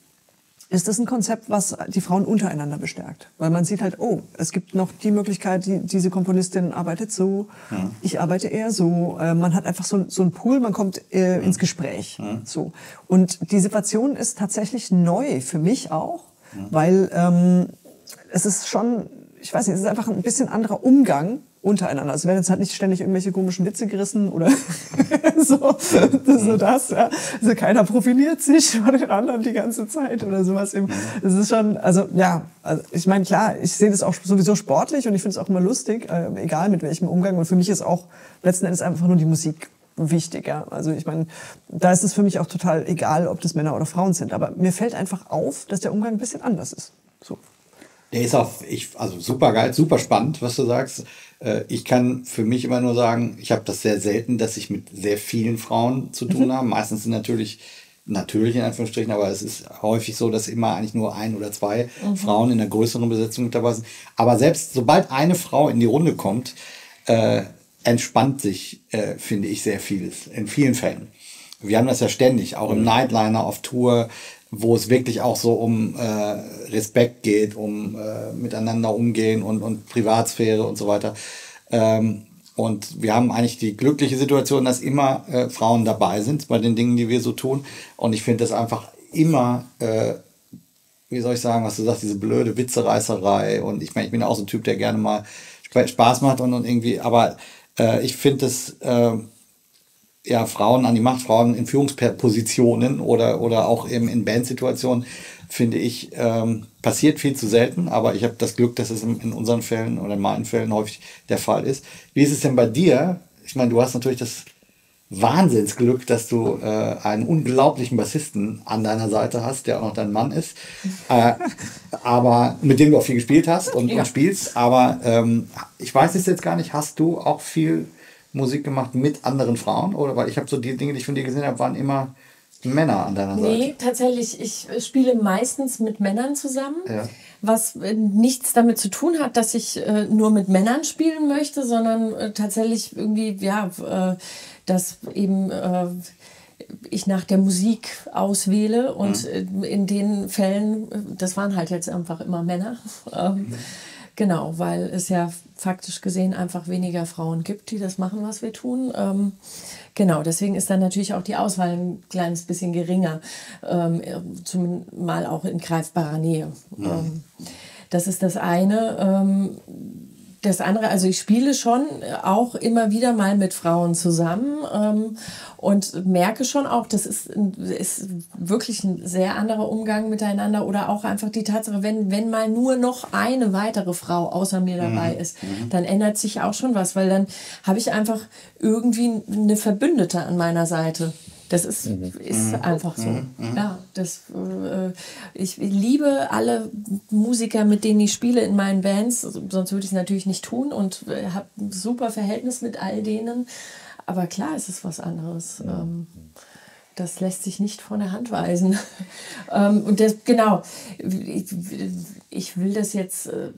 ist das ein Konzept, was die Frauen untereinander bestärkt. Weil man sieht halt, oh, es gibt noch die Möglichkeit, die, diese Komponistin arbeitet so, ja. ich arbeite eher so. Äh, man hat einfach so, so einen Pool, man kommt äh, ins Gespräch. Ja. So. Und die Situation ist tatsächlich neu für mich auch, ja. weil ähm, es ist schon, ich weiß nicht, es ist einfach ein bisschen anderer Umgang untereinander. Also werden jetzt halt nicht ständig irgendwelche komischen Witze gerissen oder so, das ist so das. Ja. Also keiner profiliert sich vor den anderen die ganze Zeit oder sowas. Das ist schon, also ja, also ich meine klar, ich sehe das auch sowieso sportlich und ich finde es auch immer lustig, äh, egal mit welchem Umgang. Und für mich ist auch letzten Endes einfach nur die Musik wichtig. Ja. Also ich meine, da ist es für mich auch total egal, ob das Männer oder Frauen sind. Aber mir fällt einfach auf, dass der Umgang ein bisschen anders ist. So. Der ist auch, ich, also super geil, super spannend, was du sagst. Ich kann für mich immer nur sagen, ich habe das sehr selten, dass ich mit sehr vielen Frauen zu tun mhm. habe. Meistens sind natürlich, natürlich in Anführungsstrichen, aber es ist häufig so, dass immer eigentlich nur ein oder zwei mhm. Frauen in einer größeren Besetzung mit dabei sind. Aber selbst sobald eine Frau in die Runde kommt, äh, entspannt sich, äh, finde ich, sehr vieles. In vielen Fällen. Wir haben das ja ständig, auch im Nightliner auf Tour, wo es wirklich auch so um äh, Respekt geht, um äh, miteinander umgehen und, und Privatsphäre und so weiter. Ähm, und wir haben eigentlich die glückliche Situation, dass immer äh, Frauen dabei sind bei den Dingen, die wir so tun. Und ich finde das einfach immer, äh, wie soll ich sagen, was du sagst, diese blöde Witzereißerei. Und ich meine, ich bin auch so ein Typ, der gerne mal Spaß macht und, und irgendwie, aber äh, ich finde es... Äh, ja, Frauen an die Macht, Frauen in Führungspositionen oder, oder auch eben in Bandsituationen, finde ich, ähm, passiert viel zu selten. Aber ich habe das Glück, dass es in, in unseren Fällen oder in meinen Fällen häufig der Fall ist. Wie ist es denn bei dir? Ich meine, du hast natürlich das Wahnsinnsglück, dass du äh, einen unglaublichen Bassisten an deiner Seite hast, der auch noch dein Mann ist, äh, aber mit dem du auch viel gespielt hast und, ja. und spielst. Aber ähm, ich weiß es jetzt gar nicht, hast du auch viel Musik gemacht mit anderen Frauen? Oder weil ich habe so die Dinge, die ich von dir gesehen habe, waren immer Männer an deiner Seite. Nee, tatsächlich, ich spiele meistens mit Männern zusammen, ja. was äh, nichts damit zu tun hat, dass ich äh, nur mit Männern spielen möchte, sondern äh, tatsächlich irgendwie, ja, äh, dass eben äh, ich nach der Musik auswähle und mhm. äh, in den Fällen, das waren halt jetzt einfach immer Männer, ähm, mhm. Genau, weil es ja faktisch gesehen einfach weniger Frauen gibt, die das machen, was wir tun. Ähm, genau, deswegen ist dann natürlich auch die Auswahl ein kleines bisschen geringer, ähm, zumal auch in greifbarer Nähe. Ja. Ähm, das ist das eine. Ähm, das andere, also ich spiele schon auch immer wieder mal mit Frauen zusammen ähm, und merke schon auch, das ist, ist wirklich ein sehr anderer Umgang miteinander oder auch einfach die Tatsache, wenn, wenn mal nur noch eine weitere Frau außer mir dabei mhm. ist, dann ändert sich auch schon was, weil dann habe ich einfach irgendwie eine Verbündete an meiner Seite. Das ist, mhm. ist einfach so. Mhm. Ja, das, äh, ich liebe alle Musiker, mit denen ich spiele in meinen Bands. Sonst würde ich es natürlich nicht tun und äh, habe ein super Verhältnis mit all denen. Aber klar, es ist was anderes. Mhm. Ähm, das lässt sich nicht von der Hand weisen. ähm, und das, genau, ich, ich will das jetzt, äh,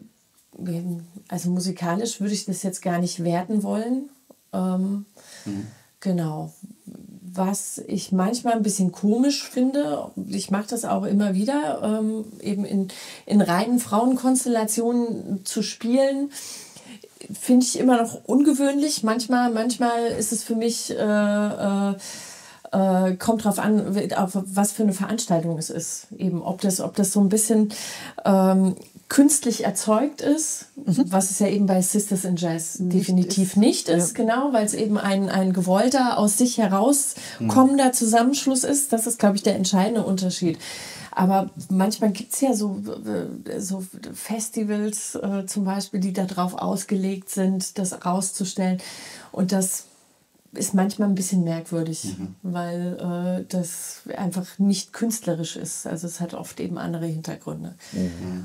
also musikalisch würde ich das jetzt gar nicht werten wollen. Ähm, mhm. Genau. Was ich manchmal ein bisschen komisch finde, ich mache das auch immer wieder, ähm, eben in, in reinen Frauenkonstellationen zu spielen, finde ich immer noch ungewöhnlich. Manchmal, manchmal ist es für mich, äh, äh, äh, kommt drauf an, auf was für eine Veranstaltung es ist. Eben, ob das, ob das so ein bisschen ähm, künstlich erzeugt ist, mhm. was es ja eben bei Sisters in Jazz nicht definitiv ist. nicht ist, ja. Genau, weil es eben ein, ein gewollter, aus sich herauskommender mhm. Zusammenschluss ist. Das ist, glaube ich, der entscheidende Unterschied. Aber manchmal gibt es ja so, so Festivals äh, zum Beispiel, die darauf ausgelegt sind, das rauszustellen. Und das ist manchmal ein bisschen merkwürdig, mhm. weil äh, das einfach nicht künstlerisch ist. Also es hat oft eben andere Hintergründe. Mhm.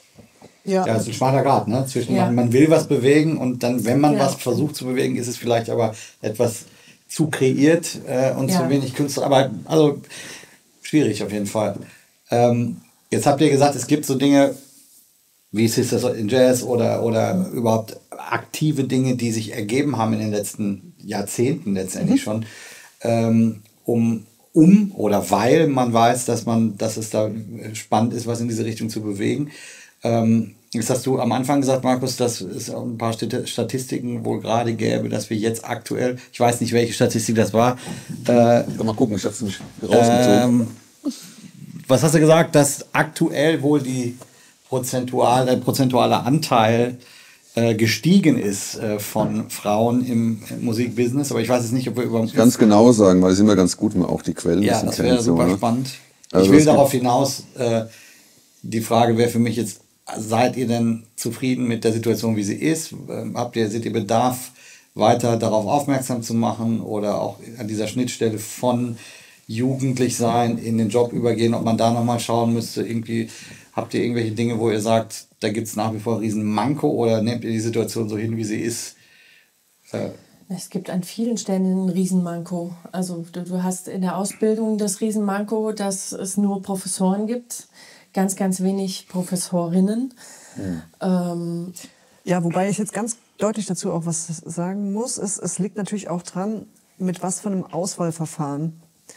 Ja, ja, das ist ein schmaler Grad, ne? Zwischen ja. man, man will was bewegen und dann, wenn man ja. was versucht zu bewegen, ist es vielleicht aber etwas zu kreiert äh, und ja. zu wenig Künstler. Aber also schwierig auf jeden Fall. Ähm, jetzt habt ihr gesagt, es gibt so Dinge wie Sisters in Jazz oder, oder mhm. überhaupt aktive Dinge, die sich ergeben haben in den letzten Jahrzehnten letztendlich mhm. schon, ähm, um, um oder weil man weiß, dass man, dass es da spannend ist, was in diese Richtung zu bewegen. Ähm, jetzt hast du am Anfang gesagt, Markus, dass es auch ein paar Statistiken wohl gerade gäbe, dass wir jetzt aktuell, ich weiß nicht, welche Statistik das war. Äh, mal gucken, ich habe es nicht rausgezogen. Ähm, was hast du gesagt, dass aktuell wohl die prozentuale, prozentuale Anteil äh, gestiegen ist äh, von Frauen im, im Musikbusiness, aber ich weiß jetzt nicht, ob wir über... Ganz genau sagen, weil es immer ganz gut, wenn man auch die Quellen ja, das wäre super so, ne? spannend. Also ich will darauf hinaus, äh, die Frage wäre für mich jetzt, seid ihr denn zufrieden mit der Situation, wie sie ist? Ähm, habt ihr, seht ihr Bedarf, weiter darauf aufmerksam zu machen oder auch an dieser Schnittstelle von jugendlich sein, in den Job übergehen, ob man da nochmal schauen müsste, irgendwie, habt ihr irgendwelche Dinge, wo ihr sagt, da gibt es nach wie vor einen riesen Manko oder nehmt ihr die Situation so hin, wie sie ist? Äh, Es gibt an vielen Stellen einen Riesenmanko. Also du, du hast in der Ausbildung das Riesenmanko, dass es nur Professoren gibt, ganz, ganz wenig Professorinnen. Mhm. Ähm, ja, wobei ich jetzt ganz deutlich dazu auch was sagen muss. Es, es liegt natürlich auch dran, mit was für einem Auswahlverfahren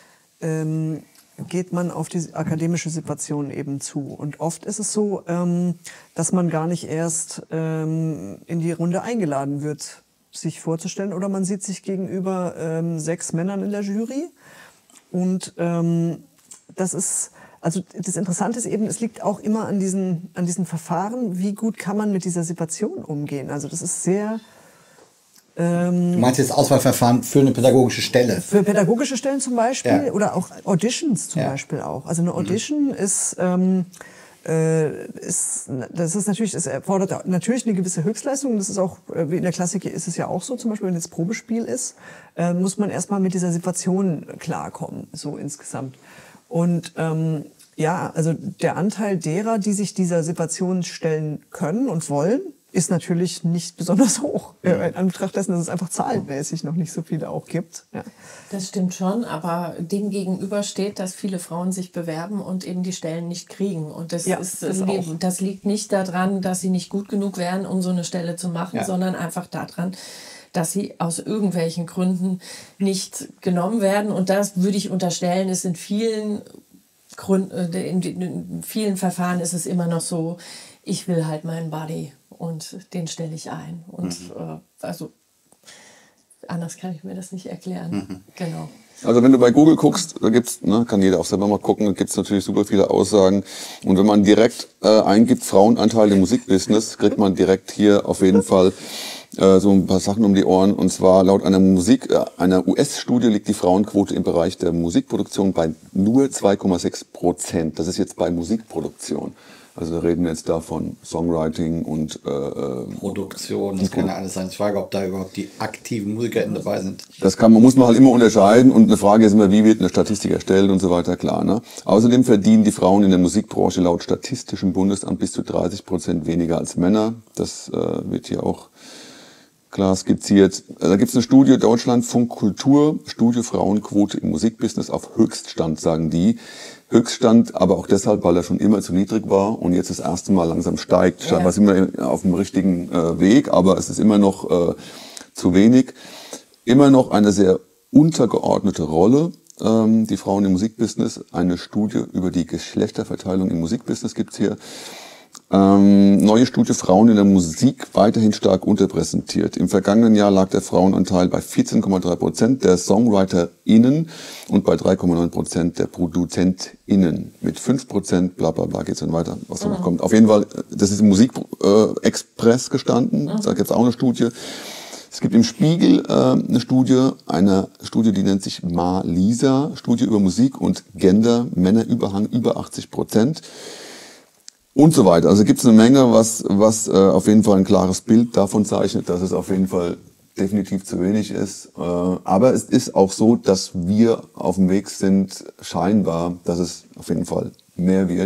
ähm, geht man auf die akademische Situation eben zu. Und oft ist es so, ähm, dass man gar nicht erst ähm, in die Runde eingeladen wird, sich vorzustellen, oder man sieht sich gegenüber ähm, sechs Männern in der Jury. Und ähm, das ist, also das Interessante ist eben, es liegt auch immer an diesen, an diesen Verfahren, wie gut kann man mit dieser Situation umgehen. Also das ist sehr... Ähm, du meinst jetzt Auswahlverfahren für eine pädagogische Stelle? Für pädagogische Stellen zum Beispiel, ja. oder auch Auditions zum ja. Beispiel auch. Also eine Audition mhm. ist... Ähm, Äh, ist, das ist natürlich, es erfordert natürlich eine gewisse Höchstleistung. Das ist auch, wie in der Klassik ist es ja auch so, zum Beispiel, wenn jetzt Probespiel ist, äh, muss man erstmal mit dieser Situation klarkommen, so insgesamt. Und ähm, ja, also der Anteil derer, die sich dieser Situation stellen können und wollen, ist natürlich nicht besonders hoch. Mhm. In Anbetracht dessen, dass es einfach zahlenmäßig noch nicht so viele auch gibt. Ja. Das stimmt schon, aber dem gegenüber steht, dass viele Frauen sich bewerben und eben die Stellen nicht kriegen. Und das, ja, ist, das, das liegt nicht daran, dass sie nicht gut genug wären, um so eine Stelle zu machen, ja. sondern einfach daran, dass sie aus irgendwelchen Gründen nicht genommen werden. Und das würde ich unterstellen, ist in vielen Gründen, in vielen Verfahren ist es immer noch so, ich will halt meinen Buddy und den stelle ich ein. Und mhm. äh, also anders kann ich mir das nicht erklären. Mhm. Genau. Also wenn du bei Google guckst, da gibt's, ne, kann jeder auch selber mal gucken, da gibt's natürlich super viele Aussagen. Und wenn man direkt äh, eingibt, Frauenanteil im Musikbusiness, kriegt man direkt hier auf jeden Fall äh, so ein paar Sachen um die Ohren. Und zwar laut einer Musik, äh, einer U S-Studie liegt die Frauenquote im Bereich der Musikproduktion bei nur zwei Komma sechs Prozent. Das ist jetzt bei Musikproduktion. Also reden wir jetzt da von Songwriting und äh, Produktion, das kann ja alles sein. Ich frage, ob da überhaupt die aktiven MusikerInnen dabei sind. Das kann man, muss man halt immer unterscheiden und eine Frage ist immer, wie wird eine Statistik erstellt und so weiter, klar. Ne? Außerdem verdienen die Frauen in der Musikbranche laut Statistischem Bundesamt bis zu dreißig Prozent weniger als Männer. Das äh, wird hier auch klar skizziert. Da gibt es eine Studie, Deutschlandfunk Kultur, Studie Frauenquote im Musikbusiness auf Höchststand, sagen die. Höchststand, aber auch deshalb, weil er schon immer zu niedrig war und jetzt das erste Mal langsam steigt. Scheinbar sind wir auf dem richtigen äh, Weg, aber es ist immer noch äh, zu wenig. Immer noch eine sehr untergeordnete Rolle, ähm, die Frauen im Musikbusiness. Eine Studie über die Geschlechterverteilung im Musikbusiness gibt's hier. Ähm, neue Studie Frauen in der Musik weiterhin stark unterrepräsentiert. Im vergangenen Jahr lag der Frauenanteil bei vierzehn Komma drei Prozent der SongwriterInnen und bei drei Komma neun Prozent der ProduzentInnen. Mit fünf Prozent, bla bla bla, geht's dann weiter, was da noch kommt. Auf jeden Fall, das ist im Musikexpress äh, gestanden, mhm. da gibt's auch eine Studie. Es gibt im Spiegel äh, eine Studie, eine Studie, die nennt sich Ma-Lisa, Studie über Musik und Gender, Männerüberhang über achtzig Prozent. Und so weiter. Also gibt es eine Menge, was, was äh, auf jeden Fall ein klares Bild davon zeichnet, dass es auf jeden Fall definitiv zu wenig ist. Äh, aber es ist auch so, dass wir auf dem Weg sind, scheinbar, dass es auf jeden Fall mehr wird.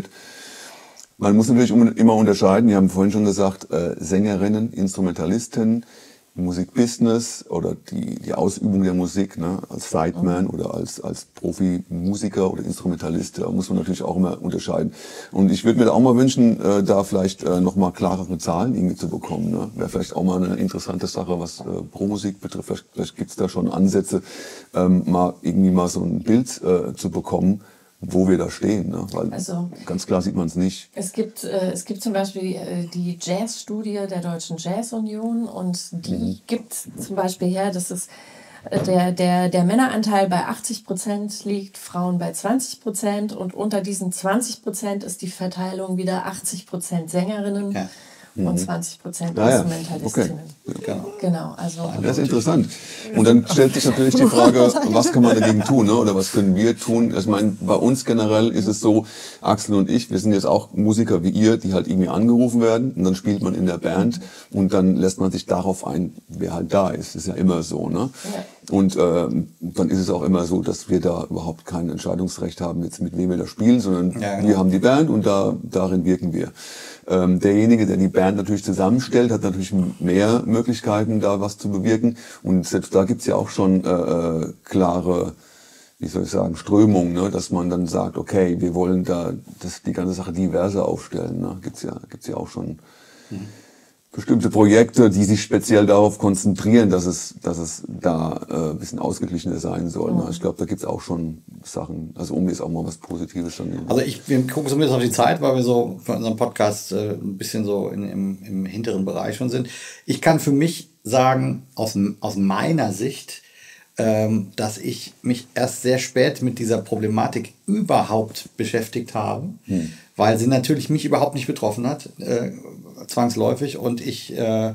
Man muss natürlich immer unterscheiden, wir haben vorhin schon gesagt, äh, Sängerinnen, Instrumentalisten, Musikbusiness oder die, die Ausübung der Musik, ne, als Sideman mhm. oder als, als Profimusiker oder Instrumentalist, da muss man natürlich auch immer unterscheiden. Und ich würde mir da auch mal wünschen, äh, da vielleicht äh, nochmal klarere Zahlen irgendwie zu bekommen. Ne? Wäre vielleicht auch mal eine interessante Sache, was äh, Pro-Musik betrifft. Vielleicht, vielleicht gibt's da schon Ansätze, ähm, mal irgendwie mal so ein Bild äh, zu bekommen, wo wir da stehen, ne? Weil also, ganz klar sieht man es nicht. Es gibt, äh, es gibt zum Beispiel äh, die Jazzstudie der Deutschen Jazzunion und die mhm. gibt zum Beispiel her, dass es äh, der, der, der Männeranteil bei achtzig Prozent liegt, Frauen bei zwanzig Prozent und unter diesen zwanzig Prozent ist die Verteilung wieder achtzig Prozent Sängerinnen. Ja. Und zwanzig Prozent ah, ja. Instrumentalistinnen. Okay. Genau. genau also das ist interessant. Und dann stellt sich natürlich die Frage, was kann man dagegen tun, ne? Oder was können wir tun? Ich meine, bei uns generell ist es so, Axel und ich, wir sind jetzt auch Musiker wie ihr, die halt irgendwie angerufen werden und dann spielt man in der Band und dann lässt man sich darauf ein, wer halt da ist. Das ist ja immer so, ne? Ja. Und äh, dann ist es auch immer so, dass wir da überhaupt kein Entscheidungsrecht haben, jetzt mit wem wir da spielen, sondern ja, genau. wir haben die Band und da darin wirken wir. Ähm, derjenige, der die Band natürlich zusammenstellt, hat natürlich mehr Möglichkeiten, da was zu bewirken. Und selbst da gibt's ja auch schon äh, klare, wie soll ich sagen, Strömungen, ne? Dass man dann sagt, okay, wir wollen da das, die ganze Sache diverser aufstellen. Ne? Gibt's ja, gibt's ja auch schon mhm. bestimmte Projekte, die sich speziell darauf konzentrieren, dass es, dass es da äh, ein bisschen ausgeglichener sein soll. Mhm. Ne? Ich glaube, da gibt's auch schon Sachen, also um jetzt auch mal was Positives dann. Also ich, wir gucken zumindest auf die Zeit, weil wir so von unserem Podcast äh, ein bisschen so in, im, im hinteren Bereich schon sind. Ich kann für mich sagen, aus, aus meiner Sicht, ähm, dass ich mich erst sehr spät mit dieser Problematik überhaupt beschäftigt habe, hm. weil sie natürlich mich überhaupt nicht betroffen hat, äh, zwangsläufig, und ich äh,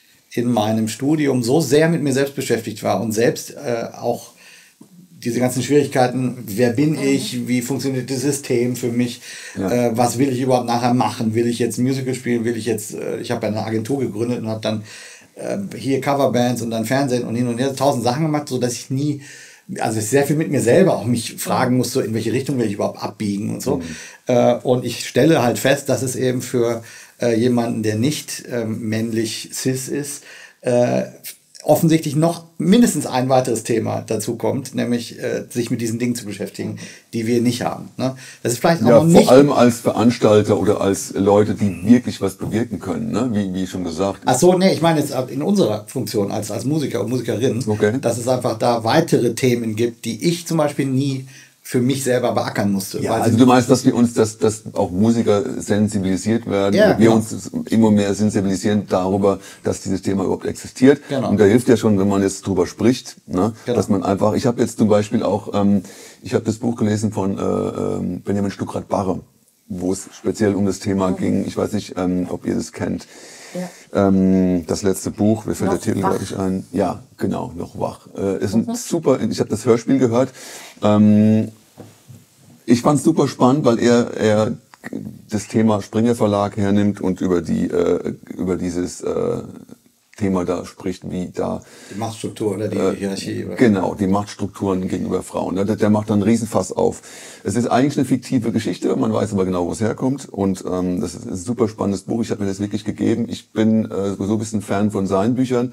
in meinem Studium so sehr mit mir selbst beschäftigt war und selbst äh, auch diese ganzen Schwierigkeiten, wer bin mhm. ich, wie funktioniert das System für mich, ja. äh, was will ich überhaupt nachher machen, will ich jetzt ein Musical spielen, will ich jetzt, äh, ich habe ja eine Agentur gegründet und habe dann äh, hier Coverbands und dann Fernsehen und hin und her, tausend Sachen gemacht, sodass ich nie, also sehr viel mit mir selber auch mich fragen musste, in welche Richtung will ich überhaupt abbiegen und so. Mhm. Äh, und ich stelle halt fest, dass es eben für äh, jemanden, der nicht äh, männlich cis ist, äh, offensichtlich noch mindestens ein weiteres Thema dazu kommt, nämlich äh, sich mit diesen Dingen zu beschäftigen, die wir nicht haben. Ne? Das ist vielleicht auch ja, noch nicht... vor allem als Veranstalter oder als Leute, die wirklich was bewirken können, ne? wie, wie schon gesagt. Ach so, nee, ich meine jetzt in unserer Funktion als, als Musiker und Musikerin, okay. dass es einfach da weitere Themen gibt, die ich zum Beispiel nie für mich selber beackern musste. Ja, also du meinst, dass wir uns, dass, dass auch Musiker sensibilisiert werden, ja, wir genau. uns immer mehr sensibilisieren darüber, dass dieses Thema überhaupt existiert. Genau. Und da hilft ja schon, wenn man jetzt drüber spricht, ne, genau. dass man einfach, ich habe jetzt zum Beispiel auch, ähm, ich habe das Buch gelesen von äh, ähm, Benjamin Stuckrad-Barre, wo es speziell um das Thema mhm. ging. Ich weiß nicht, ähm, ob ihr das kennt. Ja. Ähm, das letzte Buch, mir fällt noch der Titel glaube ich ein. Ja, genau, noch wach. Äh, ist ein mhm. super, ich habe das Hörspiel gehört. Ähm, ich fand es super spannend, weil er, er das Thema Springer Verlag hernimmt und über die äh, über dieses äh, Thema da spricht, wie da die Machtstruktur oder die äh, Hierarchie. Oder? Genau, die Machtstrukturen gegenüber Frauen. Der, der macht dann einen Riesenfass auf. Es ist eigentlich eine fiktive Geschichte, man weiß aber genau, wo es herkommt. Und ähm, das ist ein super spannendes Buch. Ich habe mir das wirklich gegeben. Ich bin äh, sowieso ein bisschen Fan von seinen Büchern.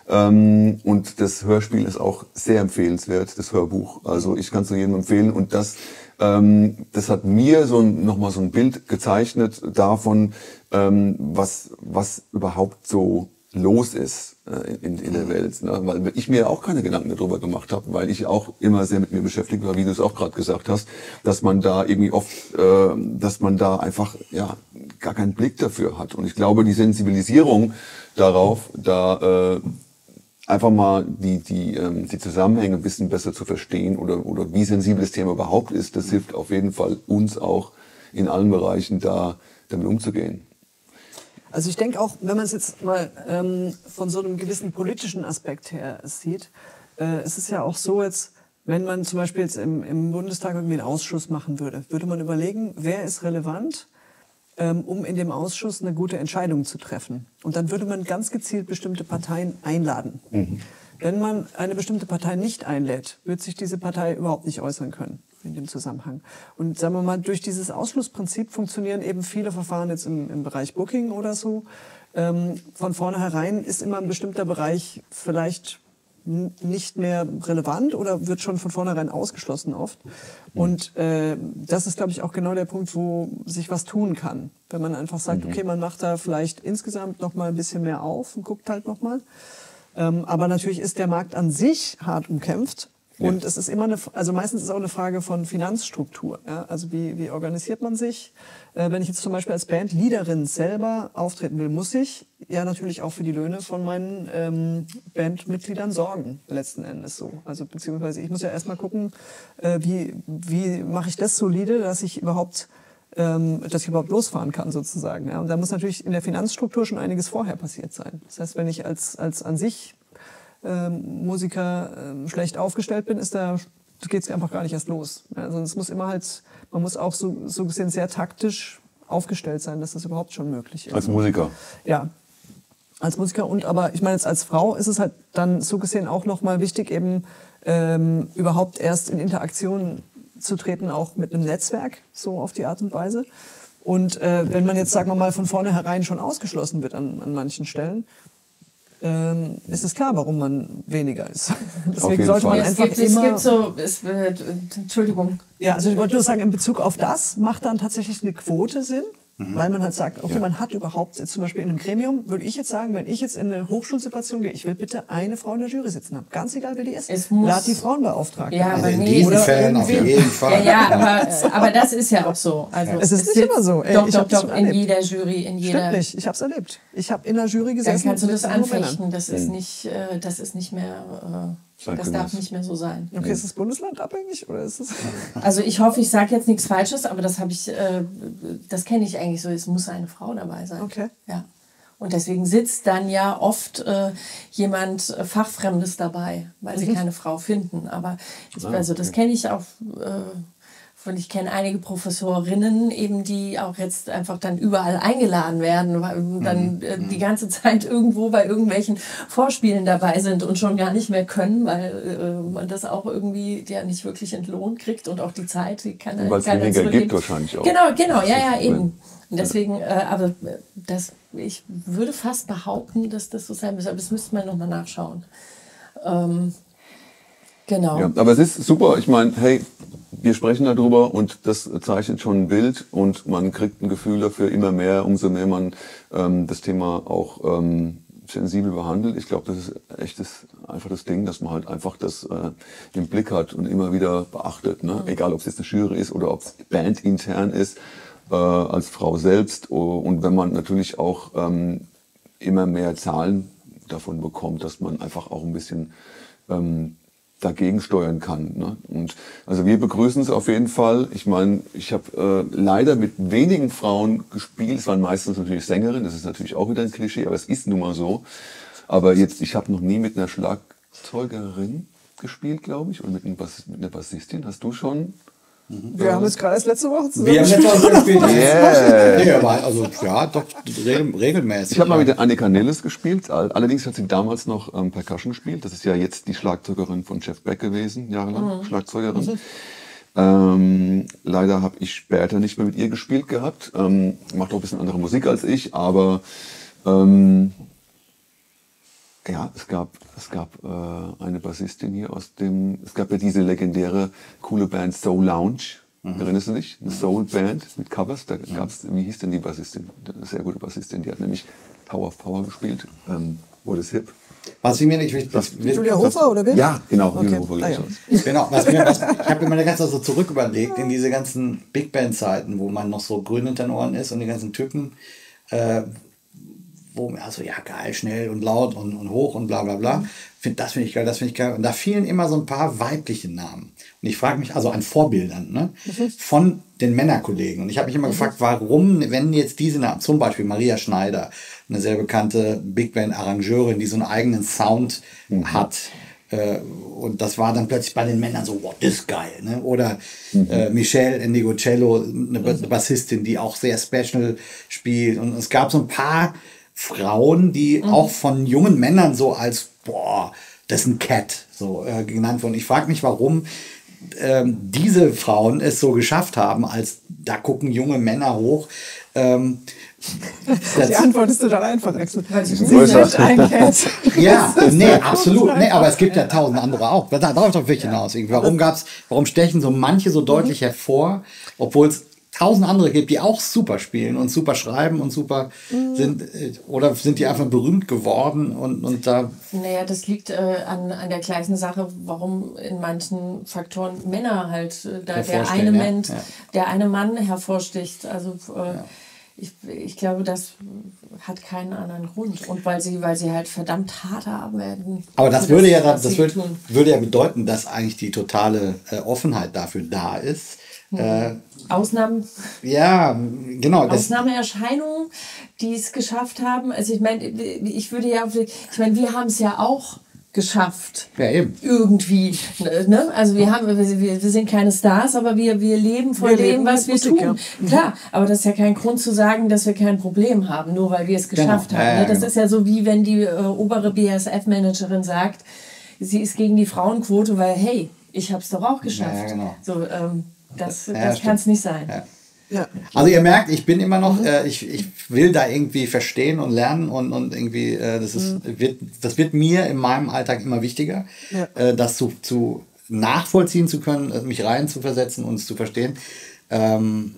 Ähm, und das Hörspiel ist auch sehr empfehlenswert, das Hörbuch. Also ich kann es nur jedem empfehlen. Und das ähm, das hat mir so ein, nochmal so ein Bild gezeichnet davon, ähm, was was überhaupt so los ist äh, in, in der Welt, ne? Weil ich mir auch keine Gedanken darüber gemacht habe, weil ich auch immer sehr mit mir beschäftigt war, wie du es auch gerade gesagt hast, dass man da irgendwie oft, äh, dass man da einfach ja gar keinen Blick dafür hat. Und ich glaube, die Sensibilisierung darauf, da äh, einfach mal die die ähm, die Zusammenhänge ein bisschen besser zu verstehen oder oder wie sensibel das Thema überhaupt ist, das hilft auf jeden Fall uns auch in allen Bereichen da damit umzugehen. Also ich denke auch, wenn man es jetzt mal ähm, von so einem gewissen politischen Aspekt her sieht, äh, es ist ja auch so jetzt, wenn man zum Beispiel jetzt im, im Bundestag irgendwie einen Ausschuss machen würde, würde man überlegen, wer ist relevant, ähm, um in dem Ausschuss eine gute Entscheidung zu treffen. Und dann würde man ganz gezielt bestimmte Parteien einladen. Mhm. Wenn man eine bestimmte Partei nicht einlädt, wird sich diese Partei überhaupt nicht äußern können in dem Zusammenhang. Und sagen wir mal, durch dieses Ausschlussprinzip funktionieren eben viele Verfahren jetzt im, im Bereich Booking oder so. Ähm, von vornherein ist immer ein bestimmter Bereich vielleicht n- nicht mehr relevant oder wird schon von vornherein ausgeschlossen oft. Und äh, das ist, glaube ich, auch genau der Punkt, wo sich was tun kann. Wenn man einfach sagt, okay, man macht da vielleicht insgesamt noch mal ein bisschen mehr auf und guckt halt noch mal. Ähm, aber natürlich ist der Markt an sich hart umkämpft. Und ja. es ist immer eine, also meistens ist es auch eine Frage von Finanzstruktur. Ja? Also wie, wie organisiert man sich? Äh, wenn ich jetzt zum Beispiel als Bandleaderin selber auftreten will, muss ich ja natürlich auch für die Löhne von meinen ähm, Bandmitgliedern sorgen, letzten Endes so. Also beziehungsweise ich muss ja erstmal gucken, äh, wie, wie mache ich das solide, dass ich überhaupt ähm, dass ich überhaupt losfahren kann sozusagen. Ja? Und da muss natürlich in der Finanzstruktur schon einiges vorher passiert sein. Das heißt, wenn ich als, als an sich Ähm, Musiker ähm, schlecht aufgestellt bin, ist da geht es einfach gar nicht erst los. Also es muss immer halt, man muss auch so, so gesehen sehr taktisch aufgestellt sein, dass das überhaupt schon möglich ist. Als Musiker? Ja, als Musiker. Und aber ich meine jetzt als Frau ist es halt dann so gesehen auch nochmal wichtig, eben ähm, überhaupt erst in Interaktion zu treten, auch mit einem Netzwerk, so auf die Art und Weise. Und äh, wenn man jetzt, sagen wir mal, von vornherein schon ausgeschlossen wird an, an manchen Stellen, Ähm, ist es klar, warum man weniger ist. Deswegen sollte man es einfach gibt, immer... Es gibt so... Es, äh, Entschuldigung. Ja, also ich wollte nur sagen, in Bezug auf das macht dann tatsächlich eine Quote Sinn, mhm. weil man halt sagt, okay, ja. man hat überhaupt, jetzt zum Beispiel in einem Gremium, würde ich jetzt sagen, wenn ich jetzt in eine Hochschulsituation gehe, ich will bitte eine Frau in der Jury sitzen haben. Ganz egal, wer die ist. Es muss Lad die Frauenbeauftragte. Ja, aber in nee, diesen Fällen auf jeden Fall. Ja, ja aber, aber das ist ja auch so. Also es ist es nicht immer so. Ey, doch, ich doch, doch, in erlebt. jeder Jury, in jeder... Stimmt nicht, ich habe es erlebt. Ich habe in der Jury gesessen. Dann kannst du das mit nur anfechten. Männern. Das ist nicht, äh, das ist nicht mehr... Äh, das darf nicht mehr so sein. Okay, ist es bundeslandabhängig oder ist es? Also ich hoffe, ich sage jetzt nichts Falsches, aber das habe ich, äh, das kenne ich eigentlich so. Es muss eine Frau dabei sein. Okay. Ja. Und deswegen sitzt dann ja oft äh, jemand äh, Fachfremdes dabei, weil sie mhm. keine Frau finden. Aber ich, also das kenne ich auch. Äh, Und ich kenne einige Professorinnen, eben, die auch jetzt einfach dann überall eingeladen werden, weil dann äh, die ganze Zeit irgendwo bei irgendwelchen Vorspielen dabei sind und schon gar nicht mehr können, weil äh, man das auch irgendwie ja nicht wirklich entlohnt kriegt und auch die Zeit, die kann weil es weniger gibt wahrscheinlich auch. Genau, genau, ja, ja, eben. Und deswegen, äh, aber das, ich würde fast behaupten, dass das so sein müsste, aber das müsste man nochmal nachschauen. Ähm, genau. Ja, aber es ist super, ich meine, hey, wir sprechen darüber und das zeichnet schon ein Bild und man kriegt ein Gefühl dafür immer mehr, umso mehr man ähm, das Thema auch ähm, sensibel behandelt. Ich glaube, das ist echt das, einfach das Ding, dass man halt einfach das äh, im Blick hat und immer wieder beachtet. Ne? Mhm. Egal, ob es jetzt eine Jury ist oder ob es bandintern ist, äh, als Frau selbst. Und wenn man natürlich auch ähm, immer mehr Zahlen davon bekommt, dass man einfach auch ein bisschen... Ähm, dagegen steuern kann. Ne? Und also wir begrüßen es auf jeden Fall. Ich meine, ich habe äh, leider mit wenigen Frauen gespielt. Es waren meistens natürlich Sängerinnen. Das ist natürlich auch wieder ein Klischee, aber es ist nun mal so. Aber jetzt, ich habe noch nie mit einer Schlagzeugerin gespielt, glaube ich, oder mit, einem Bass, mit einer Bassistin. Hast du schon? Wir haben jetzt gerade erst letzte Woche zusammen Wir haben jetzt auch gespielt. Yeah. Nee, aber also, ja, doch regel, regelmäßig. Ich habe mal mit der Annika Nelles gespielt. All- Allerdings hat sie damals noch ähm, Percussion gespielt. Das ist ja jetzt die Schlagzeugerin von Jeff Beck gewesen, jahrelang Schlagzeugerin. Ähm, leider habe ich später nicht mehr mit ihr gespielt gehabt. Ähm, macht auch ein bisschen andere Musik als ich, aber ähm, ja, es gab, es gab äh, eine Bassistin hier aus dem, es gab ja diese legendäre, coole Band Soul Lounge. Erinnerst du dich? Eine Soul Band mit Covers. Da gab's, wie hieß denn die Bassistin? Eine sehr gute Bassistin, die hat nämlich Power of Power gespielt. Ähm, What is Hip? Was ich mir nicht wichtig was, Julia Hofer oder wer? Ja, genau. Okay. Julia Hofer, Ah, glaub ja. ich. Genau, was mir, was, ich habe mir meine ganze Zeit so zurück überlegt in diese ganzen Big Band Zeiten, wo man noch so grün hinter den Ohren ist und die ganzen Typen, äh, wo mir also ja geil, schnell und laut und, und hoch und bla bla bla. Find, das finde ich geil, das finde ich geil. Und da fielen immer so ein paar weibliche Namen. Und ich frage mich, also an Vorbildern, ne? Von den Männerkollegen. Und ich habe mich immer gefragt, warum, wenn jetzt diese Namen, zum Beispiel Maria Schneider, eine sehr bekannte Big Band Arrangeurin, die so einen eigenen Sound hat. Äh, und das war dann plötzlich bei den Männern so, wow, das ist geil. Ne? Oder äh, Michelle Indigocello, eine Ba- Bassistin, die auch sehr special spielt. Und es gab so ein paar Frauen, die auch von jungen Männern so als, boah, das ist ein Cat, so äh, genannt wurden. Ich frage mich, warum ähm, diese Frauen es so geschafft haben, als da gucken junge Männer hoch. Ähm, Die Antwort ist total einfach, Axel. Weil sie größer. nicht einkennt. Ja, nee, absolut. Nee, aber es gibt ja tausend andere auch. Da darauf doch wirklich hinaus. Irgendwie. Warum gab's, warum stechen so manche so deutlich hervor, obwohl es tausend andere gibt, die auch super spielen und super schreiben und super sind, äh, oder sind die einfach berühmt geworden und, und da. Naja, das liegt äh, an, an der gleichen Sache, warum in manchen Faktoren Männer halt, äh, da der Hervorstehen, eine, ja, Mann, ja. der eine Mann hervorsticht. Also äh, ich, ich glaube, das hat keinen anderen Grund. Und weil sie, weil sie halt verdammt hart arbeiten. Aber das für würde ja, was das sie würde, tun. würde ja bedeuten, dass eigentlich die totale äh, Offenheit dafür da ist. Äh, Ausnahmen, ja, genau. Das, Ausnahmeerscheinungen, die es geschafft haben. Also ich meine, ich würde ja, ich meine, wir haben es ja auch geschafft. ja, eben. Irgendwie. Ne? Also wir haben, wir, wir sind keine Stars, aber wir, wir leben von Wir dem, leben was wir mit Musik, tun. ja. Klar, aber das ist ja kein Grund zu sagen, dass wir kein Problem haben, nur weil wir es geschafft Genau. haben. Ja, ja, ne? Das genau. ist ja so, wie wenn die äh, obere B S F-Managerin sagt, sie ist gegen die Frauenquote, weil, hey, ich habe es doch auch geschafft. Ja, genau. So, ähm, das Ja, das stimmt. kann es nicht sein. Ja. Ja. Also ihr merkt, ich bin immer noch, äh, ich, ich will da irgendwie verstehen und lernen und, und irgendwie, äh, das, ist, wird, das wird mir in meinem Alltag immer wichtiger, Ja. äh, das zu, zu nachvollziehen zu können, äh, mich rein zu versetzen und es zu verstehen. Ähm,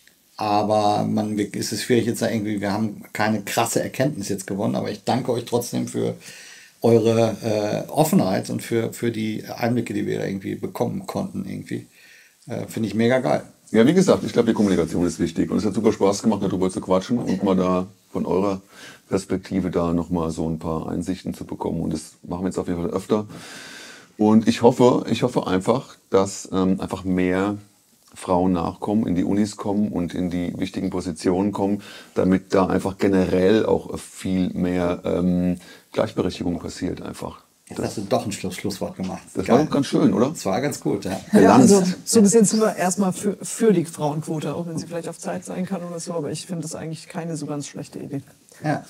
aber man, es ist schwierig jetzt da irgendwie, wir haben keine krasse Erkenntnis jetzt gewonnen, aber ich danke euch trotzdem für eure äh, Offenheit und für, für die Einblicke, die wir da irgendwie bekommen konnten irgendwie. Äh, Finde ich mega geil. Ja, wie gesagt, ich glaube, die Kommunikation ist wichtig. Und es hat super Spaß gemacht, darüber zu quatschen und mal da von eurer Perspektive da nochmal so ein paar Einsichten zu bekommen. Und das machen wir jetzt auf jeden Fall öfter. Und ich hoffe, ich hoffe einfach, dass ähm, einfach mehr Frauen nachkommen, in die Unis kommen und in die wichtigen Positionen kommen, damit da einfach generell auch viel mehr ähm, Gleichberechtigung passiert einfach. Jetzt hast du doch ein Schluss, Schlusswort gemacht. Das Geil. war doch ganz schön, oder? Das war ganz gut, ja. Ja, Gelanzt. also so ein bisschen sind wir erstmal für, für die Frauenquote, auch wenn sie vielleicht auf Zeit sein kann oder so, aber ich finde das eigentlich keine so ganz schlechte Idee. ja.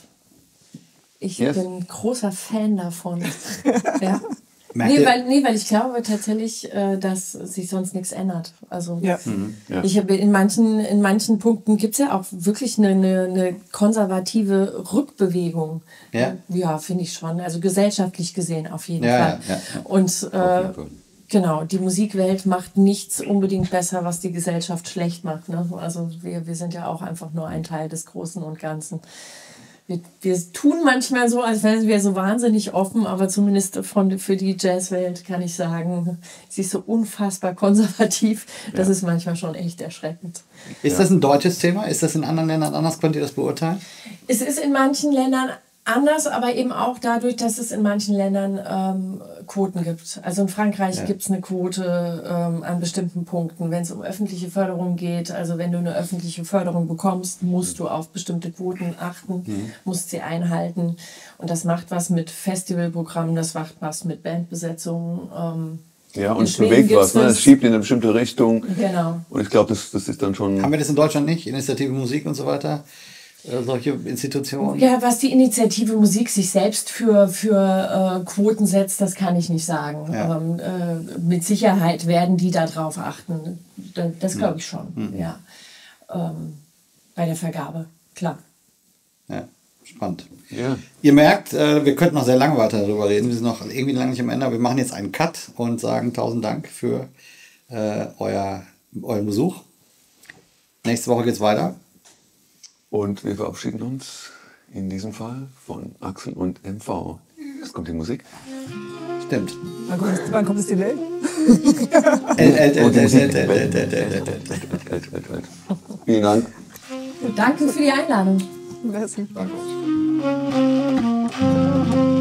Ich Yes. bin großer Fan davon. ja. Merkt Nee ihr- weil, nee, weil ich glaube tatsächlich, äh, dass sich sonst nichts ändert. Also Ja. Ja. ich habe in manchen, in manchen Punkten gibt es ja auch wirklich eine, eine, eine konservative Rückbewegung. Ja. Ja, finde ich schon. Also gesellschaftlich gesehen auf jeden Ja, Fall. ja, ja, ja. Und Auf äh, jeden Fall. genau, die Musikwelt macht nichts unbedingt besser, was die Gesellschaft schlecht macht. Ne? Also wir, wir sind ja auch einfach nur ein Teil des Großen und Ganzen. Wir, wir tun manchmal so, als wären wir so wahnsinnig offen, aber zumindest von, für die Jazzwelt kann ich sagen, sie ist so unfassbar konservativ. Das ist manchmal schon echt erschreckend. Ist das ein deutsches Thema? Ist das in anderen Ländern anders? Könnt ihr das beurteilen? Es ist in manchen Ländern anders, aber eben auch dadurch, dass es in manchen Ländern ähm, Quoten gibt. Also in Frankreich Ja. gibt es eine Quote ähm, an bestimmten Punkten, wenn es um öffentliche Förderung geht. Also wenn du eine öffentliche Förderung bekommst, musst du auf bestimmte Quoten achten, musst sie einhalten. Und das macht was mit Festivalprogrammen, das macht was mit Bandbesetzungen. Ähm, Ja, und In es Schweden bewegt gibt's was, ne? das. Es schiebt in eine bestimmte Richtung. Genau. Und ich glaube, das, das ist dann schon... Haben wir das in Deutschland nicht? Initiative Musik und so weiter? Äh, solche Institutionen? Ja, was die Initiative Musik sich selbst für, für äh, Quoten setzt, das kann ich nicht sagen. Ja. Ähm, äh, mit Sicherheit werden die da drauf achten. Das, das glaube ich schon, Mhm. ja. Ähm, bei der Vergabe, klar. Ja, spannend. Ja. Ihr merkt, äh, wir könnten noch sehr lange weiter darüber reden. Wir sind noch irgendwie lange nicht am Ende, aber wir machen jetzt einen Cut und sagen tausend Dank für äh, euer, euren Besuch. Nächste Woche geht's weiter. Und wir verabschieden uns in diesem Fall von Axel und M V. Jetzt kommt die Musik. Stimmt. Wann kommt, wann kommt das Delay? Vielen Dank. Danke für die Einladung. Merci. Danke.